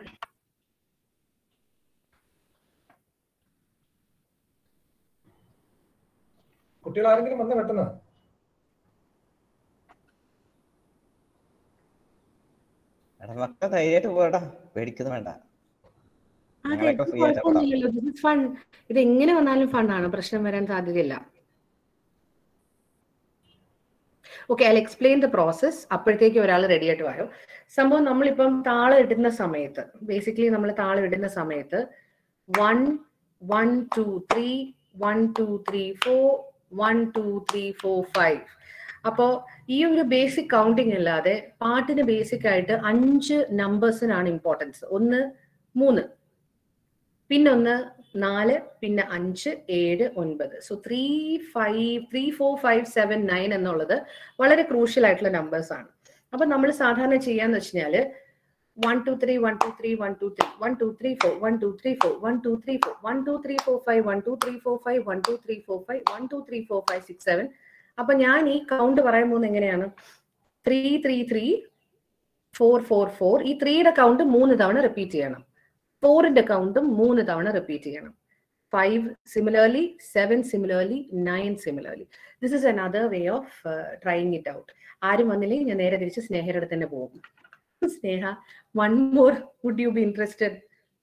കുട്ടികൾ ആരെങ്കിലും വന്ന് പെട്ടെന്ന് ധൈര്യമായിട്ട് പോടാ, പേടിക്കുന്നു വേണ്ട. ഇത് എങ്ങനെ വന്നാലും ഫണ്ണാണ്, പ്രശ്നം വരാൻ സാധ്യതയില്ല. Okay, I explain the process. അപ്പോഴത്തേക്ക് ഒരാൾ റെഡി ആയിട്ട് വായോ. സംഭവം നമ്മളിപ്പം താളം ഇടുന്ന സമയത്ത്, ബേസിക്കലി നമ്മൾ താളം ഇടുന്ന സമയത്ത് one one two three one two three four one two three four five. അപ്പോ ഈ ഒരു ബേസിക് കൗണ്ടിങ് അല്ലാതെ പാട്ടിന് ബേസിക് ആയിട്ട് അഞ്ച് നമ്പേഴ്സിനാണ് ഇമ്പോർട്ടൻസ്. ഒന്ന് മൂന്ന്, പിന്നൊന്ന് നാല്, പിന്നെ അഞ്ച്, ഏഴ്, ഒൻപത്. So three five three four five seven nine എന്നുള്ളത് വളരെ ക്രൂഷ്യൽ ആയിട്ടുള്ള നമ്പേഴ്സ് ആണ്. അപ്പൊ നമ്മൾ സാധാരണ ചെയ്യാന്ന് വെച്ചാല് one two three one two three one two three one two three four one two three four one two three four one two three four five one two three four five one two three four five one two three four five six seven. അപ്പൊ ഞാൻ ഈ count പറയാൻ പോകുന്നത് എങ്ങനെയാണ്? Three three three four four four. ഈ ത്രീയുടെ count മൂന്ന് തവണ റിപ്പീറ്റ് ചെയ്യണം. ഫോറിന്റെ കൗണ്ടും മൂന്ന് തവണ റിപ്പീറ്റ് ചെയ്യണം. Five similarly, seven similarly, nine similarly. This is another way of trying it out. ആരും വന്നില്ലെങ്കിൽ ഞാൻ നേരെ തിരിച്ച് സ്നേഹയുടെ അടുത്ത് തന്നെ പോകും. സ്നേഹ, one more, would you be interested?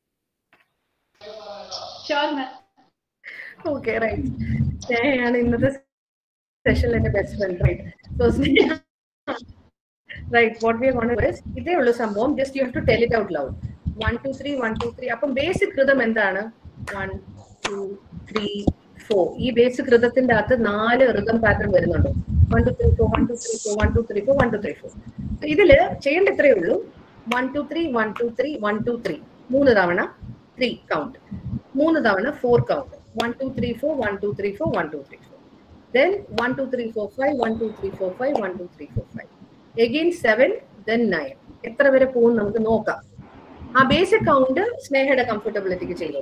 Sure, ma'am. Okay, right. Sneha and in the session like a best friend, right? So Sneha, Right. What we are going to do is, ഇതേ ഉള്ളൂ സംഭവം. Just you have to tell it out loud. One, two, three, one, two, three. അപ്പം basic rhythm എന്താണ്? One, two, three, four. ഈ basic rhythmത്തിന്റെ അകത്ത് നാല് rhythm pattern വരുന്നുണ്ട്. One, two, three, four, one, two, three, four, one, two, three, four, one, two, three, four. ഇതില് ചെയ്യേണ്ട ഇത്രയേ ഉള്ളൂ. One, two, three, one, two, three, one, two, three. മൂന്ന് തവണ three count. മൂന്ന് തവണ four count. One, two, three, four, one, two, three, four, one, two, three, four. Then one, two, three, four, five, one, two, three, four, five, one, two, three, four, five. Again seven, then nine. എത്ര വരെ പോകും നമുക്ക് നോക്കാം. ആ basic count സ്നേഹയുടെ കംഫർട്ടബിലിറ്റിക്ക് ചെയ്തു.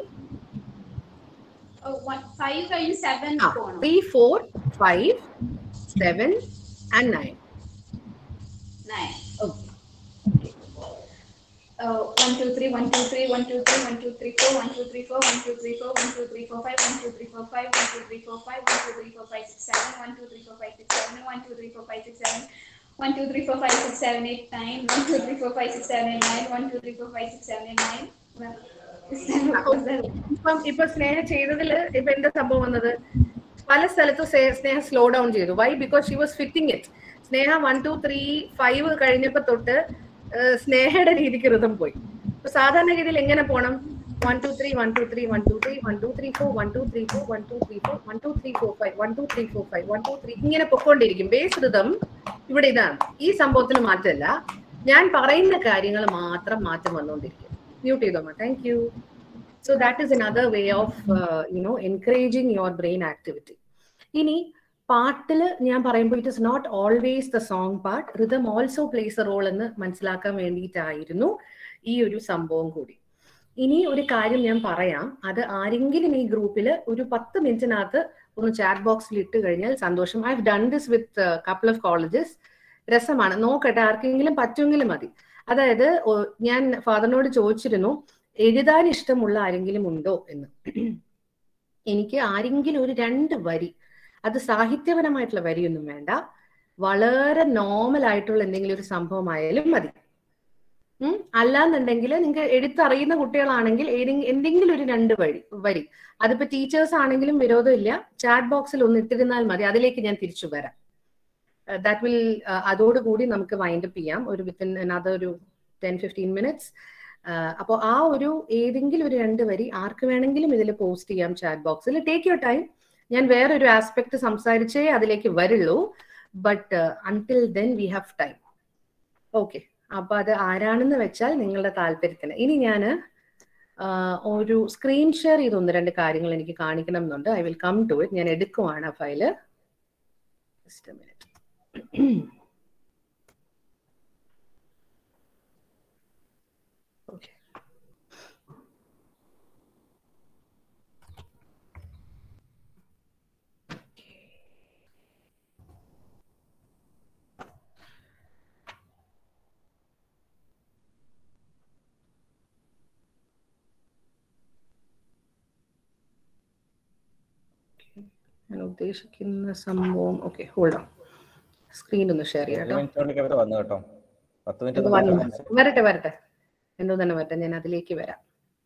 five കഴിഞ്ഞ് seven പോണം. three, four, five, seven and nine. nine. Okay. Uh, one, two, three, one, two, three, one, two, three, one, two, three, four, one, two, three, four, one, two, three, four, one, two, three, four, five, one, two, three, four, five, one, two, three, four, five, one, two, three, four, five, six, seven, one, two, three, four, five, six, seven, one, two, three, four, five, six, seven, one, two, three, four, five, six, seven, eight, nine, one, two, three, four, five, six, seven, eight, nine, one, two, three, four, five, six, seven, eight, nine. ഇപ്പം ഇപ്പൊ സ്നേഹ ചെയ്തതില് ഇപ്പൊ എന്താ സംഭവം വന്നത്? പല സ്ഥലത്തും Sneha slow down ചെയ്തു. Why? Because she was fitting it. Sneha one two three five കഴിഞ്ഞപ്പോ തൊട്ട് സ്നേഹയുടെ രീതിക്ക് ഋതം പോയി. ഇപ്പൊ സാധാരണഗതിയിൽ എങ്ങനെ പോണം? One two three one two three one two three one two three four one two three four one two three four one two three four five one two three four five one two three ഇങ്ങനെ പൊക്കോണ്ടിരിക്കും. Base Ritham ഇവിടെ ഇതാണ്. ഈ സംഭവത്തിന് മാറ്റമല്ല, ഞാൻ പറയുന്ന കാര്യങ്ങൾ മാത്രം മാറ്റം വന്നുകൊണ്ടിരിക്കും. മ്യൂട്ട് ചെയ്തോമാ. Thank you. So that is another way of you know encouraging your brain activity. ഇനി പാട്ടില് ഞാൻ പറയുമ്പോൾ it is not always the song part, rhythm also plays a role എന്ന് മനസ്സിലാക്കാൻ വേണ്ടിയിട്ടായിരുന്നു ഈ ഒരു സംഭവം കൂടി. ഇനി ഒരു കാര്യം ഞാൻ പറയാം, അത് ആരെങ്കിലും ഈ ഗ്രൂപ്പിൽ ഒരു പത്ത് മിനിറ്റിനകത്ത് ഒന്ന് ചാറ്റ് ബോക്സിൽ ഇട്ട് കഴിഞ്ഞാൽ സന്തോഷം. I have done this with couple of colleges. രസമാണ്, നോക്കട്ടെ, ആർക്കെങ്കിലും പറ്റുമെങ്കിലും മതി. അതായത് ഞാൻ ഫാദറിനോട് ചോദിച്ചിരുന്നു എഴുതാൻ ഇഷ്ടമുള്ള ആരെങ്കിലും ഉണ്ടോ എന്ന്. എനിക്ക് ആരെങ്കിലും ഒരു രണ്ട് വരി, അത് സാഹിത്യപരമായിട്ടുള്ള വരിയൊന്നും വേണ്ട, വളരെ നോർമൽ ആയിട്ടുള്ള എന്തെങ്കിലും ഒരു സംഭവമായാലും മതി. ഉം അല്ലാന്നുണ്ടെങ്കിൽ നിങ്ങൾക്ക് എഴുത്തറിയുന്ന കുട്ടികളാണെങ്കിൽ എന്തെങ്കിലും ഒരു രണ്ട് വഴി വരി അതിപ്പോ ടീച്ചേഴ്സ് ആണെങ്കിലും വിരോധമില്ല, ചാറ്റ് ബോക്സിൽ ഒന്ന് ഇട്ടിരുന്നാൽ മതി. അതിലേക്ക് ഞാൻ തിരിച്ചു വരാം. ദാറ്റ് വിൽ അതോടുകൂടി നമുക്ക് വൈൻഡ് അപ്പ് ചെയ്യാം ഒരു വിത്തിൻ അനദർ ഒരു ടെൻ ഫിഫ്റ്റീൻ മിനിറ്റ്സ്. അപ്പോൾ ആ ഒരു ഏതെങ്കിലും ഒരു രണ്ട് വരി ആർക്ക് വേണമെങ്കിലും ഇതിൽ പോസ്റ്റ് ചെയ്യാം ചാറ്റ് ബോക്സിൽ. Take your time. ഞാൻ വേറൊരു ആസ്പെക്ട് സംസാരിച്ചേ അതിലേക്ക് വരുള്ളൂ. But until then we have time. Okay, അപ്പൊ അത് ആരാണെന്ന് വെച്ചാൽ നിങ്ങളുടെ താല്പര്യത്തിന്. ഇനി ഞാൻ ഒരു സ്ക്രീൻ ഷെയർ ചെയ്ത് ഒന്ന് രണ്ട് കാര്യങ്ങൾ എനിക്ക് കാണിക്കണം എന്നുണ്ട്. I will come to it. ഞാൻ എടുക്കുവാണ് ആ file. Just a minute. Okay, ഞാൻ ഉദ്ദേശിക്കുന്ന സംഭവം. Okay, hold on. സ്ക്രീൻ ഒന്ന് ഷെയർ ചെയ്യാം കേട്ടോ. വരട്ടെ വരട്ടെ എന്തോ തന്നെ വരട്ടെ, ഞാൻ അതിലേക്ക് വരാം.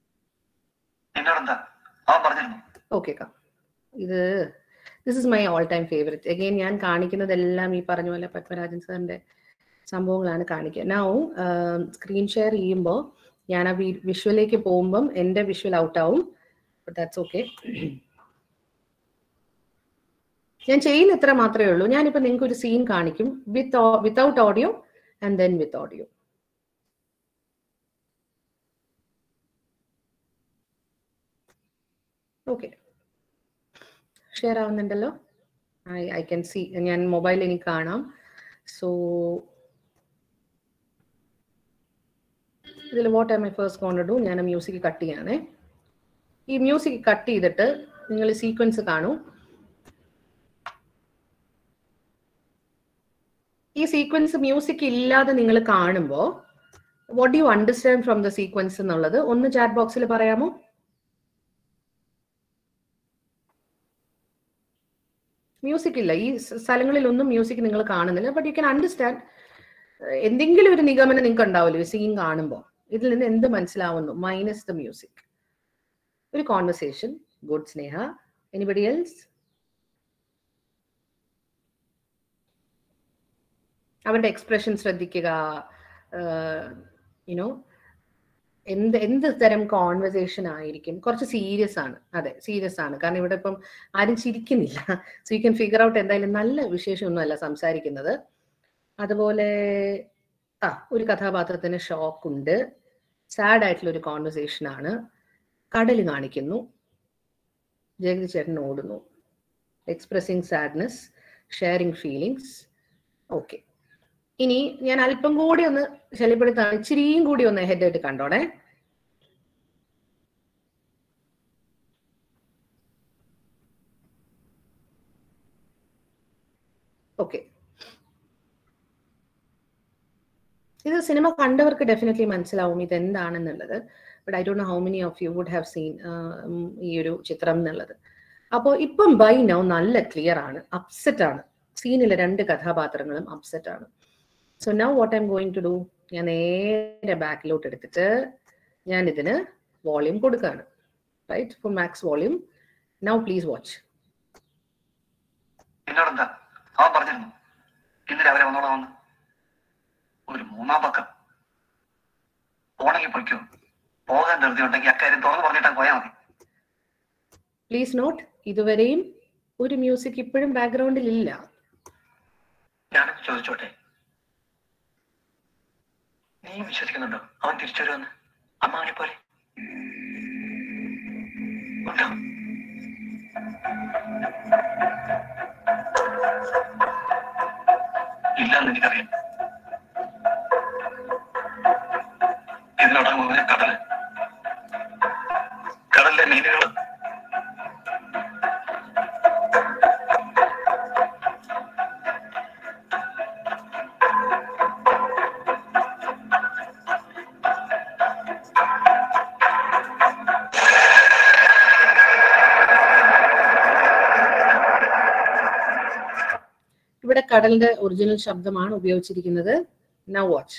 ഓക്കെ, ഇത് this is my all time favourite. Again ഞാൻ കാണിക്കുന്നതെല്ലാം ഈ പറഞ്ഞ പോലെ പത്മരാജൻ സാറിന്റെ സംഭവങ്ങളാണ് കാണിക്കുക. നൗ സ്ക്രീൻ ഷെയർ ചെയ്യുമ്പോൾ ഞാൻ ആ വിഷ്വലിലേക്ക് പോകുമ്പം എൻ്റെ വിഷ്വൽ ഔട്ട് ആവും. But that's okay. ഞാൻ ചെയ്യുന്ന ഇത്ര മാത്രമേ ഉള്ളൂ. ഞാനിപ്പോ നിങ്ങൾക്ക് ഒരു സീൻ കാണിക്കും with without audio and then with audio. Okay, share ആവുന്നുണ്ടല്ലോ. I I can see. ഞാൻ മൊബൈലിൽ എനിക്ക് കാണാം. സോ ഇതിൽ what am I first gonna do, ഞാൻ മ്യൂസിക് കട്ട് ചെയ്യാനേ. ഈ മ്യൂസിക് കട്ട് ചെയ്തിട്ട് നിങ്ങൾ സീക്വൻസ് കാണൂ. ഈ സീക്വൻസ് മ്യൂസിക് ഇല്ലാതെ നിങ്ങൾ കാണുമ്പോൾ what you understand from the sequence എന്നുള്ളത് ഒന്ന് ചാറ്റ് ബോക്സിൽ പറയാമോ? മ്യൂസിക് ഇല്ല, ഈ സ്ഥലങ്ങളിലൊന്നും മ്യൂസിക് നിങ്ങൾ കാണുന്നില്ല. But you can understand. എന്തെങ്കിലും ഒരു നിഗമനം നിങ്ങൾക്ക് ഉണ്ടാവുമല്ലോ സീൻ കാണുമ്പോൾ. ഇതിൽ നിന്ന് എന്ത് മനസ്സിലാവുന്നു? Minus the music. ഒരു conversation. Good Sneha. Anybody else? അവരുടെ എക്സ്പ്രഷൻ ശ്രദ്ധിക്കുക. യുനോ എന്ത് എന്ത് തരം കോൺവെർസേഷൻ ആയിരിക്കും. കുറച്ച് സീരിയസ് ആണ്. അതെ, സീരിയസ് ആണ്. കാരണം ഇവിടെ ഇപ്പം ആരും ചിരിക്കുന്നില്ല. So you can figure out എന്തായാലും നല്ല വിശേഷമൊന്നുമല്ല സംസാരിക്കുന്നത്. അതുപോലെ ആ ഒരു കഥാപാത്രത്തിന് ഷോക്ക് ഉണ്ട്. സാഡ് ആയിട്ടുള്ള ഒരു കോൺവെർസേഷൻ ആണ്. കടൽ കാണിക്കുന്നു. ജഗതി ചേട്ടൻ ഓടുന്നു. Expressing sadness, sharing feelings. Okay, ഇനി ഞാൻ അല്പം കൂടി ഒന്ന് ശല്യപ്പെടുത്താണ്. ഇച്ചിരിയും കൂടി ഒന്ന് ഹെഡ് ആയിട്ട് കണ്ടോണേ. ഓക്കെ, ഇത് സിനിമ കണ്ടവർക്ക് ഡെഫിനറ്റ്ലി മനസ്സിലാവും ഇത് എന്താണെന്നുള്ളത്. But I don't know how many of you would have seen ഈ ഒരു ചിത്രം എന്നുള്ളത്. അപ്പോൾ ഇപ്പം ബൈ നൗ നല്ല ക്ലിയർ ആണ്. അപ്സെറ്റ് ആണ്. സീനിലെ രണ്ട് കഥാപാത്രങ്ങളും അപ്സെറ്റ് ആണ്. So now what I'm going to do, ഞാൻ നേരെ ബാക്കിലോട്ട് എടുത്തിട്ട് ഞാൻ ഇതിന് വോളിയം കൊടുക്കുകയാണ്. Right, for max volume. Now please watch. എന്നോടെന്താ അവൻ പറഞ്ഞിരുന്നു ഇന്നലെ അവരെ വന്നോളാമെന്ന്. ഒരു മൂന്നാം പക്കം പോണെങ്കിൽ പൊയ്ക്കോ, പോകാൻ ധൃതി ഉണ്ടെങ്കിൽ അക്കാര്യം തുറന്നു പറഞ്ഞിട്ടാ പോയാൽ മതി. പ്ലീസ് നോട്ട്, ഇതുവരെയും ഒരു മ്യൂസിക് ഇപ്പോഴും ബാക്ക്ഗ്രൗണ്ടിൽ ഇല്ല. ഞാനൊന്ന് ചോദിച്ചോട്ടെ, നീ വിശ്വസിക്കുന്നുണ്ടോ അവൻ തിരിച്ചു വരുമെന്ന്? അമ്മാവനെ പോലെ ഉണ്ടോ? ഇല്ലെന്ന് എനിക്കറിയാം. ഇതിനോടങ്ങ് പോകുന്ന കടല്, കടലിലെ മീനുകൾ, ഇവിടെ കടലിന്റെ ഒറിജിനൽ ശബ്ദമാണ് ഉപയോഗിച്ചിരിക്കുന്നത്. Now watch.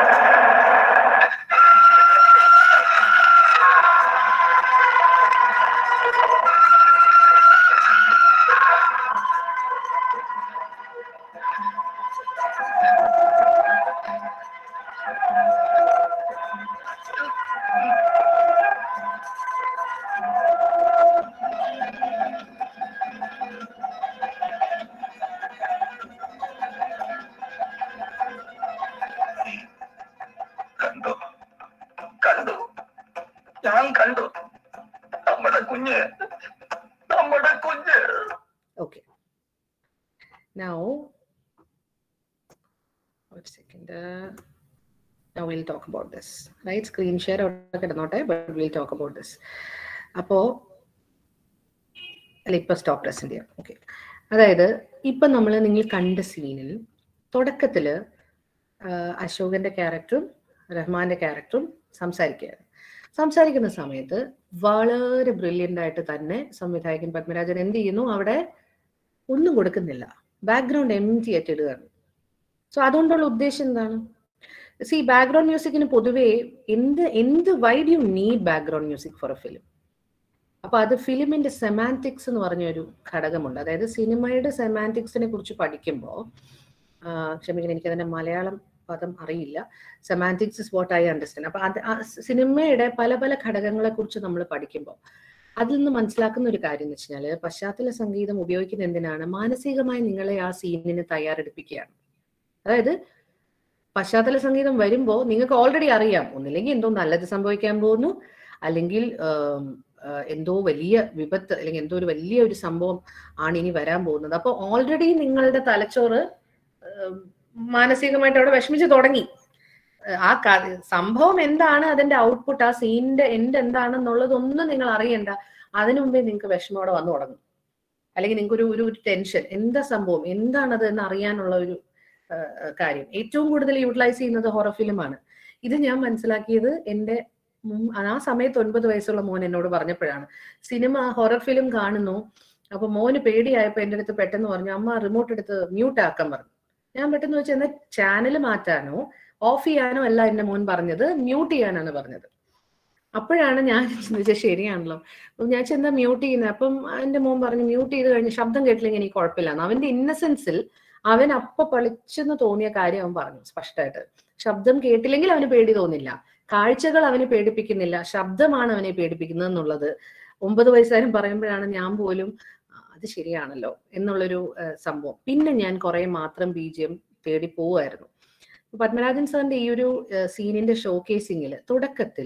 ഞാൻ കണ്ടു നമ്മുടെ കുഞ്ഞ്, നമ്മുടെ കുഞ്ഞ്. Okay, now one second, uh, now we'll talk about this, right? Screen share അവിടെ കിടന്നോട്ടെ, but we'll talk about this. അപ്പോ അല്ല, ഇപ്പൊ സ്റ്റോപ്പ് പ്രസന്റ് ചെയ്യാം. ഓക്കെ, അതായത് ഇപ്പൊ നമ്മൾ നിങ്ങൾ കണ്ട സീനിൽ തുടക്കത്തില് അശോകന്റെ ക്യാരക്ടറും റഹ്മാന്റെ ക്യാരക്ടറും സംസാരിക്കുകയാണ്. സംസാരിക്കുന്ന സമയത്ത് വളരെ ബ്രില്യൻ്റ് ആയിട്ട് തന്നെ സംവിധായകൻ പത്മരാജൻ എന്ത് ചെയ്യുന്നു, അവിടെ ഒന്നും കൊടുക്കുന്നില്ല, ബാക്ക്ഗ്രൗണ്ട് എം ടി ആയിട്ട് ഇടുകയാണ്. സോ അതുകൊണ്ടുള്ള ഉദ്ദേശം എന്താണ്? സി, ബാക്ക്ഗ്രൗണ്ട് മ്യൂസിക്കിന് പൊതുവേ എന്ത് എന്ത് why do you need background music for a film? അപ്പൊ അത് ഫിലിമിന്റെ സെമാൻറ്റിക്സ് എന്ന് പറഞ്ഞൊരു ഘടകമുണ്ട്. അതായത് സിനിമയുടെ സെമാൻറ്റിക്സിനെ കുറിച്ച് പഠിക്കുമ്പോൾ, ക്ഷമിക്കണം എനിക്കതിന്റെ മലയാളം പദം അറിയില്ല, semantics is what I understand. അപ്പൊ അത് സിനിമയുടെ പല പല ഘടകങ്ങളെ കുറിച്ച് നമ്മൾ പഠിക്കുമ്പോൾ അതിൽ നിന്ന് മനസ്സിലാക്കുന്ന ഒരു കാര്യം എന്ന് വെച്ചാൽ, പശ്ചാത്തല സംഗീതം ഉപയോഗിക്കുന്ന എന്തിനാണ്? മാനസികമായി നിങ്ങളെ ആ സീനിന് തയ്യാറെടുപ്പിക്കുകയാണ്. അതായത് പശ്ചാത്തല സംഗീതം വരുമ്പോൾ നിങ്ങൾക്ക് ഓൾറെഡി അറിയാം, ഒന്നില്ലെങ്കിൽ എന്തോ നല്ലത് സംഭവിക്കാൻ പോകുന്നു, അല്ലെങ്കിൽ എന്തോ വലിയ വിപത്ത് അല്ലെങ്കിൽ എന്തോ ഒരു വലിയ ഒരു സംഭവം ആണ് ഇനി വരാൻ പോകുന്നത്. അപ്പൊ ഓൾറെഡി നിങ്ങളുടെ തലച്ചോറ് മാനസികമായിട്ട് അവിടെ വിഷമിച്ച് തുടങ്ങി. ആ സംഭവം എന്താണ്, അതിന്റെ ഔട്ട്പുട്ട്, ആ സീനിന്റെ എൻഡ് എന്താണെന്നുള്ളതൊന്നും നിങ്ങൾ അറിയണ്ട, അതിനു മുമ്പേ നിങ്ങൾക്ക് വിഷമം അവിടെ വന്നു തുടങ്ങും. അല്ലെങ്കിൽ നിങ്ങൾക്ക് ഒരു ഒരു ടെൻഷൻ, എന്താ സംഭവം, എന്താണത് എന്ന് അറിയാനുള്ള ഒരു കാര്യം ഏറ്റവും കൂടുതൽ യൂട്ടിലൈസ് ചെയ്യുന്നത് ഹൊറർ ഫിലിമാണ്. ഇത് ഞാൻ മനസ്സിലാക്കിയത് എൻ്റെ ആ സമയത്ത് ഒൻപത് വയസ്സുള്ള മോൻ എന്നോട് പറഞ്ഞപ്പോഴാണ്. സിനിമ ഹൊറർ ഫിലിം കാണുന്നു, അപ്പൊ മോന് പേടിയായപ്പോ എൻ്റെ അടുത്ത് പെട്ടെന്ന് പറഞ്ഞു, അമ്മ റിമോട്ട് എടുത്ത് മ്യൂട്ട് ആക്കാൻ പറഞ്ഞു. ഞാൻ പെട്ടെന്ന് വെച്ചാൽ എന്നാൽ ചാനൽ മാറ്റാനോ ഓഫ് ചെയ്യാനോ അല്ല എൻ്റെ മോൻ പറഞ്ഞത്, മ്യൂട്ട് ചെയ്യാനാണ് പറഞ്ഞത്. അപ്പോഴാണ് ഞാൻ ചിന്തിച്ചത് ശരിയാണല്ലോ. അപ്പൊ ഞാൻ ചെന്നാ മ്യൂട്ട് ചെയ്യുന്നത്. അപ്പം എൻ്റെ മോൻ പറഞ്ഞു മ്യൂട്ട് ചെയ്ത് കഴിഞ്ഞ് ശബ്ദം കേട്ടില്ലെങ്കിൽ എനിക്ക് കുഴപ്പമില്ലാന്ന്. അവന്റെ ഇന്നസെൻസിൽ അവൻ അപ്പൊ പളിച്ചെന്ന് തോന്നിയ കാര്യം അവൻ പറഞ്ഞു സ്പഷ്ടമായിട്ട്. ശബ്ദം കേട്ടില്ലെങ്കിൽ അവന് പേടി തോന്നില്ല, കാഴ്ചകൾ അവനെ പേടിപ്പിക്കുന്നില്ല, ശബ്ദമാണ് അവനെ പേടിപ്പിക്കുന്നത് എന്നുള്ളത് ഒമ്പത് വയസ്സുകാരൻ പറയുമ്പോഴാണ് ഞാൻ പോലും അത് ശരിയാണല്ലോ എന്നുള്ളൊരു സംഭവം. പിന്നെ ഞാൻ കുറെ മാത്രം ബീജിയം തേടി പോവായിരുന്നു. പത്മരാജൻ സാറിന്റെ ഈ ഒരു സീനിന്റെ ഷോകേസിങ്ങിൽ തുടക്കത്തിൽ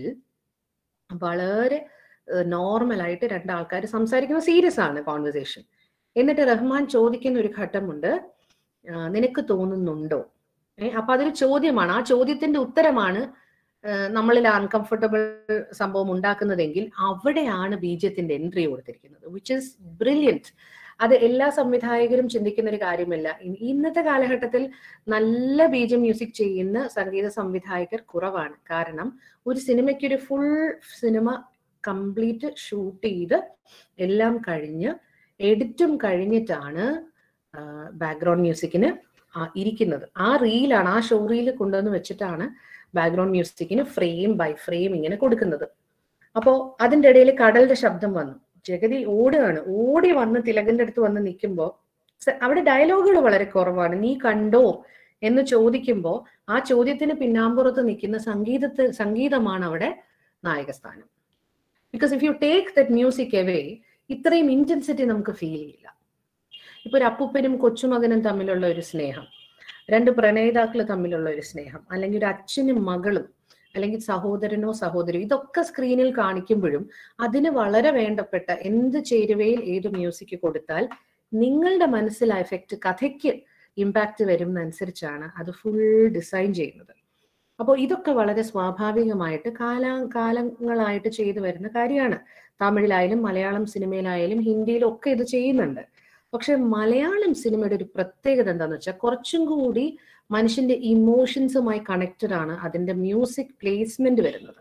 വളരെ നോർമലായിട്ട് രണ്ടാൾക്കാർ സംസാരിക്കുന്നത്, സീരിയസ് ആണ് കോൺവെർസേഷൻ. എന്നിട്ട് റഹ്മാൻ ചോദിക്കുന്ന ഒരു ഘട്ടമുണ്ട്, നിനക്ക് തോന്നുന്നുണ്ടോ? ഏഹ് അപ്പൊ അതൊരു ചോദ്യമാണ്. ആ ചോദ്യത്തിന്റെ ഉത്തരമാണ് നമ്മളിൽ അൺകംഫർട്ടബിൾ സംഭവം ഉണ്ടാക്കുന്നതെങ്കിൽ അവിടെയാണ് ബീജത്തിന്റെ എൻട്രി കൊടുത്തിരിക്കുന്നത്, വിച്ച് ഇസ് ബ്രില്യൻറ്റ്. അത് എല്ലാ സംവിധായകരും ചിന്തിക്കുന്ന ഒരു കാര്യമല്ല. ഇന്നത്തെ കാലഘട്ടത്തിൽ നല്ല ബീജം മ്യൂസിക് ചെയ്യുന്ന സംഗീത സംവിധായകർ കുറവാണ്. കാരണം ഒരു സിനിമയ്ക്ക് ഒരു ഫുൾ സിനിമ കംപ്ലീറ്റ് ഷൂട്ട് ചെയ്ത് എല്ലാം കഴിഞ്ഞ് എഡിറ്റും കഴിഞ്ഞിട്ടാണ് ബാക്ക്ഗ്രൗണ്ട് മ്യൂസിക്കിന് ഇരിക്കുന്നത്. ആ റീലാണ്, ആ ഷോ റീൽ കൊണ്ടുവന്ന് വെച്ചിട്ടാണ് ബാക്ക്ഗ്രൗണ്ട് മ്യൂസിക്കിന് ഫ്രെയിം ബൈ ഫ്രെയിം ഇങ്ങനെ കൊടുക്കുന്നത്. അപ്പോ അതിൻ്റെ ഇടയിൽ കടലിന്റെ ശബ്ദം വന്നു. ജഗതി ഓടുകയാണ്, ഓടി വന്ന് തിലകന്റെ അടുത്ത് വന്ന് നിൽക്കുമ്പോൾ അവിടെ ഡയലോഗുകൾ വളരെ കുറവാണ്. നീ കണ്ടോ എന്ന് ചോദിക്കുമ്പോ ആ ചോദ്യത്തിന് പിന്നാമ്പുറത്ത് നിൽക്കുന്ന സംഗീതത്തെ സംഗീതമാണ് അവിടെ നായകസ്ഥാനം. Because if you take that music away ഇത്രയും ഇന്റൻസിറ്റി നമുക്ക് ഫീൽ ചെയ്യില്ല. ഇപ്പൊ ഒരു അപ്പൂപ്പനും കൊച്ചുമകനും തമ്മിലുള്ള ഒരു സ്നേഹം, രണ്ട് പ്രണയിതാക്കൾ തമ്മിലുള്ള ഒരു സ്നേഹം, അല്ലെങ്കിൽ ഒരു അച്ഛനും മകളും, അല്ലെങ്കിൽ സഹോദരനോ സഹോദരിയോ, ഇതൊക്കെ സ്ക്രീനിൽ കാണിക്കുമ്പോഴും അതിന് വളരെ വേണ്ടപ്പെട്ട എന്ത് ചേരുവയിൽ ഏത് മ്യൂസിക് കൊടുത്താൽ നിങ്ങളുടെ മനസ്സിൽ ആ എഫക്റ്റ് കഥയ്ക്ക് ഇമ്പാക്റ്റ് വരുന്നതനുസരിച്ചാണ് അത് ഫുൾ ഡിസൈൻ ചെയ്യുന്നത്. അപ്പോൾ ഇതൊക്കെ വളരെ സ്വാഭാവികമായിട്ട് കാലാ കാലങ്ങളായിട്ട് ചെയ്തു വരുന്ന കാര്യമാണ്. തമിഴിലായാലും മലയാളം സിനിമയിലായാലും ഹിന്ദിയിലും ഒക്കെ ഇത് ചെയ്യുന്നുണ്ട്. പക്ഷെ മലയാളം സിനിമയുടെ ഒരു പ്രത്യേകത എന്താന്ന് വെച്ചാൽ കുറച്ചും കൂടി മനുഷ്യന്റെ ഇമോഷൻസുമായി കണക്റ്റഡ് ആണ് അതിന്റെ മ്യൂസിക് പ്ലേസ്മെന്റ് വരുന്നത്.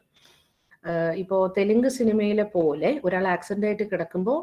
ഇപ്പോ തെലുങ്ക് സിനിമയിലെ പോലെ ഒരാൾ ആക്സിഡന്റ് ആയിട്ട് കിടക്കുമ്പോൾ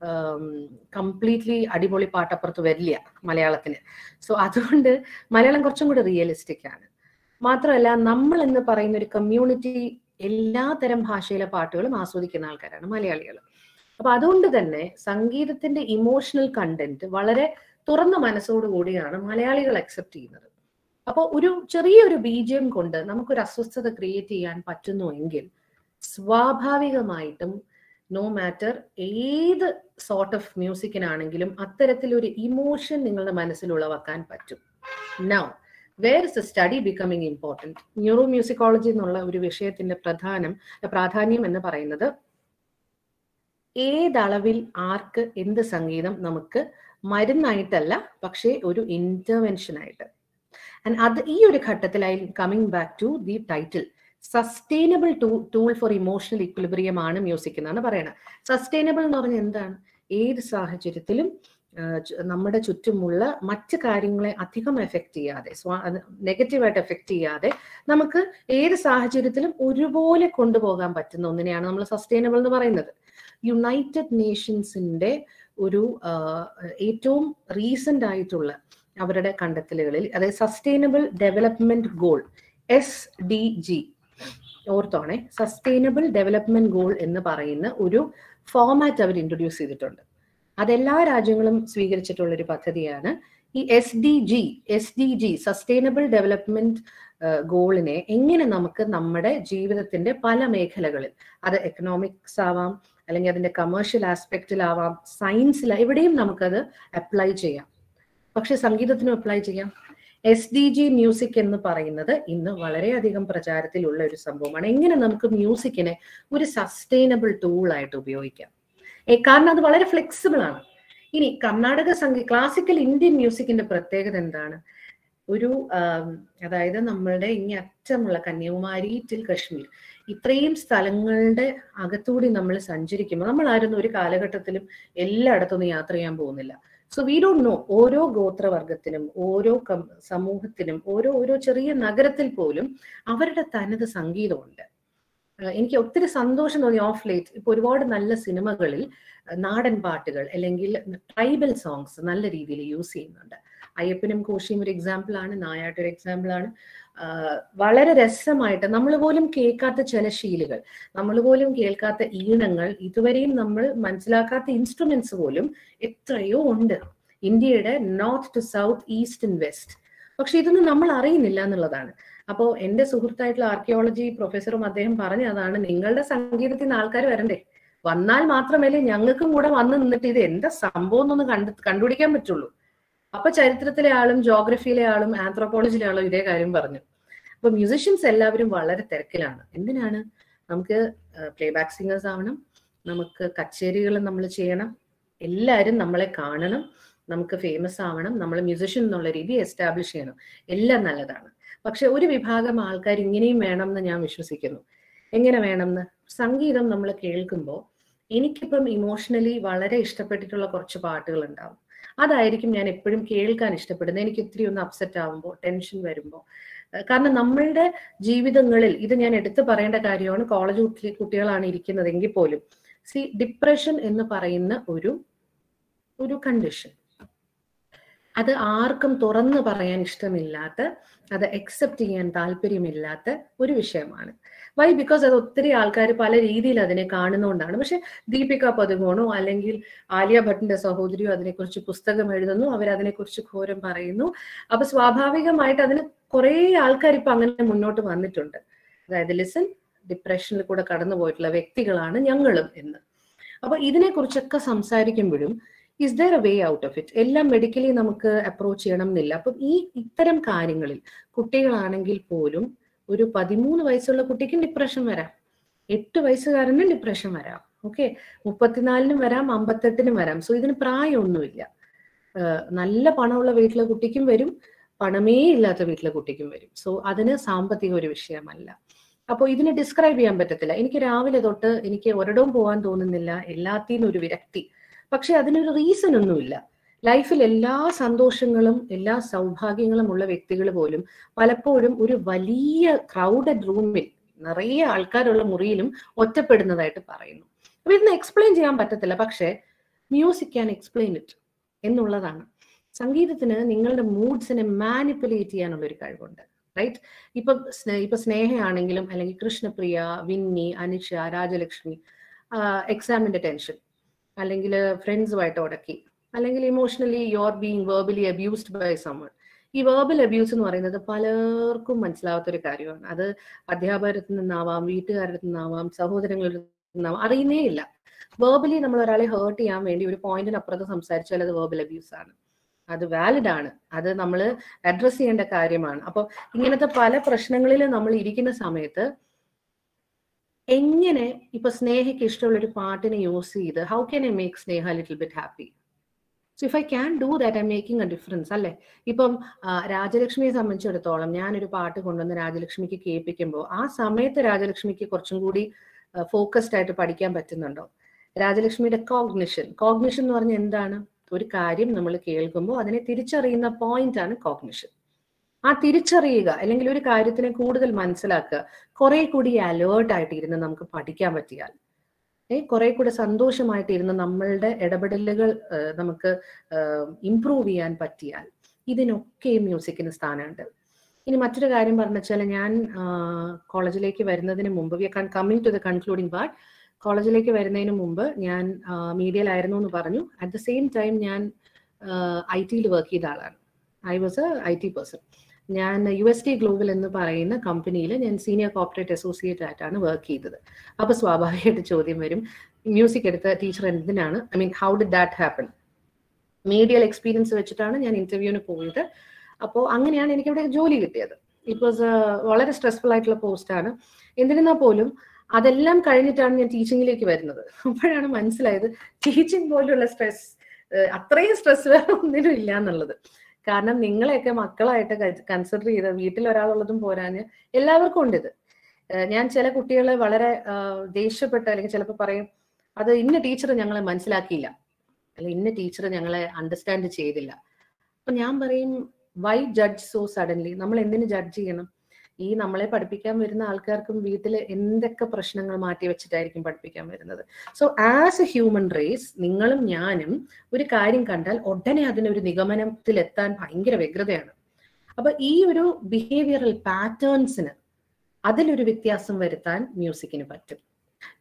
കംപ്ലീറ്റ്ലി അടിപൊളി പാട്ടപ്പുറത്ത് വരില്ല മലയാളത്തിന്. സോ അതുകൊണ്ട് മലയാളം കുറച്ചും കൂടി റിയലിസ്റ്റിക് ആണ്. മാത്രമല്ല നമ്മൾ എന്ന് പറയുന്ന ഒരു കമ്മ്യൂണിറ്റി എല്ലാ തരം ഭാഷയിലെ പാട്ടുകളും ആസ്വദിക്കുന്ന ആൾക്കാരാണ് മലയാളികൾ. അപ്പൊ അതുകൊണ്ട് തന്നെ സംഗീതത്തിന്റെ ഇമോഷണൽ കണ്ടന്റ് വളരെ തുറന്ന മനസ്സോടുകൂടിയാണ് മലയാളികൾ അക്സെപ്റ്റ് ചെയ്യുന്നത്. അപ്പോൾ ഒരു ചെറിയൊരു ബീജിയം കൊണ്ട് നമുക്കൊരു അസ്വസ്ഥത ക്രിയേറ്റ് ചെയ്യാൻ പറ്റുന്നുവെങ്കിൽ സ്വാഭാവികമായിട്ടും നോ മാറ്റർ ഏത് സോർട്ട് ഓഫ് മ്യൂസിക്കിനാണെങ്കിലും അത്തരത്തിലൊരു ഇമോഷൻ നിങ്ങളുടെ മനസ്സിൽ ഉളവാക്കാൻ പറ്റും. Now where is a study becoming important. Neuromusicology എന്നുള്ള ഒരു വിഷയത്തിന്റെ പ്രധാനം പ്രാധാന്യം എന്ന് പറയുന്നത് ഏതളവിൽ ആർക്ക് എന്ത് സംഗീതം നമുക്ക് മരുന്നായിട്ടല്ല, പക്ഷേ ഒരു ഇന്റർവെൻഷൻ ആയിട്ട്. ആൻഡ് അത് ഈ ഒരു ഘട്ടത്തിൽ I coming back to the title, sustainable tool for emotional equilibrium ആണ് മ്യൂസിക് എന്നാണ് പറയുന്നത്. സസ്റ്റൈനബിൾ എന്ന് പറഞ്ഞാൽ എന്താണ്? ഏത് സാഹചര്യത്തിലും നമ്മുടെ ചുറ്റുമുള്ള മറ്റ് കാര്യങ്ങളെ അധികം എഫക്ട് ചെയ്യാതെ, നെഗറ്റീവായിട്ട് എഫക്ട് ചെയ്യാതെ നമുക്ക് ഏത് സാഹചര്യത്തിലും ഒരുപോലെ കൊണ്ടുപോകാൻ പറ്റുന്ന ഒന്നിനെയാണ് നമ്മൾ സസ്റ്റൈനബിൾ എന്ന് പറയുന്നത്. യുണൈറ്റഡ് നേഷൻസിന്റെ ഒരു ഏറ്റവും റീസെന്റ് ആയിട്ടുള്ള അവരുടെ കണ്ടെത്തലുകളിൽ, അതായത് sustainable development goal S D G, ഓർത്തോണെ, സസ്റ്റൈനബിൾ ഡെവലപ്മെന്റ് ഗോൾ എന്ന് പറയുന്ന ഒരു ഫോമാറ്റ് അവർ ഇൻട്രൊഡ്യൂസ് ചെയ്തിട്ടുണ്ട്. അതെല്ലാ രാജ്യങ്ങളും സ്വീകരിച്ചിട്ടുള്ള ഒരു പദ്ധതിയാണ്. ഈ S D G S D G sustainable development ഗോളിനെ എങ്ങനെ നമുക്ക് നമ്മുടെ ജീവിതത്തിന്റെ പല മേഖലകളിൽ, അത് എക്കണോമിക്സ് ആവാം, അല്ലെങ്കിൽ അതിന്റെ കമേഴ്ഷ്യൽ ആസ്പെക്റ്റിലാവാം, സയൻസിൽ, എവിടെയും നമുക്കത് അപ്ലൈ ചെയ്യാം. പക്ഷെ സംഗീതത്തിനും അപ്ലൈ ചെയ്യാം. എസ് ഡി ജി മ്യൂസിക് എന്ന് പറയുന്നത് ഇന്ന് വളരെയധികം പ്രചാരത്തിലുള്ള ഒരു സംഭവമാണ്. എങ്ങനെ നമുക്ക് മ്യൂസിക്കിനെ ഒരു സസ്റ്റൈനബിൾ ടൂൾ ആയിട്ട് ഉപയോഗിക്കാം, കാരണം അത് വളരെ ഫ്ലെക്സിബിൾ ആണ്. ഇനി കർണാടക സംഗീത, ക്ലാസിക്കൽ ഇന്ത്യൻ മ്യൂസിക്കിന്റെ പ്രത്യേകത എന്താണ്? ഒരു അതായത് നമ്മളുടെ ഇനി അറ്റമുള്ള കന്യാകുമാരി ടിൽ കശ്മീർ, ഇത്രയും സ്ഥലങ്ങളുടെ അകത്തൂടി നമ്മൾ സഞ്ചരിക്കുമ്പോൾ നമ്മളായിരുന്നു ഒരു കാലഘട്ടത്തിലും എല്ലായിടത്തൊന്നും യാത്ര ചെയ്യാൻ പോകുന്നില്ല. സോ വി ഡോണ്ട് നോ, ഓരോ ഗോത്രവർഗത്തിനും ഓരോ സമൂഹത്തിനും ഓരോ ഓരോ ചെറിയ നഗരത്തിൽ പോലും അവരുടെ തനത് സംഗീതമുണ്ട്. എനിക്ക് ഒത്തിരി സന്തോഷം തോന്നി ഓഫ് ലേറ്റ് ഇപ്പൊ ഒരുപാട് നല്ല സിനിമകളിൽ നാടൻ പാട്ടുകൾ അല്ലെങ്കിൽ ട്രൈബൽ സോങ്സ് നല്ല രീതിയിൽ യൂസ് ചെയ്യുന്നുണ്ട്. അയ്യപ്പനും കോശിയും ഒരു എക്സാമ്പിൾ ആണ്, നായാട്ട് ഒരു എക്സാമ്പിൾ ആണ്. വളരെ രസമായിട്ട് നമ്മൾ പോലും കേൾക്കാത്ത ചില ശീലുകൾ, നമ്മൾ പോലും കേൾക്കാത്ത ഈണങ്ങൾ, ഇതുവരെയും നമ്മൾ മനസ്സിലാക്കാത്ത ഇൻസ്ട്രുമെന്റ്സ് പോലും എത്രയോ ഉണ്ട്. ഇന്ത്യയുടെ north to south, east and west. പക്ഷെ ഇതൊന്നും നമ്മൾ അറിയുന്നില്ല എന്നുള്ളതാണ്. അപ്പോൾ എൻ്റെ സുഹൃത്തായിട്ടുള്ള ആർക്കിയോളജി പ്രൊഫസറും അദ്ദേഹം പറഞ്ഞതാണ്, നിങ്ങളുടെ സംഗീതത്തിൽ നിന്ന് ആൾക്കാർ വരണ്ടേ, വന്നാൽ മാത്രമല്ലേ ഞങ്ങൾക്കും കൂടെ വന്ന് നിന്നിട്ട് ഇത് എന്താ സംഭവം എന്നൊന്ന് കണ്ടു കണ്ടുപിടിക്കാൻ പറ്റുള്ളൂ. അപ്പൊ ചരിത്രത്തിലെ ആളും ജോഗ്രഫിയിലെ ആളും ആന്ത്രോപോളജിയിലെ ആളും ഇതേ കാര്യം പറഞ്ഞു. അപ്പൊ മ്യൂസിഷ്യൻസ് എല്ലാവരും വളരെ തിരക്കിലാണ്. എന്തിനാണ്? നമുക്ക് പ്ലേ ബാക്ക് സിംഗേഴ്സ് ആവണം, നമുക്ക് കച്ചേരികൾ നമ്മൾ ചെയ്യണം, എല്ലാവരും നമ്മളെ കാണണം, നമുക്ക് ഫേമസ് ആവണം, നമ്മൾ മ്യൂസിഷ്യൻ എന്നുള്ള രീതി എസ്റ്റാബ്ലിഷ് ചെയ്യണം. എല്ലാം നല്ലതാണ്. പക്ഷെ ഒരു വിഭാഗം ആൾക്കാർ ഇങ്ങനെയും വേണം എന്ന് ഞാൻ വിശ്വസിക്കുന്നു. എങ്ങനെ വേണമെന്ന്? സംഗീതം നമ്മൾ കേൾക്കുമ്പോൾ എനിക്കിപ്പം ഇമോഷണലി വളരെ ഇഷ്ടപ്പെട്ടിട്ടുള്ള കുറച്ച് പാട്ടുകൾ ഉണ്ടാവും. അതായിരിക്കും ഞാൻ എപ്പോഴും കേൾക്കാൻ ഇഷ്ടപ്പെടുന്നത്. എനിക്ക് ഒത്തിരി ഒന്ന് അപ്സെറ്റ് ആവുമ്പോൾ, ടെൻഷൻ വരുമ്പോൾ. കാരണം നമ്മളുടെ ജീവിതങ്ങളിൽ ഇത് ഞാൻ എടുത്തു പറയേണ്ട കാര്യമാണ്. കോളേജ് കുട്ടി കുട്ടികളാണ് ഇരിക്കുന്നത് എങ്കിൽ പോലും സി ഡിപ്രഷൻ എന്ന് പറയുന്ന ഒരു ഒരു കണ്ടീഷൻ, അത് ആർക്കും തുറന്നു പറയാൻ ഇഷ്ടമില്ലാത്ത, അത് അക്സെപ്റ്റ് ചെയ്യാൻ താല്പര്യമില്ലാത്ത ഒരു വിഷയമാണ്. വൈ? ബിക്കോസ് അത് ഒത്തിരി ആൾക്കാർ പല രീതിയിൽ അതിനെ കാണുന്നതുകൊണ്ടാണ്. പക്ഷെ ദീപിക പദുകോണോ അല്ലെങ്കിൽ ആലിയ ഭട്ടിന്റെ സഹോദരിയോ അതിനെക്കുറിച്ച് പുസ്തകം എഴുതുന്നു, അവരതിനെക്കുറിച്ച് ഘോരം പറയുന്നു. അപ്പൊ സ്വാഭാവികമായിട്ട് അതിന് കുറെ ആൾക്കാർ ഇപ്പൊ അങ്ങനെ മുന്നോട്ട് വന്നിട്ടുണ്ട്. അതായത് ലിസൺ, ഡിപ്രഷനിൽ കൂടെ കടന്നു പോയിട്ടുള്ള വ്യക്തികളാണ് ഞങ്ങളും എന്ന്. അപ്പൊ ഇതിനെക്കുറിച്ചൊക്കെ സംസാരിക്കുമ്പോഴും is there a way out of it? എല്ലാം മെഡിക്കലി നമുക്ക് അപ്രോച്ച് ചെയ്യണം എന്നില്ല. അപ്പം ഈ ഇത്തരം കാര്യങ്ങളിൽ കുട്ടികളാണെങ്കിൽ പോലും ഒരു പതിമൂന്ന് വയസ്സുള്ള കുട്ടിക്കും ഡിപ്രഷൻ വരാം, എട്ട് വയസ്സുകാരനും ഡിപ്രഷൻ വരാം, ഓക്കെ, മുപ്പത്തിനാലിനും വരാം, അമ്പത്തെട്ടിനും വരാം. സോ ഇതിന് പ്രായമൊന്നുമില്ല. നല്ല പണമുള്ള വീട്ടിലെ കുട്ടിക്കും വരും, പണമേ ഇല്ലാത്ത വീട്ടിലെ കുട്ടിക്കും വരും. സോ അതിന് സാമ്പത്തിക ഒരു വിഷയമല്ല. അപ്പോൾ ഇതിനെ ഡിസ്ക്രൈബ് ചെയ്യാൻ പറ്റത്തില്ല. എനിക്ക് രാവിലെ തൊട്ട് എനിക്ക് ഒരിടവും പോകാൻ തോന്നുന്നില്ല, എല്ലാത്തിനും ഒരു വിരക്തി. പക്ഷെ അതിനൊരു റീസൺ ഒന്നുമില്ല. ലൈഫിൽ എല്ലാ സന്തോഷങ്ങളും എല്ലാ സൗഭാഗ്യങ്ങളും ഉള്ള വ്യക്തികൾ പോലും പലപ്പോഴും ഒരു വലിയ ക്രൗഡഡ് റൂമിൽ നിറയെ ആൾക്കാരുള്ള മുറിയിലും ഒറ്റപ്പെടുന്നതായിട്ട് പറയുന്നു. അപ്പൊ ഇതിനെ എക്സ്പ്ലെയിൻ ചെയ്യാൻ പറ്റത്തില്ല. പക്ഷെ മ്യൂസിക് ക്യാൻ എക്സ്പ്ലെയിൻ ഇറ്റ് എന്നുള്ളതാണ്. സംഗീതത്തിന് നിങ്ങളുടെ മൂഡ്സിനെ മാനിപ്പുലേറ്റ് ചെയ്യാനുള്ള ഒരു കഴിവുണ്ട്, റൈറ്റ്? ഇപ്പൊ ഇപ്പൊ സ്നേഹയാണെങ്കിലും അല്ലെങ്കിൽ കൃഷ്ണപ്രിയ, വിന്നി, അനിഷ, രാജലക്ഷ്മി, എക്സാമിന്റെ ടെൻഷൻ, അല്ലെങ്കിൽ ഫ്രണ്ട്സുമായിട്ട് ഉടക്കി, അല്ലെങ്കിൽ emotionally you are being verbally abused by someone. ഈ വെർബൽ അബ്യൂസ് എന്ന് പറയുന്നത് പലർക്കും മനസ്സിലാവാത്തൊരു കാര്യമാണ്. അത് അധ്യാപകരുടെ നിന്നാവാം, വീട്ടുകാരുടെ നിന്നാവാം, സഹോദരങ്ങളുടെ നിന്നാവാം, അറിയുന്നേ ഇല്ല. വെർബലി നമ്മൾ ഒരാളെ ഹേർട്ട് ചെയ്യാൻ വേണ്ടി ഒരു പോയിന്റിന് അപ്പുറത്ത് സംസാരിച്ചാൽ അത് വെർബൽ അബ്യൂസ് ആണ്. അത് വാലിഡ് ആണ്, അത് നമ്മൾ അഡ്രസ് ചെയ്യേണ്ട കാര്യമാണ്. അപ്പൊ ഇങ്ങനത്തെ പല പ്രശ്നങ്ങളിൽ നമ്മൾ ഇരിക്കുന്ന സമയത്ത് എങ്ങനെ ഇപ്പൊ സ്നേഹയ്ക്ക് ഇഷ്ടമുള്ള ഒരു പാട്ടിനെ യൂസ് ചെയ്ത് how can I make Sneha little bit happy? So if I can do that, I'm making a difference, അല്ലേ? ഇപ്പം രാജലക്ഷ്മിയെ സംബന്ധിച്ചിടത്തോളം ഞാനൊരു പാട്ട് കൊണ്ടുവന്ന് രാജലക്ഷ്മിക്ക് കേൾപ്പിക്കുമ്പോൾ ആ സമയത്ത് രാജലക്ഷ്മിക്ക് കുറച്ചും കൂടി ഫോക്കസ്ഡ് ആയിട്ട് പഠിക്കാൻ പറ്റുന്നുണ്ടോ? രാജലക്ഷ്മിയുടെ കോഗ്നിഷൻ കോഗ്നിഷൻ എന്ന് പറഞ്ഞാൽ എന്താണ്? ഒരു കാര്യം നമ്മൾ കേൾക്കുമ്പോൾ അതിനെ തിരിച്ചറിയുന്ന പോയിന്റ് ആണ് കോഗ്നിഷൻ. ആ തിരിച്ചറിയുക അല്ലെങ്കിൽ ഒരു കാര്യത്തിനെ കൂടുതൽ മനസ്സിലാക്കുക, കുറെ കൂടി അലേർട്ട് ആയിട്ട് ഇരുന്ന് നമുക്ക് പഠിക്കാൻ പറ്റിയാൽ, ഏഹ് കുറെ കൂടെ സന്തോഷമായിട്ട് ഇരുന്ന് നമ്മളുടെ ഇടപെടലുകൾ നമുക്ക് ഇംപ്രൂവ് ചെയ്യാൻ പറ്റിയാൽ ഇതിനൊക്കെ മ്യൂസിക്കിന് സ്ഥാനമുണ്ട്. ഇനി മറ്റൊരു കാര്യം പറഞ്ഞു വെച്ചാൽ, ഞാൻ കോളേജിലേക്ക് വരുന്നതിന് മുമ്പ്, we are coming to the concluding part. കോളേജിലേക്ക് വരുന്നതിന് മുമ്പ് ഞാൻ മീഡിയയിലായിരുന്നു എന്ന് പറഞ്ഞു. അറ്റ് ദ സെയിം ടൈം ഞാൻ ഐ ടിയിൽ വർക്ക് ചെയ്ത ആളാണ്. I was a I T person. ഞാൻ യു എസ് ടി ഗ്ലോബൽ എന്ന് പറയുന്ന കമ്പനിയിൽ ഞാൻ സീനിയർ കോർപ്പറേറ്റ് അസോസിയേറ്റ് ആയിട്ടാണ് വർക്ക് ചെയ്തത്. അപ്പൊ സ്വാഭാവികമായിട്ട് ചോദ്യം വരും, മ്യൂസിക് എടുത്ത ടീച്ചർ എന്തിനാണ്, I mean how did that happen? Medial experience വെച്ചിട്ടാണ് ഞാൻ ഇന്റർവ്യൂവിന് പോയത്. അപ്പോൾ അങ്ങനെയാണ് എനിക്ക് ഇവിടെ ജോലി കിട്ടിയത്. ഇറ്റ് വാസ് വളരെ സ്ട്രെസ്ഫുൾ ആയിട്ടുള്ള പോസ്റ്റാണ്. എന്നിരുന്നാൽ പോലും അതെല്ലാം കഴിഞ്ഞിട്ടാണ് ഞാൻ ടീച്ചിങ്ങിലേക്ക് വരുന്നത്. അപ്പോഴാണ് മനസ്സിലായത് ടീച്ചിങ് പോലുള്ള സ്ട്രെസ്, അത്രയും സ്ട്രെസ് വേറെ ഒന്നിനും ഇല്ല എന്നുള്ളത്. കാരണം നിങ്ങളെയൊക്കെ മക്കളായിട്ട് കൺസിഡർ ചെയ്ത് വീട്ടിൽ ഒരാളുള്ളതും പോരാന് എല്ലാവർക്കും ഉണ്ട് ഇത്. ഞാൻ ചില കുട്ടികളെ വളരെ ദേഷ്യപ്പെട്ട് അല്ലെങ്കിൽ ചിലപ്പോൾ പറയും, അത് ഇന്ന ടീച്ചർ ഞങ്ങളെ മനസ്സിലാക്കിയില്ല, അല്ലെ ഇന്ന ടീച്ചർ ഞങ്ങളെ അണ്ടർസ്റ്റാൻഡ് ചെയ്തില്ല. അപ്പൊ ഞാൻ പറയും, വൈ ജഡ്ജ് സോ സഡൻലി? നമ്മൾ എന്തിനു ജഡ്ജ് ചെയ്യണം? ഈ നമ്മളെ പഠിപ്പിക്കാൻ വരുന്ന ആൾക്കാർക്കും വീട്ടിൽ എന്തൊക്കെ പ്രശ്നങ്ങൾ മാറ്റി വെച്ചിട്ടായിരിക്കും പഠിപ്പിക്കാൻ വരുന്നത്. So as a human race, നിങ്ങളും ഞാനും ഒരു കാര്യം കണ്ടാൽ ഉടനെ അതിനൊരു നിഗമനത്തിലെത്താൻ ഭയങ്കര വ്യഗ്രതയാണ്. അപ്പൊ ഈ ഒരു ബിഹേവിയറൽ പാറ്റേൺസിന് അതിലൊരു വ്യത്യാസം വരുത്താൻ മ്യൂസിക്കിന് പറ്റും.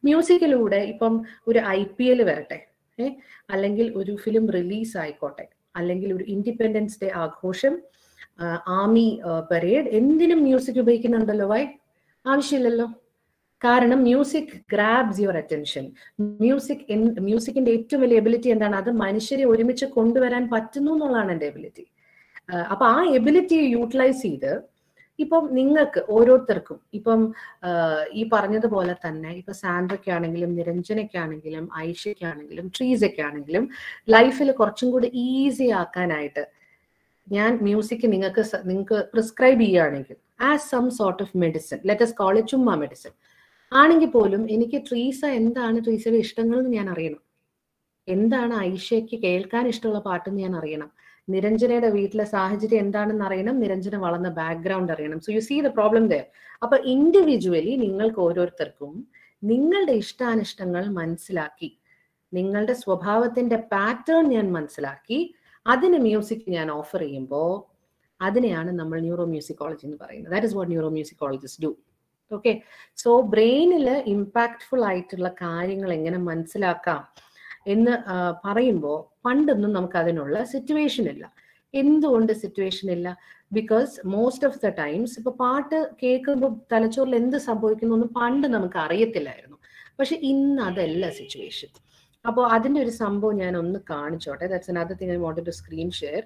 മ്യൂസിക്കിലൂടെ ഇപ്പം ഒരു ഐ പി എൽ വരട്ടെ, ഏഹ് അല്ലെങ്കിൽ ഒരു ഫിലിം റിലീസ് ആയിക്കോട്ടെ, അല്ലെങ്കിൽ ഒരു ഇൻഡിപെൻഡൻസ് ഡേ ആഘോഷം, ആർമി പരേഡ്, എന്തിനും മ്യൂസിക് ഉപയോഗിക്കുന്നുണ്ടല്ലോ. വൈ? ആവശ്യമില്ലല്ലോ. കാരണം music grabs your attention. Music മ്യൂസിക്കിന്റെ ഏറ്റവും വലിയ എബിലിറ്റി എന്താണ്? അത് മനുഷ്യരെ ഒരുമിച്ച് കൊണ്ടുവരാൻ പറ്റുന്നു എന്നുള്ളതാണ് എൻ്റെ എബിലിറ്റി. അപ്പൊ ആ എബിലിറ്റി യൂട്ടിലൈസ് ചെയ്ത് ഇപ്പം നിങ്ങൾക്ക് ഓരോരുത്തർക്കും ഇപ്പം ഈ പറഞ്ഞതുപോലെ തന്നെ ഇപ്പൊ സാൻഡ്രയ്ക്കാണെങ്കിലും നിരഞ്ജനയ്ക്കാണെങ്കിലും ഐഷയ്ക്കാണെങ്കിലും ട്രീസയ്ക്കാണെങ്കിലും ലൈഫിൽ കുറച്ചും കൂടി ഈസി ആക്കാനായിട്ട് ഞാൻ മ്യൂസിക് നിങ്ങൾക്ക് നിങ്ങൾക്ക് പ്രിസ്ക്രൈബ് ചെയ്യുകയാണെങ്കിൽ as some sort of medicine, let us call it ചുമ്മാ മെഡിസിൻ ആണെങ്കിൽ പോലും എനിക്ക് ട്രീസ എന്താണ് ട്രീസയുടെ ഇഷ്ടങ്ങൾ എന്ന് ഞാൻ അറിയണം, എന്താണ് ഐഷയ്ക്ക് കേൾക്കാൻ ഇഷ്ടമുള്ള പാട്ടെന്ന് ഞാൻ അറിയണം, നിരഞ്ജനയുടെ വീട്ടിലെ സാഹചര്യം എന്താണെന്ന് അറിയണം, നിരഞ്ജന വളർന്ന ബാക്ക്ഗ്രൗണ്ട് അറിയണം. So you see the problem there. അപ്പൊ ഇൻഡിവിജ്വലി നിങ്ങൾക്ക് ഓരോരുത്തർക്കും നിങ്ങളുടെ ഇഷ്ടാനിഷ്ടങ്ങൾ മനസ്സിലാക്കി, നിങ്ങളുടെ സ്വഭാവത്തിന്റെ പാറ്റേൺ ഞാൻ മനസ്സിലാക്കി, അതിന് മ്യൂസിക് ഞാൻ ഓഫർ ചെയ്യുമ്പോൾ അതിനെയാണ് നമ്മൾ ന്യൂറോ മ്യൂസിക്കോളജി എന്ന് പറയുന്നത്. That is what neuromusicologist do. Okay, so ബ്രെയിനിൽ ഇമ്പാക്ട്ഫുൾ ആയിട്ടുള്ള കാര്യങ്ങൾ എങ്ങനെ മനസ്സിലാക്കാം എന്ന് പറയുമ്പോൾ പണ്ടൊന്നും നമുക്ക് അതിനുള്ള സിറ്റുവേഷൻ ഇല്ല. എന്തുകൊണ്ട് സിറ്റുവേഷൻ ഇല്ല? Because most of the times ഇപ്പൊ പാട്ട് കേൾക്കുമ്പോൾ തലച്ചോറിൽ എന്ത് സംഭവിക്കുന്നു എന്ന് പണ്ട് നമുക്ക് അറിയത്തില്ലായിരുന്നു. പക്ഷെ ഇന്ന് അതല്ല സിറ്റുവേഷൻ. അപ്പോൾ അതിന്റെ ഒരു സംഭവം ഞാൻ ഒന്ന് കാണിച്ചോട്ടെ. That's another thing I wanted to screen share.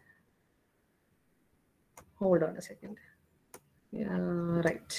Hold on a second. Yeah, right.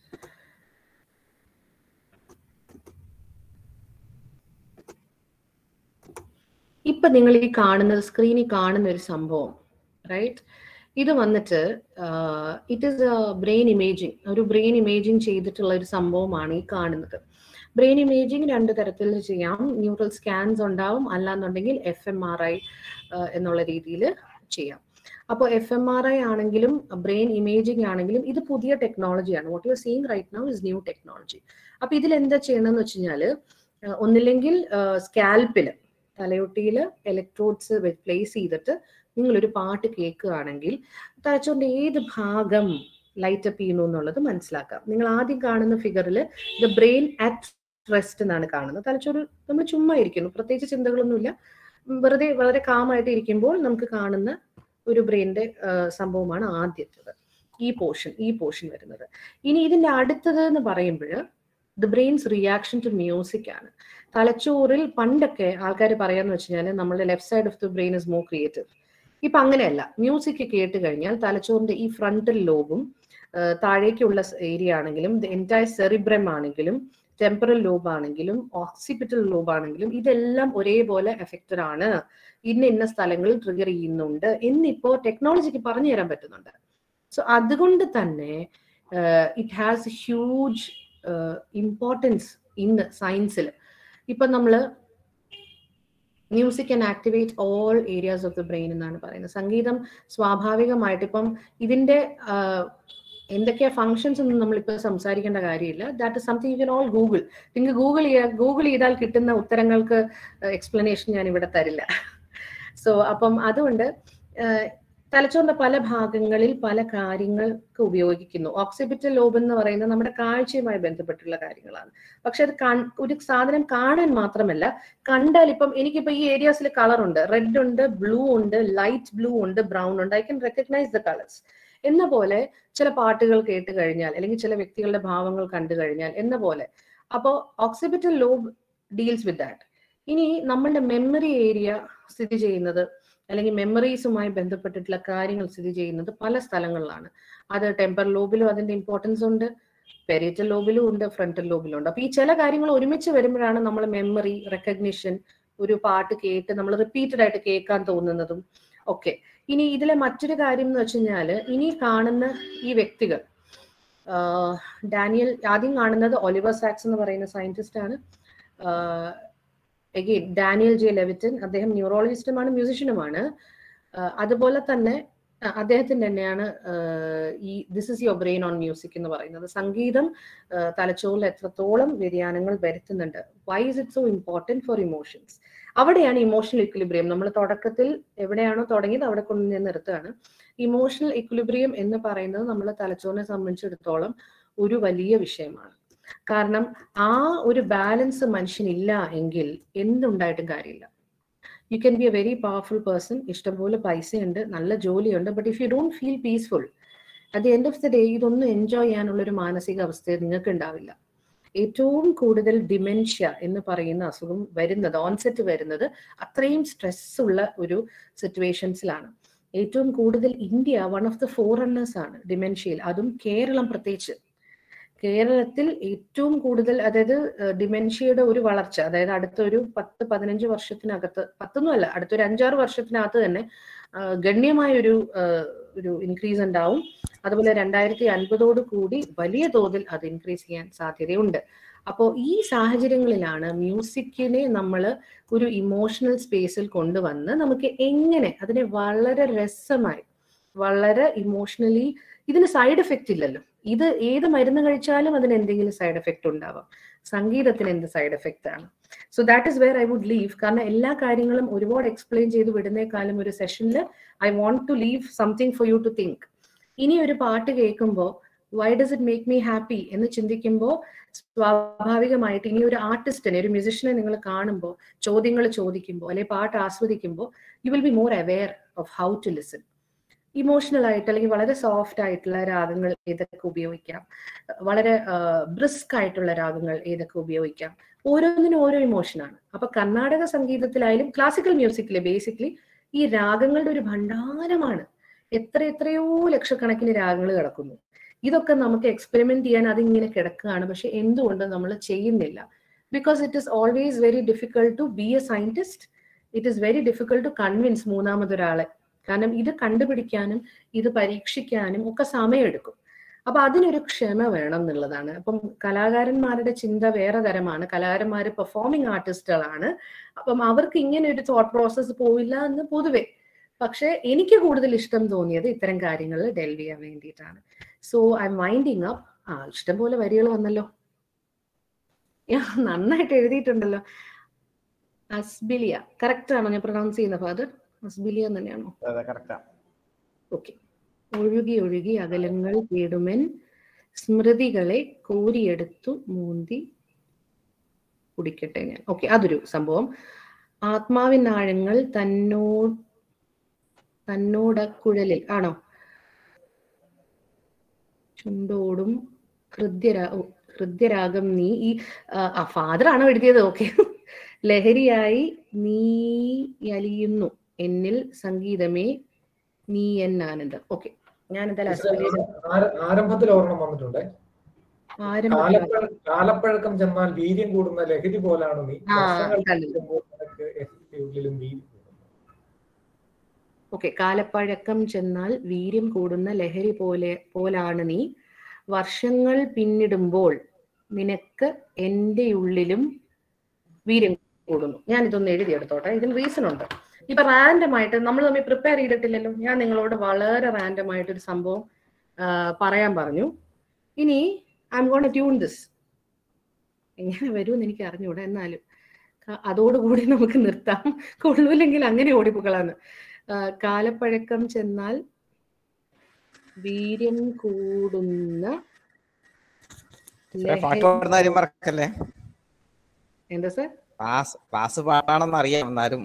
ഇപ്പൊ നിങ്ങൾ ഈ കാണുന്നത് സ്ക്രീനിൽ കാണുന്ന ഒരു സംഭവം, റൈറ്റ്? ഇത് വന്നിട്ട് ഇറ്റ് ഈസ് ബ്രെയിൻ ഇമേജിങ്, ഒരു ബ്രെയിൻ ഇമേജിങ് ചെയ്തിട്ടുള്ള ഒരു സംഭവമാണ് ഈ കാണുന്നത്. ബ്രെയിൻ ഇമേജിങ് രണ്ട് തരത്തിൽ ചെയ്യാം. ന്യൂറൽ സ്കാൻസ് ഉണ്ടാവും, അല്ലാന്നുണ്ടെങ്കിൽ എഫ് എം ആർ ഐ എന്നുള്ള രീതിയിൽ ചെയ്യാം. അപ്പോൾ എഫ് എം ആർ ഐ ആണെങ്കിലും ബ്രെയിൻ ഇമേജിങ് ആണെങ്കിലും ഇത് പുതിയ ടെക്നോളജിയാണ്. What you are seeing right now is new technology. അപ്പൊ ഇതിൽ എന്താ ചെയ്യണമെന്ന് വെച്ച് കഴിഞ്ഞാല് ഒന്നില്ലെങ്കിൽ സ്കാൽപ്പില് തലയൊട്ടിയിൽ ഇലക്ട്രോഡ്സ് പ്ലേസ് ചെയ്തിട്ട് നിങ്ങളൊരു പാട്ട് കേൾക്കുകയാണെങ്കിൽ തലച്ചോറിന്റെ ഏത് ഭാഗം ലൈറ്റ് അപ്പ് ചെയ്യുന്നു എന്നുള്ളത് മനസ്സിലാക്കാം. നിങ്ങൾ ആദ്യം കാണുന്ന ഫിഗറിൽ ദ ബ്രെയിൻ അറ്റ് റെസ്റ്റ് എന്നാണ് കാണുന്നത്. തലച്ചോറ് നമ്മൾ ചുമ്മാ ഇരിക്കുന്നു, പ്രത്യേകിച്ച് ചിന്തകളൊന്നുമില്ല, വെറുതെ വളരെ കാമായിട്ട് ഇരിക്കുമ്പോൾ നമുക്ക് കാണുന്ന ഒരു ബ്രെയിനിന്റെ സംഭവമാണ് ആദ്യത്തേത്, ഈ പോർഷൻ ഈ പോർഷൻ വരുന്നത്. ഇനി ഇതിന്റെ അടുത്തത് എന്ന് പറയുമ്പോൾ the brain's reaction to music ആണ്. തലച്ചോറിൽ പണ്ടൊക്കെ ആൾക്കാർ പറയാന്ന് വെച്ച് കഴിഞ്ഞാൽ നമ്മുടെ left side of the brain is more creative. ഇപ്പൊ അങ്ങനെയല്ല. മ്യൂസിക് കേട്ട് കഴിഞ്ഞാൽ തലച്ചോറിന്റെ ഈ ഫ്രണ്ടൽ ലോബും താഴേക്കുള്ള ഏരിയ ആണെങ്കിലും എൻറ്റയർ സെറിബ്രം ആണെങ്കിലും ടെമ്പറൽ ലോബ് ആണെങ്കിലും ഓക്സിപിറ്റൽ ലോബ് ആണെങ്കിലും ഇതെല്ലാം ഒരേപോലെ എഫക്റ്റഡ് ആണ്, ഇന്ന ഇന്ന സ്ഥലങ്ങളിൽ ട്രിഗർ ചെയ്യുന്നുണ്ട് എന്നിപ്പോ ടെക്നോളജിക്ക് പറഞ്ഞു തരാൻ പറ്റുന്നുണ്ട്. സോ അതുകൊണ്ട് തന്നെ ഇറ്റ് ഹാസ് ഹ്യൂജ് ഇമ്പോർട്ടൻസ് ഇന്ന് സയൻസിൽ. ഇപ്പൊ നമ്മള് music and activate all areas of the brain എന്നാണ് പറയുന്നത്. സംഗീതം സ്വാഭാവികമായിട്ട് ഇപ്പം ഇതിന്റെ എന്തൊക്കെയാ ഫങ്ഷൻസ് ഒന്നും നമ്മളിപ്പോ സംസാരിക്കേണ്ട കാര്യമില്ല. That is something you can all Google. നിങ്ങൾക്ക് ഗൂഗിൾ ചെയ്യാ ഗൂഗിൾ ചെയ്താൽ കിട്ടുന്ന ഉത്തരങ്ങൾക്ക് എക്സ്പ്ലനേഷൻ ഞാൻ ഇവിടെ തരില്ല. സോ അപ്പം അതുകൊണ്ട് തലച്ചോറിന്റെ പല ഭാഗങ്ങളിൽ പല കാര്യങ്ങൾക്ക് ഉപയോഗിക്കുന്നു. ഓക്സിപിറ്റൽ ലോബ് എന്ന് പറയുന്നത് നമ്മുടെ കാഴ്ചയുമായി ബന്ധപ്പെട്ടുള്ള കാര്യങ്ങളാണ്. പക്ഷെ അത് ഒരു സാധനം കാണാൻ മാത്രമല്ല, കണ്ടാൽ ഇപ്പം എനിക്കിപ്പോ ഈ ഏരിയാസിൽ കളർ ഉണ്ട്, റെഡ് ഉണ്ട്, ബ്ലൂ ഉണ്ട്, ലൈറ്റ് ബ്ലൂ ഉണ്ട്, ബ്രൗൺ ഉണ്ട്. I can recognise the colours എന്ന പോലെ ചില പാട്ടുകൾ കേട്ട് കഴിഞ്ഞാൽ അല്ലെങ്കിൽ ചില വ്യക്തികളുടെ ഭാവങ്ങൾ കണ്ടു കഴിഞ്ഞാൽ എന്ന പോലെ. അപ്പോ occipital lobe deals with that. ഇനി നമ്മളുടെ മെമ്മറി ഏരിയ സ്ഥിതി ചെയ്യുന്നത് അല്ലെങ്കിൽ മെമ്മറീസുമായി ബന്ധപ്പെട്ടിട്ടുള്ള കാര്യങ്ങൾ സ്ഥിതി ചെയ്യുന്നത് പല സ്ഥലങ്ങളിലാണ്. അത് ടെമ്പറൽ ലോബിലും അതിന്റെ ഇമ്പോർട്ടൻസ് ഉണ്ട്, പെരിയറ്റൽ ലോബിലും ഉണ്ട്, ഫ്രണ്ടൽ ലോബിലും ഉണ്ട്. അപ്പൊ ഈ ചില കാര്യങ്ങൾ ഒരുമിച്ച് വരുമ്പോഴാണ് നമ്മൾ മെമ്മറി, റെക്കഗ്നിഷൻ, ഒരു പാട്ട് കേട്ട് നമ്മൾ റിപ്പീറ്റഡ് ആയിട്ട് കേൾക്കാൻ തോന്നുന്നതും ഒക്കെ. ഇനി ഇതിലെ മറ്റൊരു കാര്യം എന്ന് വെച്ച് കഴിഞ്ഞാല് ഇനി കാണുന്ന ഈ വ്യക്തികൾ, ഡാനിയൽ ആദ്യം കാണുന്നത് ഒലിവർ സാക്സ് എന്ന് പറയുന്ന സയന്റിസ്റ്റ് ആണ്. അഗെയിൻ ഡാനിയൽ ജെ ലെവിറ്റൻ, അദ്ദേഹം ന്യൂറോളജിസ്റ്റുമാണ്, മ്യൂസിഷ്യനുമാണ്. അതുപോലെ തന്നെ അദ്ദേഹത്തിന്റെ തന്നെയാണ് ഈ this is your brain on music എന്ന് പറയുന്നത്. സംഗീതം തലച്ചോറിൽ എത്രത്തോളം വ്യതിയാനങ്ങൾ വരുത്തുന്നുണ്ട്. Why is it so important for emotions? അവിടെയാണ് ഇമോഷണൽ ഇക്വിലിബ്രിയം. നമ്മൾ തുടക്കത്തിൽ എവിടെയാണോ തുടങ്ങിയത് അവിടെ കൊണ്ട് ഞാൻ നിർത്തുകയാണ്. ഇമോഷണൽ ഇക്വിലിബ്രിയം എന്ന് പറയുന്നത് നമ്മൾ തലച്ചോറിനെ സംബന്ധിച്ചിടത്തോളം ഒരു വലിയ വിഷയമാണ്. കാരണം ആ ഒരു ബാലൻസ് മനുഷ്യനില്ല എങ്കിൽ എന്തുണ്ടായിട്ടും കാര്യമില്ല. You can be a very powerful person, ഇഷ്ടംപോലെ പൈസയുണ്ട്, നല്ല ജോലിയുണ്ട്, but if you don't feel peaceful at the end of the day ഇതൊന്നും എൻജോയ് ചെയ്യാനുള്ളൊരു മാനസികാവസ്ഥ നിങ്ങൾക്ക് ഉണ്ടാവില്ല. ഏറ്റവും കൂടുതൽ ഡിമെൻഷ്യ എന്ന് പറയുന്ന അസുഖം വരുന്നത്, ഓൺസെറ്റ് വരുന്നത് അത്രയും സ്ട്രെസ് ഉള്ള ഒരു സിറ്റുവേഷൻസിലാണ്. ഏറ്റവും കൂടുതൽ India one of the four runners ആണ് ഡിമെൻഷ്യയിൽ, അതും കേരളം പ്രത്യേകിച്ച്. കേരളത്തിൽ ഏറ്റവും കൂടുതൽ, അതായത് ഡിമെൻഷ്യയുടെ ഒരു വളർച്ച, അതായത് അടുത്തൊരു പത്ത് പതിനഞ്ച് വർഷത്തിനകത്ത്, പത്തൊന്നും അല്ല, അടുത്തൊരു അഞ്ചാറ് വർഷത്തിനകത്ത് തന്നെ ഗണ്യമായ ഒരു ഒരു ഇൻക്രീസ് ഉണ്ടാവും. അതുപോലെ രണ്ടായിരത്തി അൻപതോട് കൂടി വലിയ തോതിൽ അത് ഇൻക്രീസ് ചെയ്യാൻ സാധ്യതയുണ്ട്. അപ്പോൾ ഈ സാഹചര്യങ്ങളിലാണ് മ്യൂസിക്കിനെ നമ്മൾ ഒരു ഇമോഷണൽ സ്പേസിൽ കൊണ്ടുവന്ന് നമുക്ക് എങ്ങനെ അതിനെ വളരെ രസമായി, വളരെ ഇമോഷണലി, ഇതിന് സൈഡ് എഫക്റ്റ് ഇല്ലല്ലോ. ഇത് ഏത് മരുന്ന് കഴിച്ചാലും അതിന് എന്തെങ്കിലും സൈഡ് എഫക്റ്റ് ഉണ്ടാവാം. സംഗീതത്തിന് എന്ത് സൈഡ് എഫക്റ്റ് ആണ്? So that is where I would leave. കാരണം എല്ലാ കാര്യങ്ങളും ഒരുപാട് എക്സ്പ്ലെയിൻ ചെയ്ത് വിടുന്നേക്കാളും ഒരു സെഷനിൽ I want to leave something for you to think. ഇനി ഒരു പാട്ട് കേൾക്കുമ്പോൾ why does it make me happy എന്ന് ചിന്തിക്കുമ്പോൾ സ്വാഭാവികമായിട്ട് ഇനി ഒരു ആർട്ടിസ്റ്റിനെ, ഒരു മ്യൂസിഷ്യനെ നിങ്ങൾ കാണുമ്പോൾ, ചോദ്യങ്ങൾ ചോദിക്കുമ്പോൾ, അല്ലെങ്കിൽ പാട്ട് ആസ്വദിക്കുമ്പോൾ you will be more aware of how to listen. Emotional ആയിട്ട് അല്ലെങ്കിൽ വളരെ സോഫ്റ്റ് ആയിട്ടുള്ള രാഗങ്ങൾ ഏതൊക്കെ ഉപയോഗിക്കാം, വളരെ ബ്രിസ്ക് ആയിട്ടുള്ള രാഗങ്ങൾ ഏതൊക്കെ ഉപയോഗിക്കാം, ഓരോന്നിനും ഓരോ ഇമോഷനാണ്. അപ്പൊ കർണാടക സംഗീതത്തിലായാലും ക്ലാസിക്കൽ മ്യൂസിക്കിലെ ബേസിക്കലി ഈ രാഗങ്ങളുടെ ഒരു ഭണ്ഡാരമാണ്. എത്ര എത്രയോ ലക്ഷക്കണക്കിന് രാഗങ്ങൾ കിടക്കുന്നു. ഇതൊക്കെ നമുക്ക് എക്സ്പെരിമെന്റ് ചെയ്യാൻ അതിങ്ങനെ കിടക്കുകയാണ്. പക്ഷെ എന്തുകൊണ്ട് നമ്മൾ ചെയ്യുന്നില്ല? Because it is always very difficult to be a scientist. It is very difficult to convince മൂന്നാമതൊരാളെ. കാരണം ഇത് കണ്ടുപിടിക്കാനും ഇത് പരീക്ഷിക്കാനും ഒക്കെ സമയമെടുക്കും. അപ്പൊ അതിനൊരു ക്ഷമ വേണം എന്നുള്ളതാണ്. അപ്പം കലാകാരന്മാരുടെ ചിന്ത വേറെ തരമാണ്. കലാകാരന്മാര് പെർഫോമിംഗ് ആർട്ടിസ്റ്റുകളാണ്. അപ്പം അവർക്ക് ഇങ്ങനെ ഒരു തോട്ട് പ്രോസസ്സ് പോവില്ല എന്ന് പൊതുവെ. പക്ഷെ എനിക്ക് കൂടുതൽ ഇഷ്ടം തോന്നിയത് ഇത്തരം കാര്യങ്ങളിൽ ഡെൽവ് ചെയ്യാൻ വേണ്ടിയിട്ടാണ്. So I'm winding up. ആ ഇഷ്ടം പോലെ വരികൾ വന്നല്ലോ, നന്നായിട്ട് എഴുതിയിട്ടുണ്ടല്ലോ. അസ്ബിലിയ കറക്റ്റ് ആണോ ഞാൻ പ്രൊനൗൺസ് ചെയ്യുന്ന ഫാദർ? അസ്ബിലിയ തന്നെയാണോ? ഓക്കെ. ഒഴുകി ഒഴുകി അകലങ്ങൾ തേടുമെൻ സ്മൃതികളെ കോരിയെടുത്തു മൂന്തി കുടിക്കട്ടെ ഞാൻ. ഓക്കെ, അതൊരു സംഭവം. ആത്മാവിനാഴങ്ങൾ തന്നോ തന്നോടക്കുഴലിൽ ആണോ? ചുണ്ടോടും ഹൃദ്യരാ ഹൃദ്യരാഗം നീ. ഈ ഫാദർ ആണോ എഴുതിയത്? ഓക്കെ. ലഹരിയായി നീ അലിയുന്നു എന്നിൽ സംഗീതമേ നീ എൻ ആനന്ദം. ഓക്കെ, ഞാൻ എന്തായാലും ആരംഭത്തിൽ ഓർമ്മ വന്നിട്ടുണ്ട്. കാലപ്പഴക്കം ചെന്നാൽ വീര്യം കൂടുന്ന ലഹരി പോലാണ് നീ. ഓക്കെ, കാലപ്പഴക്കം ചെന്നാൽ വീര്യം കൂടുന്ന ലഹരി പോലെ പോലാണ് നീ. വർഷങ്ങൾ പിന്നിടുമ്പോൾ നിനക്ക് എൻ്റെ ഉള്ളിലും വീര്യം കൂടുന്നു. ഞാൻ ഇതൊന്ന് എഴുതിയെടുത്തോട്ടെ, ഇതിന് റീസൺ ഉണ്ട്. ഇപ്പൊ റാൻഡം ആയിട്ട് നമ്മൾ തമ്മിൽ പ്രിപ്പയർ ചെയ്തിട്ടില്ലല്ലോ. ഞാൻ നിങ്ങളോട് വളരെ റാൻഡം ആയിട്ടൊരു സംഭവം പറയാൻ പറഞ്ഞു. ഇനി I'm gonna tune this. എങ്ങനെ വരുമെന്ന് എനിക്ക് അറിഞ്ഞൂടാ, എന്നാലും അതോടുകൂടി നമുക്ക് നിർത്താം. കൊള്ളൂല്ലെങ്കിൽ അങ്ങനെ ഓടിപ്പോകളാണ്. കാലപ്പഴക്കം ചെന്നാൽ വീര്യം കൂടുന്ന എന്താ സാർ? ക്ലാസ് പാട്ടാണെന്ന് അറിയാം, എന്നാലും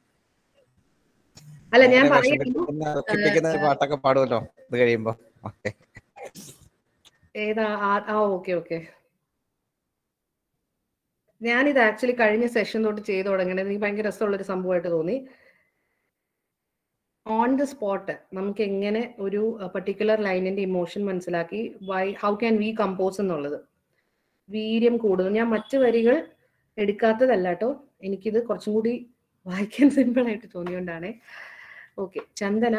അല്ല ഞാൻ പറയുന്നത് പാട്ടൊക്കെ പാടുമല്ലോ ഇത് കഴിയുമ്പോ. ഏതാ? ആ ഓക്കെ ഓക്കെ. ഞാനിത് ആക്ച്വലി കഴിഞ്ഞ സെഷൻ തൊട്ട് ചെയ്തു തുടങ്ങണത് എനിക്ക് ഭയങ്കര രസമുള്ളൊരു സംഭവമായിട്ട് തോന്നി. ഓൺ ദ സ്പോട്ട് നമുക്ക് എങ്ങനെ ഒരു പർട്ടിക്കുലർ ലൈനിന്റെ ഇമോഷൻ മനസ്സിലാക്കി why how can we compose എന്നുള്ളത്. വീര്യം കൂടുതൽ. ഞാൻ മറ്റു വരികൾ എടുക്കാത്തതല്ല കേട്ടോ, എനിക്കിത് കുറച്ചും കൂടി വായിക്കാൻ സിമ്പിൾ ആയിട്ട് തോന്നിയോണ്ടാണ്. Okay, Chandana.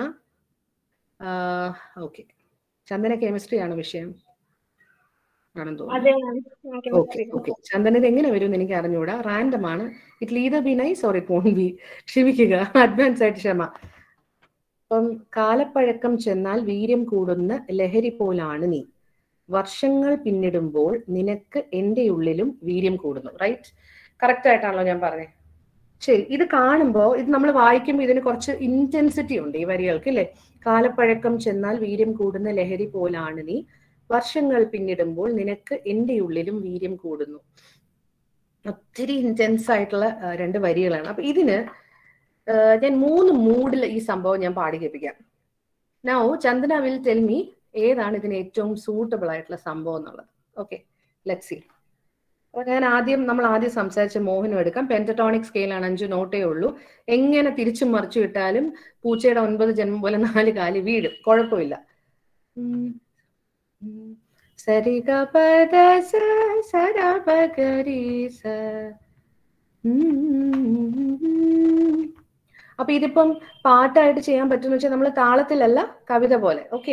Okay, Chandana chemistry ആണ് വിഷയം ആണെന്ന് തോന്നുന്നു. Okay okay. ചന്ദന ഇത് എങ്ങനെ വരും എന്ന് എനിക്ക് അറിഞ്ഞൂടാ, റാൻഡം ആണ്. It either be nice or it won't be. ക്ഷമിക്കുക, അഡ്വാൻസ് ആയിട്ട് ക്ഷമ. അപ്പം കാലപ്പഴക്കം ചെന്നാൽ വീര്യം കൂടുന്ന ലഹരി പോലാണ് നീ. വർഷങ്ങൾ പിന്നിടുമ്പോൾ നിനക്ക് എൻ്റെ ഉള്ളിലും വീര്യം കൂടുന്നു. റൈറ്റ്, കറക്റ്റ് ആയിട്ടാണല്ലോ ഞാൻ പറഞ്ഞത്? ശരി. ഇത് കാണുമ്പോൾ, ഇത് നമ്മൾ വായിക്കുമ്പോൾ ഇതിന് കുറച്ച് ഇന്റൻസിറ്റി ഉണ്ട് ഈ വരികൾക്ക് അല്ലെ? കാലപ്പഴക്കം ചെന്നാൽ വീര്യം കൂടുന്ന ലഹരി പോലാണ് നീ. വർഷങ്ങൾ പിന്നിടുമ്പോൾ നിനക്ക് എൻ്റെ ഉള്ളിലും വീര്യം കൂടുന്നു. ഒത്തിരി ഇന്റൻസ് ആയിട്ടുള്ള രണ്ട് വരികളാണ്. അപ്പൊ ഇതിന് ഞാൻ മൂന്ന് മൂഡിൽ ഈ സംഭവം ഞാൻ പാടി കേൾപ്പിക്കാം. Now Chandana will tell me ഏതാണ് ഇതിന് ഏറ്റവും സൂട്ടബിൾ ആയിട്ടുള്ള സംഭവം എന്നുള്ളത്. Okay, let's see. അപ്പൊ ഞാൻ ആദ്യം നമ്മൾ ആദ്യം സംസാരിച്ച മോഹനം എടുക്കാം. പെന്റട്ടോണിക് സ്കെയിലാണ്, അഞ്ചു നോട്ടേ ഉള്ളൂ. എങ്ങനെ തിരിച്ചും മറിച്ചു വിട്ടാലും പൂച്ചയുടെ ഒൻപത് ജന്മം പോലെ നാല് കാല് വീഴും, കുഴപ്പമില്ല. സരിഗ പദ സ സര പഗരി സ. അപ്പൊ ഇതിപ്പം പാട്ടായിട്ട് ചെയ്യാൻ പറ്റുന്ന വെച്ചാൽ നമ്മൾ താളത്തിലല്ല, കവിത പോലെ. ഓക്കെ.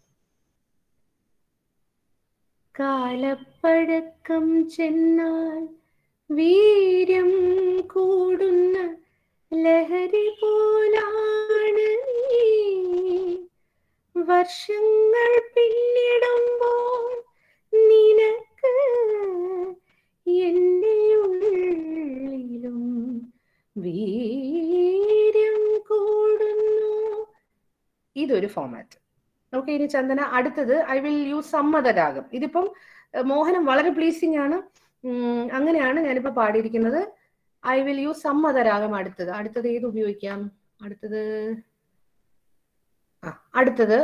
കാലപ്പഴക്കം ചെന്നാൽ വീര്യം കൂടുന്ന ലഹരി പോലാണ് നീ, വർഷങ്ങൾ പിന്നിടുമ്പോൾ നിനക്ക് എന്റെ ഉള്ളിലും വീര്യം കൂടുന്നു. ഇതൊരു ഫോമാറ്റ്. ഓക്കെ, ഇനി ചന്ദന അടുത്തത് ഐ വിൽ യൂസ് സമ്മതരാഗം. ഇതിപ്പം മോഹനം വളരെ പ്ലീസിങ് ആണ്, അങ്ങനെയാണ് ഞാനിപ്പോ പാടിയിരിക്കുന്നത്. ഐ വിൽ യൂസ് സമ്മതരാഗം. അടുത്തത് അടുത്തത് ഏത് ഉപയോഗിക്കാം? അടുത്തത് ആ അടുത്തത്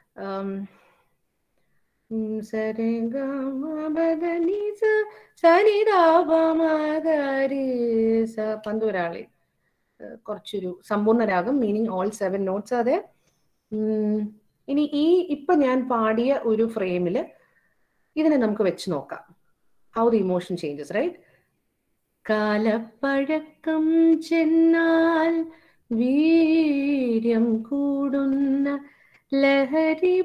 പന്തൂരാളി, കുറച്ചൊരു സമ്പൂർണ്ണ രാഗം, മീനിങ് ഓൾ സെവൻ നോട്ട്സ്. അതെ. ഇനി ഈ ഇപ്പൊ ഞാൻ പാടിയ ഒരു ഫ്രെയിമില് ഇതിനെ നമുക്ക് വെച്ച് നോക്കാം. How the emotion changes, right? കാലപ്പഴക്കം ചെന്നാൽ വീര്യം കൂടുന്ന ലഹരി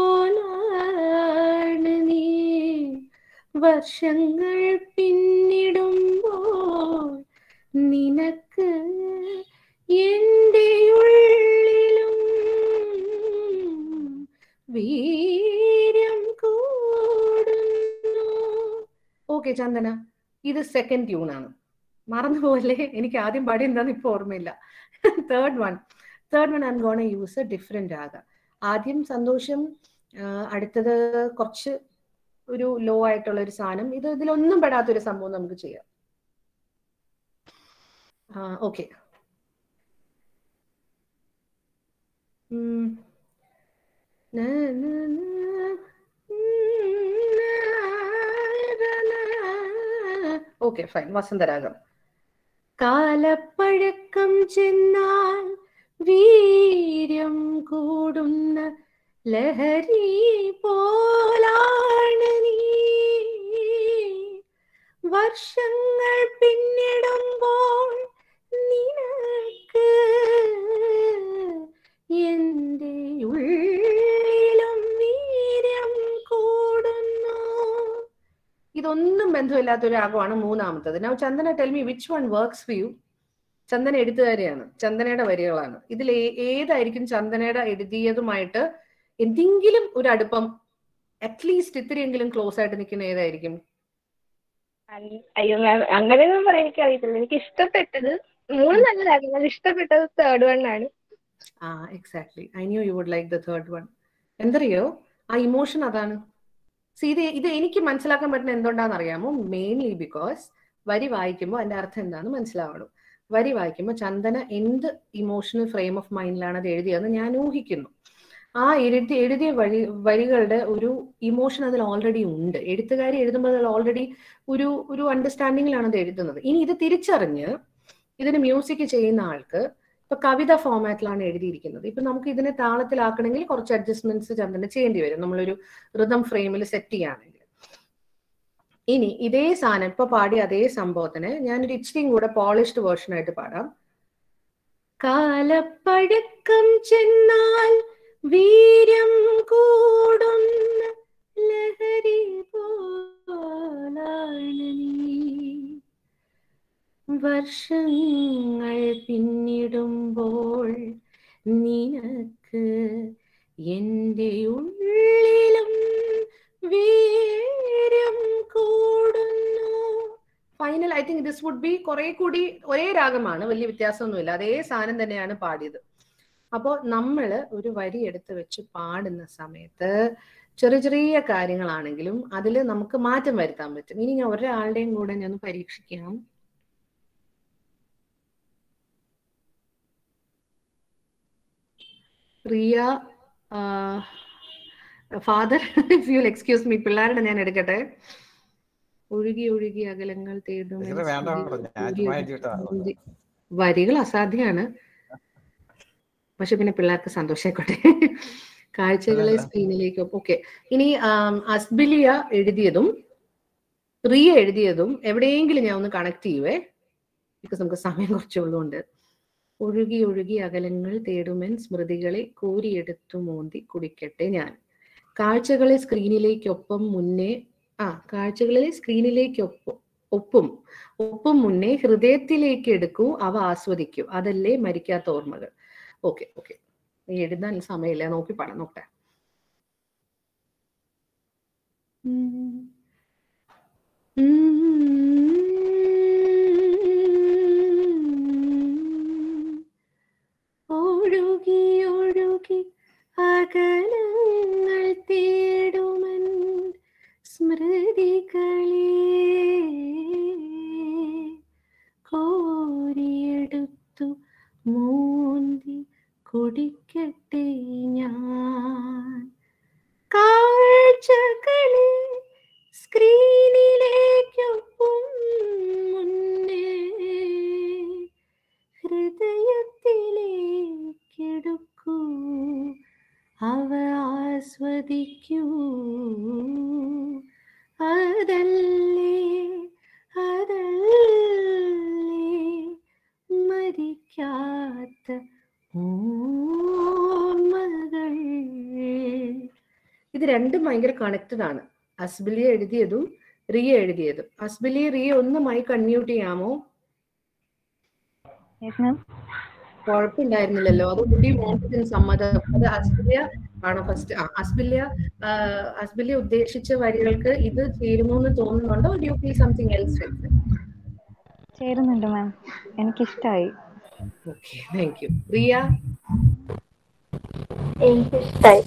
പോലാണ് നീ, വർഷങ്ങൾ പിന്നിടുമ്പോൾ നിനക്ക് എന്റെ ഉള്ളിലും വീര്യം കൂടുന്നു. ഓക്കെ ചന്ദന, ഇത് സെക്കൻഡ് ട്യൂണാണ്. മറന്നുപോലെ, എനിക്ക് ആദ്യം പാടി എന്താന്ന് ഇപ്പൊ ഓർമ്മയില്ല. Third one third one I'm gonna use a different raga. ആദ്യം സന്തോഷം, അടുത്തത് കുറച്ച് ഒരു ലോ ആയിട്ടുള്ള ഒരു സാധനം. ഇത് ഇതിലൊന്നും പെടാത്തൊരു സംഭവം നമുക്ക് ചെയ്യാം. ഓക്കെ. Okay fine. വസന്തരാഗം. കാലപ്പഴക്കം ചെന്നാൽ വീര്യം കൂടുന്ന ലഹരി പോലാണ് നീ, വർഷങ്ങൾ പിന്നിടുമ്പോൾ നിനക്ക് എന്റെ ഉള്ളിലും വീര്യം കൂടുന്നു. ഇതൊന്നും ബന്ധമില്ലാത്തൊരു രാഗമാണ് മൂന്നാമത്തത്. Now Chandana tell me which one works for you. Chandana എഴുത്തുകാരിയാണ്, ചന്ദനയുടെ വരികളാണ്. ഇതിൽ ഏതായിരിക്കും ചന്ദനയുടെ എഴുതിയതുമായിട്ട് എന്തെങ്കിലും ഒരു അടുപ്പം, അറ്റ്ലീസ്റ്റ് ഇത്തിരിയെങ്കിലും ക്ലോസ് ആയിട്ട് നിൽക്കുന്ന ഏതായിരിക്കും? അയ്യോ മാം, അങ്ങനെയൊന്നും പറയാൻ എനിക്ക് അറിയത്തില്ല. എനിക്ക് ഇഷ്ടപ്പെട്ടത് മൂന്ന് നല്ലതായിരുന്നു, അത് ഇഷ്ടപ്പെട്ടത് തേർഡ് വൺ ആണ്. ആ exactly, I knew you would like the third one. എന്തറിയോ, ആ ഇമോഷൻ അതാണ്. സി ഇത് ഇത് എനിക്ക് മനസ്സിലാക്കാൻ പറ്റുന്ന എന്തുകൊണ്ടാന്ന് അറിയാമോ? മെയിൻലി ബിക്കോസ് വരി വായിക്കുമ്പോൾ അതിന്റെ അർത്ഥം എന്താണെന്ന് മനസ്സിലാവണം. വരി വായിക്കുമ്പോൾ ചന്ദന എന്ത് ഇമോഷണൽ ഫ്രെയിം ഓഫ് മൈൻഡിലാണ് അത് എഴുതിയതെന്ന് ഞാൻ ഊഹിക്കുന്നു. ആ എഴുതി എഴുതിയ വഴി വരികളുടെ ഒരു ഇമോഷൻ അതിൽ ഓൾറെഡി ഉണ്ട്. എഴുത്തുകാരി എഴുതുമ്പോൾ അതിൽ ഓൾറെഡി ഒരു ഒരു അണ്ടർസ്റ്റാൻഡിങ്ങിലാണ് അത് എഴുതുന്നത്. ഇനി ഇത് തിരിച്ചറിഞ്ഞ് ഇതിന് മ്യൂസിക് ചെയ്യുന്ന ആൾക്ക് ഇപ്പൊ കവിത ഫോമാറ്റിലാണ് എഴുതിയിരിക്കുന്നത്. ഇപ്പൊ നമുക്ക് ഇതിനെ താളത്തിലാക്കണമെങ്കിൽ കുറച്ച് അഡ്ജസ്റ്റ്മെന്റ്സ് ചന്ദന ചെയ്യേണ്ടി വരും, നമ്മളൊരു റിതം ഫ്രെയിമിൽ സെറ്റ് ചെയ്യുകയാണെങ്കിൽ. ഇനി ഇതേ സാധനം ഇപ്പൊ പാടിയ അതേ സംഭവത്തിന് ഞാനൊരു ഇച്ചിരിയും കൂടെ പോളിഷ്ഡ് വേർഷൻ ആയിട്ട് പാടാം. കാലപ്പഴക്കം ചെന്നാൽ വീര്യം കൂടുന്ന ലഹരി പോലാണ് നീ, വർഷങ്ങൾ പിന്നിടുമ്പോൾ നിനക്ക് എന്റെ ഉള്ളിലും വീര്യം കൂടുന്നു. Final I think this would be കുറെ കൂടി ഒരേ രാഗമാണ്, വലിയ വ്യത്യാസമൊന്നുമില്ല, അതേ സാധനം തന്നെയാണ് പാടിയത്. അപ്പോൾ നമ്മൾ ഒരു വരി എടുത്ത് വെച്ച് പാടുന്ന സമയത്ത് ചെറിയ ചെറിയ കാര്യങ്ങളാണെങ്കിലും അതിൽ നമുക്ക് മാറ്റം വരുത്താൻ പറ്റും. ഇനി ഞാൻ ഒരാളുടെയും കൂടെ ഞാൻ പരീക്ഷിക്കാം. Riya, father, if you excuse me, പിള്ളേരുടെ ഞാൻ എടുക്കട്ടെ. ഒഴുകി ഒഴുകി അകലങ്ങൾ തേടും. വരികൾ അസാധ്യമാണ്, പക്ഷെ പിന്നെ പിള്ളേർക്ക് സന്തോഷായിക്കോട്ടെ. കാഴ്ചകളെ സ്ക്രീനിലേക്ക്. ഓക്കെ, ഇനി അസ്ബിലിയ എഴുതിയതും റിയ എഴുതിയതും എവിടെയെങ്കിലും ഞാൻ ഒന്ന് കണക്ട് ചെയ്യുവേ, ബിക്കോസ് നമുക്ക് സമയം കുറച്ചുള്ളതുകൊണ്ട്. ഒഴുകി ഒഴുകി അകലങ്ങൾ തേടുമെൻ സ്മൃതികളെ കോരിയെടുത്തു മോന്തി കുടിക്കട്ടെ ഞാൻ. കാഴ്ചകളെ സ്ക്രീനിലേക്കൊപ്പം മുന്നേ ആ കാഴ്ചകളെ സ്ക്രീനിലേക്കൊപ്പം ഒപ്പും ഒപ്പം മുന്നേ ഹൃദയത്തിലേക്ക് എടുക്കൂ, അവ ആസ്വദിക്കൂ, അതല്ലേ മരിക്കാത്ത ഓർമ്മകൾ. ഓക്കെ ഓക്കെ, എഴുതാൻ സമയമില്ല, നോക്കി പാടാം, നോക്കട്ടെ. ഒഴുകി ഒഴുകി അകലങ്ങൾ തേടുമൻ സ്മൃതികളെ കോരിയെടുത്തു മോന്തി കുടിക്കട്ടെ ഞാൻ. കാഴ്ചകളെ സ്ക്രീനിലേക്കൊപ്പം മുന്നേ ഹൃദയത്തിലേക്കെടുക്കൂ, അവ ആസ്വദിക്കൂ, അതല്ലേ അതല്ലേ മരിക്കാത്ത ഓർമ്മകൾ. ഇത് രണ്ടും ഭയങ്കര കണക്റ്റഡ് ആണ്, അസ്ബിലിയ എഴുതിയതും റിയ എഴുതിയതും. അസ്ബിലിയ റിയ ഒന്ന് മൈക്ക് അൺമ്യൂട്ട് ചെയ്യാമോ? കുഴപ്പമുണ്ടായിരുന്നില്ലല്ലോ, അതുകൂടി മോഹത്തിന് സമ്മതം. അത് അസ്ബിലിയ ആണോ ഫസ്റ്റ്? ആ അസ്ബിലിയ, അസ്ബിലിയ ഉദ്ദേശിച്ച വരികൾക്ക് ഇത് ചേരുമോ എന്ന് തോന്നുന്നുണ്ടോ? Do you feel something else? ചേരുന്നുണ്ട് മാം, എനിക്കിഷ്ടായി. Okay, thank you. റിയ? എനിക്കിഷ്ടായി.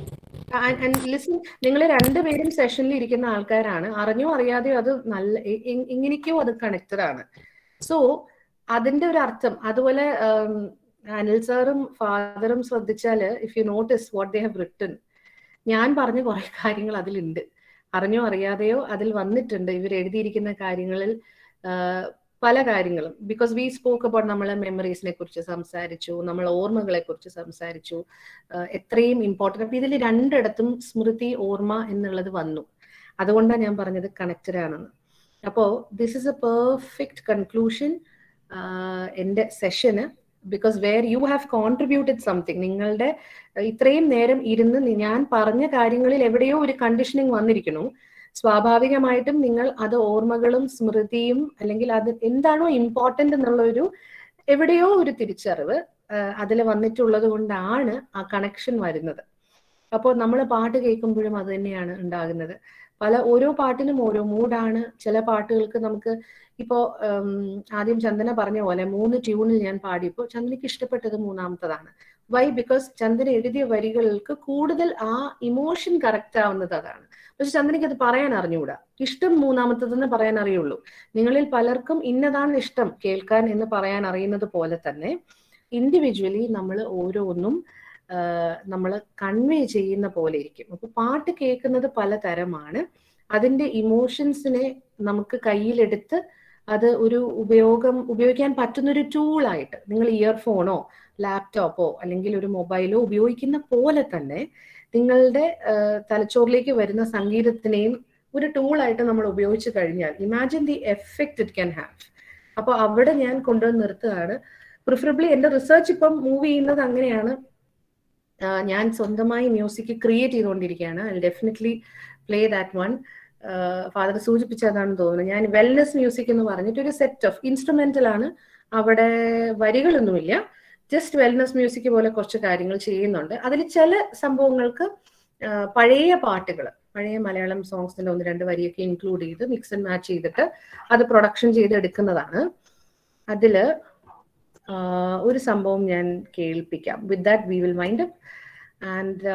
ലിസൺ, നിങ്ങൾ രണ്ടുപേരും സെഷനിൽ ഇരിക്കുന്ന ആൾക്കാരാണ്, അറിഞ്ഞോ അറിയാതെയോ അത് നല്ല എങ്ങനെയൊക്കെയോ അത് കണക്റ്റഡ് ആണ്. സോ അതിന്റെ ഒരു അർത്ഥം, അതുപോലെ അനിൽ സാറും ഫാദറും ശ്രദ്ധിച്ചാല്, if you notice what they have written, ഞാൻ പറഞ്ഞ കുറെ കാര്യങ്ങൾ അതിലുണ്ട്, അറിഞ്ഞോ അറിയാതെയോ അതിൽ വന്നിട്ടുണ്ട്. ഇവർ എഴുതിയിരിക്കുന്ന കാര്യങ്ങളിൽ പല കാര്യങ്ങളും, ബിക്കോസ് വി സ്പോക്ക് അബൌട്ട് നമ്മളെ മെമ്മറീസിനെ കുറിച്ച് സംസാരിച്ചു, നമ്മൾ ഓർമ്മകളെ കുറിച്ച് സംസാരിച്ചു, എത്രയും ഇമ്പോർട്ടൻ്റ്. അപ്പൊ ഇതിൽ രണ്ടിടത്തും സ്മൃതി, ഓർമ്മ എന്നുള്ളത് വന്നു. അതുകൊണ്ടാണ് ഞാൻ പറഞ്ഞത് കണക്റ്റഡ് ആണെന്ന്. അപ്പോൾ this is a perfect conclusion എൻ്റെ സെഷന്, because where you have contributed something. നിങ്ങളുടെ ഇത്രയും നേരം ഇരുന്ന് ഞാൻ പറഞ്ഞ കാര്യങ്ങളിൽ എവിടെയോ ഒരു കണ്ടീഷനിങ് വന്നിരിക്കുന്നു. സ്വാഭാവികമായിട്ടും നിങ്ങൾ അത് ഓർമ്മകളും സ്മൃതിയും അല്ലെങ്കിൽ അത് എന്താണോ ഇമ്പോർട്ടൻ്റ് എന്നുള്ള ഒരു എവിടെയോ ഒരു തിരിച്ചറിവ് അതിൽ വന്നിട്ടുള്ളത് കൊണ്ടാണ് ആ കണക്ഷൻ വരുന്നത്. അപ്പോൾ നമ്മൾ പാട്ട് കേൾക്കുമ്പോഴും അത് തന്നെയാണ് ഉണ്ടാകുന്നത്. പല ഓരോ പാട്ടിനും ഓരോ മൂഡാണ്. ചില പാട്ടുകൾക്ക് നമുക്ക് ഇപ്പോൾ ആദ്യം ചന്ദന പറഞ്ഞ പോലെ മൂന്ന് ട്യൂണിൽ ഞാൻ പാടിയപ്പോൾ ചന്ദനയ്ക്ക് ഇഷ്ടപ്പെട്ടത് മൂന്നാമത്തതാണ്. വൈ? ബിക്കോസ് ചന്ദന എഴുതിയ വരികൾക്ക് കൂടുതൽ ആ ഇമോഷൻ കറക്റ്റ് ആവുന്നത് അതാണ്. പക്ഷെ ചന്ദനയ്ക്ക് അത് പറയാൻ അറിഞ്ഞുകൂടാ. ഇഷ്ടം മൂന്നാമത്തതെന്ന് പറയാൻ അറിയുള്ളൂ. നിങ്ങളിൽ പലർക്കും ഇന്നതാണ് ഇഷ്ടം കേൾക്കാൻ എന്ന് പറയാൻ അറിയുന്നത് പോലെ തന്നെ ഇൻഡിവിജ്വലി നമ്മൾ ഓരോന്നും നമ്മൾ കൺവേ ചെയ്യുന്ന പോലെ ഇരിക്കും. അപ്പൊ പാട്ട് കേൾക്കുന്നത് പലതരമാണ്. അതിന്റെ ഇമോഷൻസിനെ നമുക്ക് കയ്യിലെടുത്ത് അത് ഒരു ഉപയോഗം ഉപയോഗിക്കാൻ പറ്റുന്നൊരു ടൂളായിട്ട് നിങ്ങൾ ഇയർഫോണോ ലാപ്ടോപ്പോ അല്ലെങ്കിൽ ഒരു മൊബൈലോ ഉപയോഗിക്കുന്ന പോലെ തന്നെ നിങ്ങളുടെ തലച്ചോറിലേക്ക് വരുന്ന സംഗീതത്തിനെയും ഒരു ടൂളായിട്ട് നമ്മൾ ഉപയോഗിച്ചു കഴിഞ്ഞാൽ imagine the effect it can have. അപ്പൊ അവിടെ ഞാൻ കൊണ്ടുവന്ന് നിർത്തുകയാണ്. പ്രിഫറബിളി എന്റെ റിസർച്ച് ഇപ്പം മൂവ് ചെയ്യുന്നത് അങ്ങനെയാണ്. ഞാൻ സ്വന്തമായി മ്യൂസിക് ക്രിയേറ്റ് ചെയ്തുകൊണ്ടിരിക്കുകയാണ്. I definitely play that one. Father സൂചിപ്പിച്ചതാണെന്ന് തോന്നുന്നു. ഞാൻ വെൽനെസ് മ്യൂസിക് എന്ന് പറഞ്ഞിട്ട് ഒരു സെറ്റ് ഓഫ് ഇൻസ്ട്രുമെന്റൽ ആണ്. അവിടെ വരികളൊന്നുമില്ല. ജസ്റ്റ് വെൽനെസ് മ്യൂസിക് പോലെ കുറച്ച് കാര്യങ്ങൾ ചെയ്യുന്നുണ്ട്. അതിൽ ചില സംഭവങ്ങൾക്ക് പഴയ പാട്ടുകൾ, പഴയ മലയാളം സോങ്സിന്റെ ഒന്ന് രണ്ട് വരിയൊക്കെ ഇൻക്ലൂഡ് ചെയ്ത് മിക്സ് ആൻഡ് മാച്ച് ചെയ്തിട്ട് അത് പ്രൊഡക്ഷൻ ചെയ്ത് എടുക്കുന്നതാണ്. അതില് ഒരു സംഭവം ഞാൻ കേൾപ്പിക്കാം. With that we will wind up. And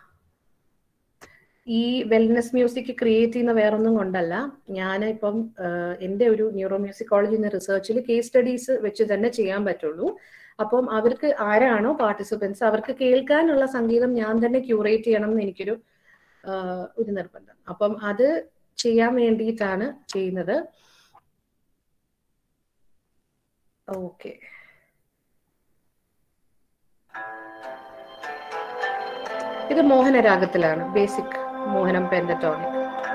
ഈ വെൽനെസ് മ്യൂസിക് ക്രിയേറ്റ് ചെയ്യുന്ന വേറൊന്നും കൊണ്ടല്ല, ഞാൻ ഇപ്പം എൻ്റെ ഒരു ന്യൂറോ മ്യൂസിക്കോളജി എന്ന റിസർച്ചിൽ കേസ് സ്റ്റഡീസ് വെച്ച് തന്നെ ചെയ്യാൻ പറ്റുള്ളൂ. അപ്പം അവർക്ക് ആരാണോ പാർട്ടിസിപ്പൻസ് അവർക്ക് കേൾക്കാനുള്ള സംഗീതം ഞാൻ തന്നെ ക്യൂറേറ്റ് ചെയ്യണം എന്ന് എനിക്കൊരു ഒരു നിർബന്ധം. അപ്പം അത് ചെയ്യാൻ വേണ്ടിയിട്ടാണ് ചെയ്യുന്നത്. ഓക്കെ, ഇത് മോഹനരാഗത്തിലാണ്, ബേസിക് മോഹനം പെന്ററ്റോണിക്.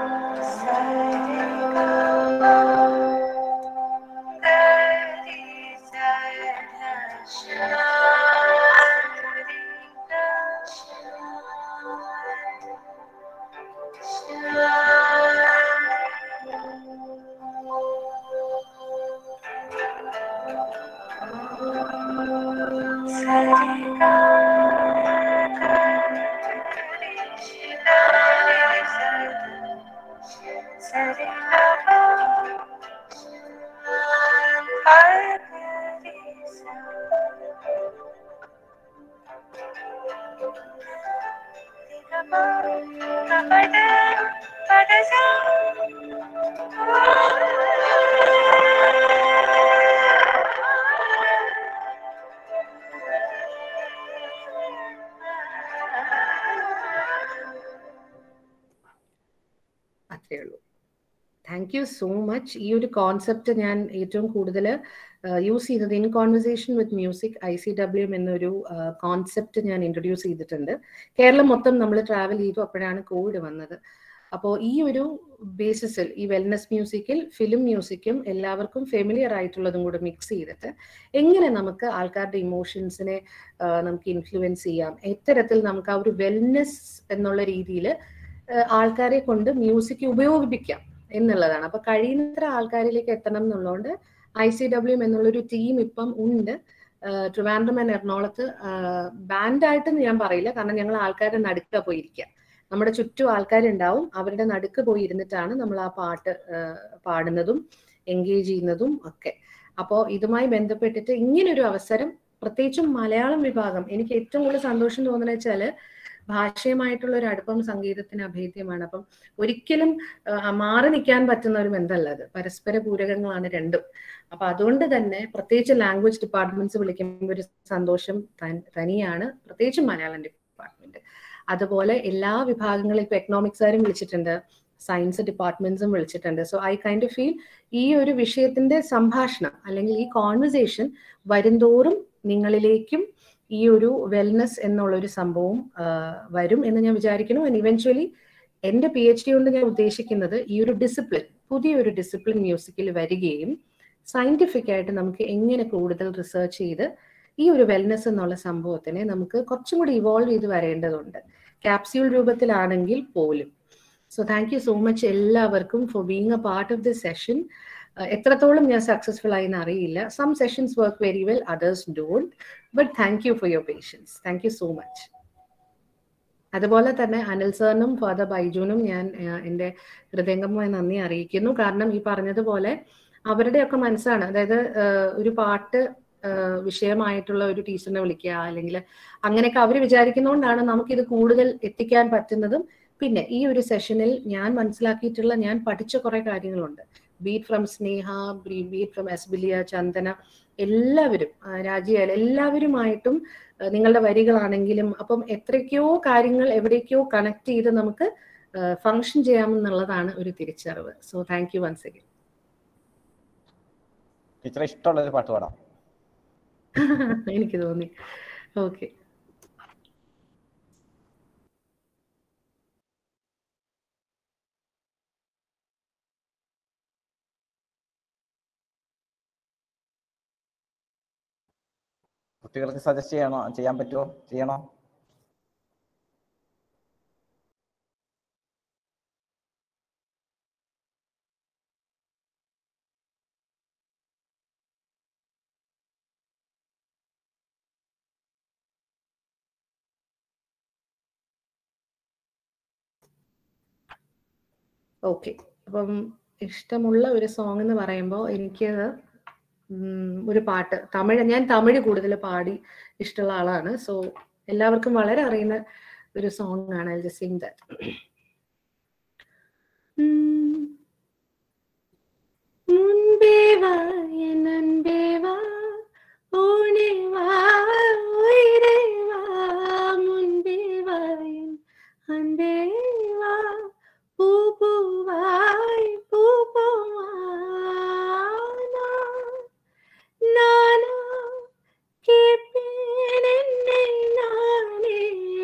അത്രേ ഉള്ളൂ. Thank you so much. ഈ ഒരു കോൺസെപ്റ്റ് ഞാൻ ഏറ്റവും കൂടുതൽ യൂസ് ചെയ്തത് in conversation with music I C W M എന്നൊരു കോൺസെപ്റ്റ് ഞാൻ ഇൻട്രൊഡ്യൂസ് ചെയ്തിട്ടുണ്ട്. കേരളം മൊത്തം നമ്മൾ ട്രാവൽ ചെയ്തു, അപ്പോഴാണ് കോവിഡ് വന്നത്. അപ്പോൾ ഈ ഒരു ബേസിസിൽ ഈ വെൽനസ് മ്യൂസിക്കിൽ ഫിലിം മ്യൂസിക്കും എല്ലാവർക്കും ഫെമിലിയർ ആയിട്ടുള്ളതും കൂടെ മിക്സ് ചെയ്തിട്ട് എങ്ങനെ നമുക്ക് ആൾക്കാരുടെ ഇമോഷൻസിനെ നമുക്ക് ഇൻഫ്ലുവൻസ് ചെയ്യാം, എത്തരത്തിൽ നമുക്ക് ആ ഒരു വെൽനെസ് എന്നുള്ള രീതിയിൽ ആൾക്കാരെ കൊണ്ട് മ്യൂസിക് ഉപയോഗിപ്പിക്കാം എന്നുള്ളതാണ്. അപ്പൊ കഴിയുന്നത്ര ആൾക്കാരിലേക്ക് എത്തണം എന്നുള്ളതുകൊണ്ട് ഐ സി ഡബ്ല്യു എം എന്നുള്ളൊരു ടീം ഇപ്പം ഉണ്ട് ട്രിവാൻഡ്രം ആൻഡ് എറണാകുളത്ത്. ബാൻഡായിട്ടെന്ന് ഞാൻ പറയില്ല, കാരണം ഞങ്ങൾ ആൾക്കാരുടെ നടുക്ക പോയിരിക്കുക, നമ്മുടെ ചുറ്റും ആൾക്കാരുണ്ടാവും, അവരുടെ നടുക്ക് പോയി ഇരുന്നിട്ടാണ് നമ്മൾ ആ പാട്ട് പാടുന്നതും എൻഗേജ് ചെയ്യുന്നതും ഒക്കെ. അപ്പോൾ ഇതുമായി ബന്ധപ്പെട്ടിട്ട് ഇങ്ങനൊരു അവസരം, പ്രത്യേകിച്ചും മലയാളം വിഭാഗം, എനിക്ക് ഏറ്റവും കൂടുതൽ സന്തോഷം തോന്നുന്നത് വെച്ചാല് ഭാഷയുമായിട്ടുള്ള ഒരു അടുപ്പം സംഗീതത്തിന് അഭേദ്യമാണ്. അപ്പം ഒരിക്കലും മാറി നിൽക്കാൻ പറ്റുന്ന ഒരു ബന്ധമല്ല അത്, പരസ്പര പൂരകങ്ങളാണ് രണ്ടും. അപ്പൊ അതുകൊണ്ട് തന്നെ പ്രത്യേകിച്ച് ലാംഗ്വേജ് ഡിപ്പാർട്ട്മെന്റ്സ് വിളിക്കുമ്പോൾ ഒരു സന്തോഷം തനിയാണ്, പ്രത്യേകിച്ച് മലയാളം ഡിപ്പാർട്ട്മെന്റ്. അതുപോലെ എല്ലാ വിഭാഗങ്ങളും, ഇപ്പൊ എക്കണോമിക്സുകാരും വിളിച്ചിട്ടുണ്ട്, സയൻസ് ഡിപ്പാർട്ട്മെന്റ്സും വിളിച്ചിട്ടുണ്ട്. So I kind of feel ഈ ഒരു വിഷയത്തിന്റെ സംഭാഷണം അല്ലെങ്കിൽ ഈ കോൺവെർസേഷൻ വരുംതോറും നിങ്ങളിലേക്കും ഈ ഒരു വെൽനെസ് എന്നുള്ളൊരു സംഭവം വരും എന്ന് ഞാൻ വിചാരിക്കുന്നു. ആൻഡ് ഇവൻച്വലി എൻ്റെ പി എച്ച് ഡി കൊണ്ട് ഞാൻ ഉദ്ദേശിക്കുന്നത് ഈ ഒരു ഡിസിപ്ലിൻ, പുതിയൊരു ഡിസിപ്ലിൻ മ്യൂസിക്കിൽ വരികയും സയന്റിഫിക് ആയിട്ട് നമുക്ക് എങ്ങനെ കൂടുതൽ റിസർച്ച് ചെയ്ത് ഈ ഒരു വെൽനെസ് എന്നുള്ള സംഭവത്തിനെ നമുക്ക് കുറച്ചും കൂടി ഇവോൾവ് ചെയ്ത് വരേണ്ടതുണ്ട്, ക്യാപ്സ്യൂൾ രൂപത്തിലാണെങ്കിൽ പോലും. So thank you so much എല്ലാവർക്കും for being a part of this session. എത്രത്തോളം ഞാൻ സക്സസ്ഫുൾ ആയി എന്ന് അറിയില്ല. Some sessions work very well, others don't, but thank you for your patience. Thank you so much. അതുപോലെ തന്നെ അനിൽ സാറിനും ഫാദർ ബൈജുനും ഞാൻ എൻ്റെ ഹൃദയംഗമായ നന്ദി അറിയിക്കുന്നു. കാരണം ഈ പറഞ്ഞതുപോലെ അവരുടെയൊക്കെ മനസ്സാണ്, അതായത് ഒരു പാട്ട് വിഷയമായിട്ടുള്ള ഒരു ടീച്ചറിനെ വിളിക്കുക അല്ലെങ്കിൽ അങ്ങനെയൊക്കെ അവർ വിചാരിക്കുന്നതുകൊണ്ടാണ് നമുക്കിത് കൂടുതൽ എത്തിക്കാൻ പറ്റുന്നതും. പിന്നെ ഈ ഒരു സെഷനിൽ ഞാൻ മനസ്സിലാക്കിയിട്ടുള്ള, ഞാൻ പഠിച്ച കുറെ കാര്യങ്ങളുണ്ട്. Be it from Sneha, be it from എസ്ബിലിയ, ചന്ദന, എല്ലാവരും, രാജിയായാലും എല്ലാവരുമായിട്ടും നിങ്ങളുടെ വരികളാണെങ്കിലും, അപ്പം എത്രയ്ക്കോ കാര്യങ്ങൾ എവിടേക്കോ കണക്ട് ചെയ്ത് നമുക്ക് ഫങ്ഷൻ ചെയ്യാമെന്നുള്ളതാണ് ഒരു തിരിച്ചറിവ്. So thank you once again. ടീച്ചറെ ഇഷ്ടമുള്ള ഒരു പാട്ട് പാടാം. എനിക്ക് തോന്നി. ഓക്കെ, കുട്ടികൾക്ക് സജസ്റ്റ് ചെയ്യണോ, ചെയ്യാൻ പറ്റുമോ, ചെയ്യണോ? ഓക്കെ. അപ്പം ഇഷ്ടമുള്ള ഒരു സോങ് എന്ന് പറയുമ്പോൾ എനിക്ക് ഒരു പാട്ട്, തമിഴ്, ഞാൻ തമിഴ് കൂടുതൽ പാടി ഇഷ്ടമുള്ള ആളാണ്. സോ എല്ലാവർക്കും വളരെ അറിയുന്ന ഒരു സോങ് ആണ്. I just sing that. മുൻപേ വാ എൻ അൻപേ വാ, ஊனே வா உயிரே வா முன்பே வா என் அன்பே வா பூ பூவாய் பூ பூவானா நானா கேட்பேன் என்னை நானே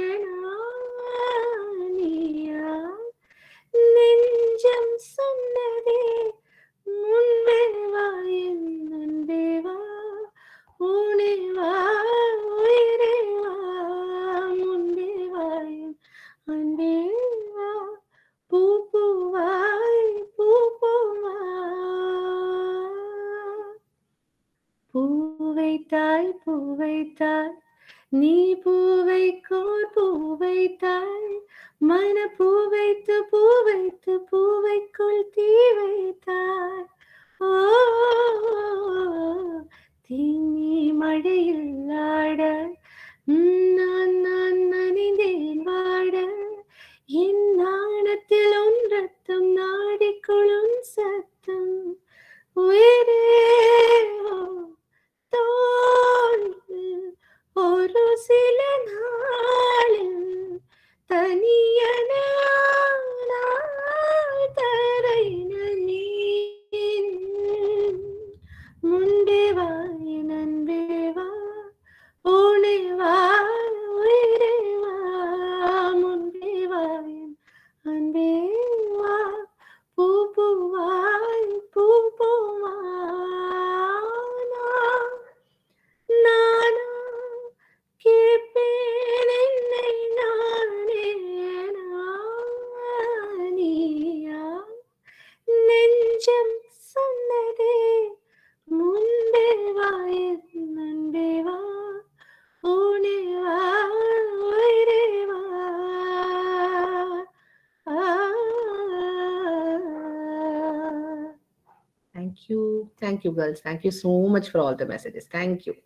நானியா நெஞ்சம் சொன்னதே முன்பே வா என் அன்பே வா ஊனே வா உயிரே வா முன்பே வா என் அன்பே வா பூ பூவாய் பூ பூவா பூவைத்தாய் பூவைத்தாய் நீ பூவைக்கோர் பூவைத்தாய் மன பூவைத்து பூவைத்து பூவைக்குள் தீ வைத்தாய் ஓ தீனி மழையில் ஆட நான் நான் நனைந்தேன் வாட என் நாணத்தில் உன் ரத்தம் நாடிக்குளும் சத்தம் உயிரே தோல் ஒரு சில நாளில் தனியன தரை முன்பே வா என் அன்பே வா ஊனே வா உயிரே வா முன்பே வா என் அன்பே வா பூ பூவாய் பூ பூவானா நானா கேட்பேன் என்னை நானே நானியா நெஞ்சம் சொன்னதே முன்பே வா என் அன்பே வா ஊனே வா உயிரே வா Thank you. Thank you, girls. Thank you so much for all the messages. Thank you.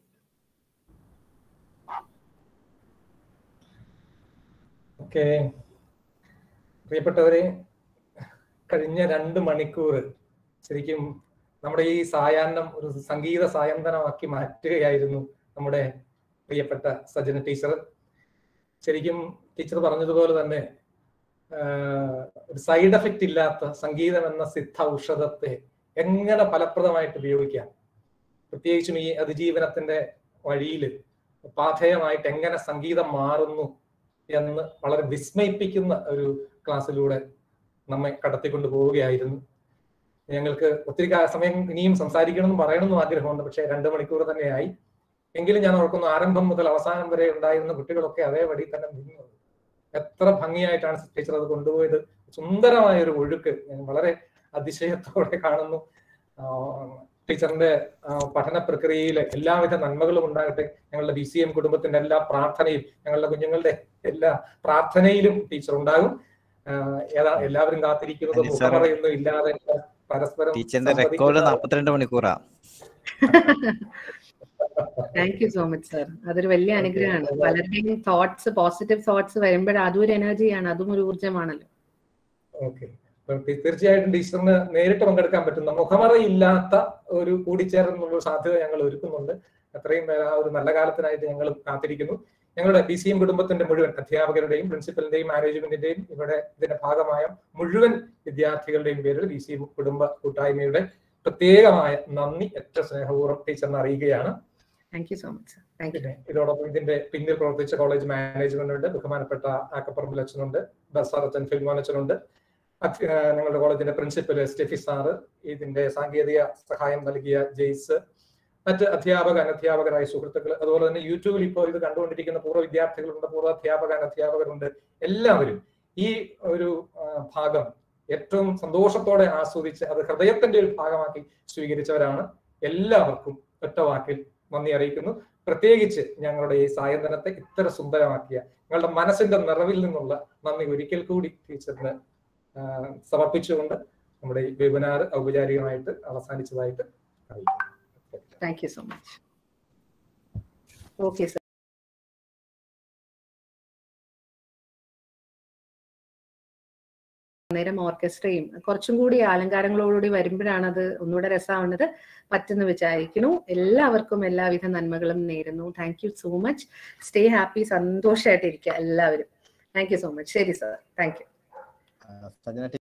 Okay, പ്രിയപ്പെട്ടവരെ, കഴിഞ്ഞ രണ്ട് മണിക്കൂർ ശരിക്കും നമ്മുടെ ഈ സായാഹ്നം ഒരു സംഗീത സായന്തനമാക്കി മാറ്റുകയായിരുന്നു നമ്മുടെ പ്രിയപ്പെട്ട സജന ടീച്ചർ. ശരിക്കും ടീച്ചർ പറഞ്ഞതുപോലെ തന്നെ ഒരു സൈഡ് എഫക്റ്റ് ഇല്ലാത്ത സംഗീതം എന്ന സിദ്ധ ഔഷധത്തെ എങ്ങനെ ഫലപ്രദമായിട്ട് ഉപയോഗിക്കാം, പ്രത്യേകിച്ചും ഈ അതിജീവനത്തിന്റെ വഴിയിൽ പാഥേയമായിട്ട് എങ്ങനെ സംഗീതം മാറുന്നു എന്ന് വളരെ വിസ്മയിപ്പിക്കുന്ന ഒരു ക്ലാസ്സിലൂടെ നമ്മെ കടത്തിക്കൊണ്ട് പോവുകയായിരുന്നു. ഞങ്ങൾക്ക് ഒത്തിരി സമയം ഇനിയും സംസാരിക്കണമെന്നും പറയണമെന്നും ആഗ്രഹമുണ്ട്, പക്ഷേ രണ്ടു മണിക്കൂർ തന്നെയായി. എങ്കിലും ഞാൻ ഓർക്കുന്നു, ആരംഭം മുതൽ അവസാനം വരെ ഉണ്ടായിരുന്ന കുട്ടികളൊക്കെ അതേപടി തന്നെ നിന്നത്. എത്ര ഭംഗിയായിട്ടാണ് ടീച്ചർ അത് കൊണ്ടുപോയത്. സുന്ദരമായ ഒരു ഒഴുക്ക് ഞാൻ വളരെ അതിശയത്തോടെ കാണുന്നു. ടീച്ചറിന്റെ പഠന പ്രക്രിയയിൽ എല്ലാവിധ നന്മകളും ഉണ്ടാകട്ടെ. ഞങ്ങളുടെ ബി സി എം കുടുംബത്തിന്റെ എല്ലാ പ്രാർത്ഥനയും, ഞങ്ങളുടെ കുഞ്ഞുങ്ങളുടെ എല്ലാ പ്രാർത്ഥനയിലും ടീച്ചർ ഉണ്ടാകും. ഏതാ എല്ലാവരും കാത്തിരിക്കുന്നത് മുഖമറയൊന്നും ഇല്ലാതെ പരസ്പരം. റെക്കോർഡ് നാൽപ്പത്തിരണ്ട് മണിക്കൂറാ. Thank you so much sir. അതൊരു വലിയ അനുഗ്രഹമാണ്. പലരുടെയും തോട്ട്സ്, പോസിറ്റീവ് തോട്ട്സ് വരുമ്പോഴേ അതും ഒരു എനർജിയാണ്, അതും ഒരു ഊർജ്ജമാണല്ലോ. ഓക്കെ, തീർച്ചയായിട്ടും ടീച്ചറിന് നേരിട്ട് പങ്കെടുക്കാൻ പറ്റുന്ന മുഖമറയില്ലാത്ത ഒരു കൂടിച്ചേരലിനുള്ള സാധ്യത ഞങ്ങൾ ഒരുക്കുന്നുണ്ട്. എത്രയും പേര് ആ ഒരു നല്ല കാലത്തിനായിട്ട് ഞങ്ങൾ കാത്തിരിക്കുന്നു. ഞങ്ങളുടെ ബി സി എം കുടുംബത്തിന്റെ മുഴുവൻ അധ്യാപകരുടെയും പ്രിൻസിപ്പലിന്റെയും മാനേജ്മെന്റിന്റെയും ഇവിടെ ഇതിന്റെ ഭാഗമായ മുഴുവൻ വിദ്യാർത്ഥികളുടെയും പേരിൽ ബി സി എം കുടുംബ കൂട്ടായ്മയുടെ പ്രത്യേകമായ നന്ദി ഏറ്റവും സ്നേഹപൂർവ്വം ടീച്ചറിന് അറിയുകയാണ്. Thank you so much. ഇതോടൊപ്പം ഇതിന്റെ പിന്നിൽ പ്രവർത്തിച്ച കോളേജ് മാനേജ്മെന്റ് ഉണ്ട്, ബഹുമാനപ്പെട്ട ആക്കപ്പറമ്പിൽ അച്ഛനുണ്ട്, ബസാർ അച്ഛൻ, ഫിൽമോൻ അച്ഛനുണ്ട്, ഞങ്ങളുടെ കോളേജിന്റെ പ്രിൻസിപ്പൽ സ്റ്റെഫി സാറ്, ഇതിന്റെ സാങ്കേതിക സഹായം നൽകിയ ജെയ്സ്, മറ്റ് അധ്യാപക അനധ്യാപകരായ സുഹൃത്തുക്കൾ, അതുപോലെ തന്നെ യൂട്യൂബിൽ ഇപ്പോൾ ഇത് കണ്ടുകൊണ്ടിരിക്കുന്ന പൂർവ്വ വിദ്യാർത്ഥികളുണ്ട്, പൂർവ്വ അധ്യാപക അനധ്യാപകരുണ്ട്. എല്ലാവരും ഈ ഒരു ഭാഗം ഏറ്റവും സന്തോഷത്തോടെ ആസ്വദിച്ച് അത് ഹൃദയത്തിന്റെ ഒരു ഭാഗമാക്കി സ്വീകരിച്ചവരാണ്. എല്ലാവർക്കും ഒറ്റ വാക്കിൽ നന്ദി അറിയിക്കുന്നു. പ്രത്യേകിച്ച് ഞങ്ങളുടെ ഈ സായന്തനത്തെ ഇത്ര സുന്ദരമാക്കിയ ഞങ്ങളുടെ മനസ്സിന്റെ നിറവിൽ നിന്നുള്ള നന്ദി ഒരിക്കൽ കൂടി ടീച്ചറിന് സമർപ്പിച്ചുകൊണ്ട് നമ്മുടെ ഈ വെബിനാർ ഔപചാരികമായിട്ട് അവസാനിച്ചതായിട്ട് അറിയിക്കുന്നു. Thank you so much. Okay sir. അന്നേരം ഓർക്കസ്ട്രയും കുറച്ചും കൂടി അലങ്കാരങ്ങളോടുകൂടി വരുമ്പോഴാണ് അത് ഒന്നുകൂടെ രസമാവുന്നത്. പറ്റുന്നു വിചാരിക്കുന്നു. എല്ലാവർക്കും എല്ലാവിധ നന്മകളും നേരുന്നു. Thank you so much. Stay happy, സന്തോഷമായിട്ടിരിക്കുക എല്ലാവരും. Thank you so much. ശരി സർ, താങ്ക് യു.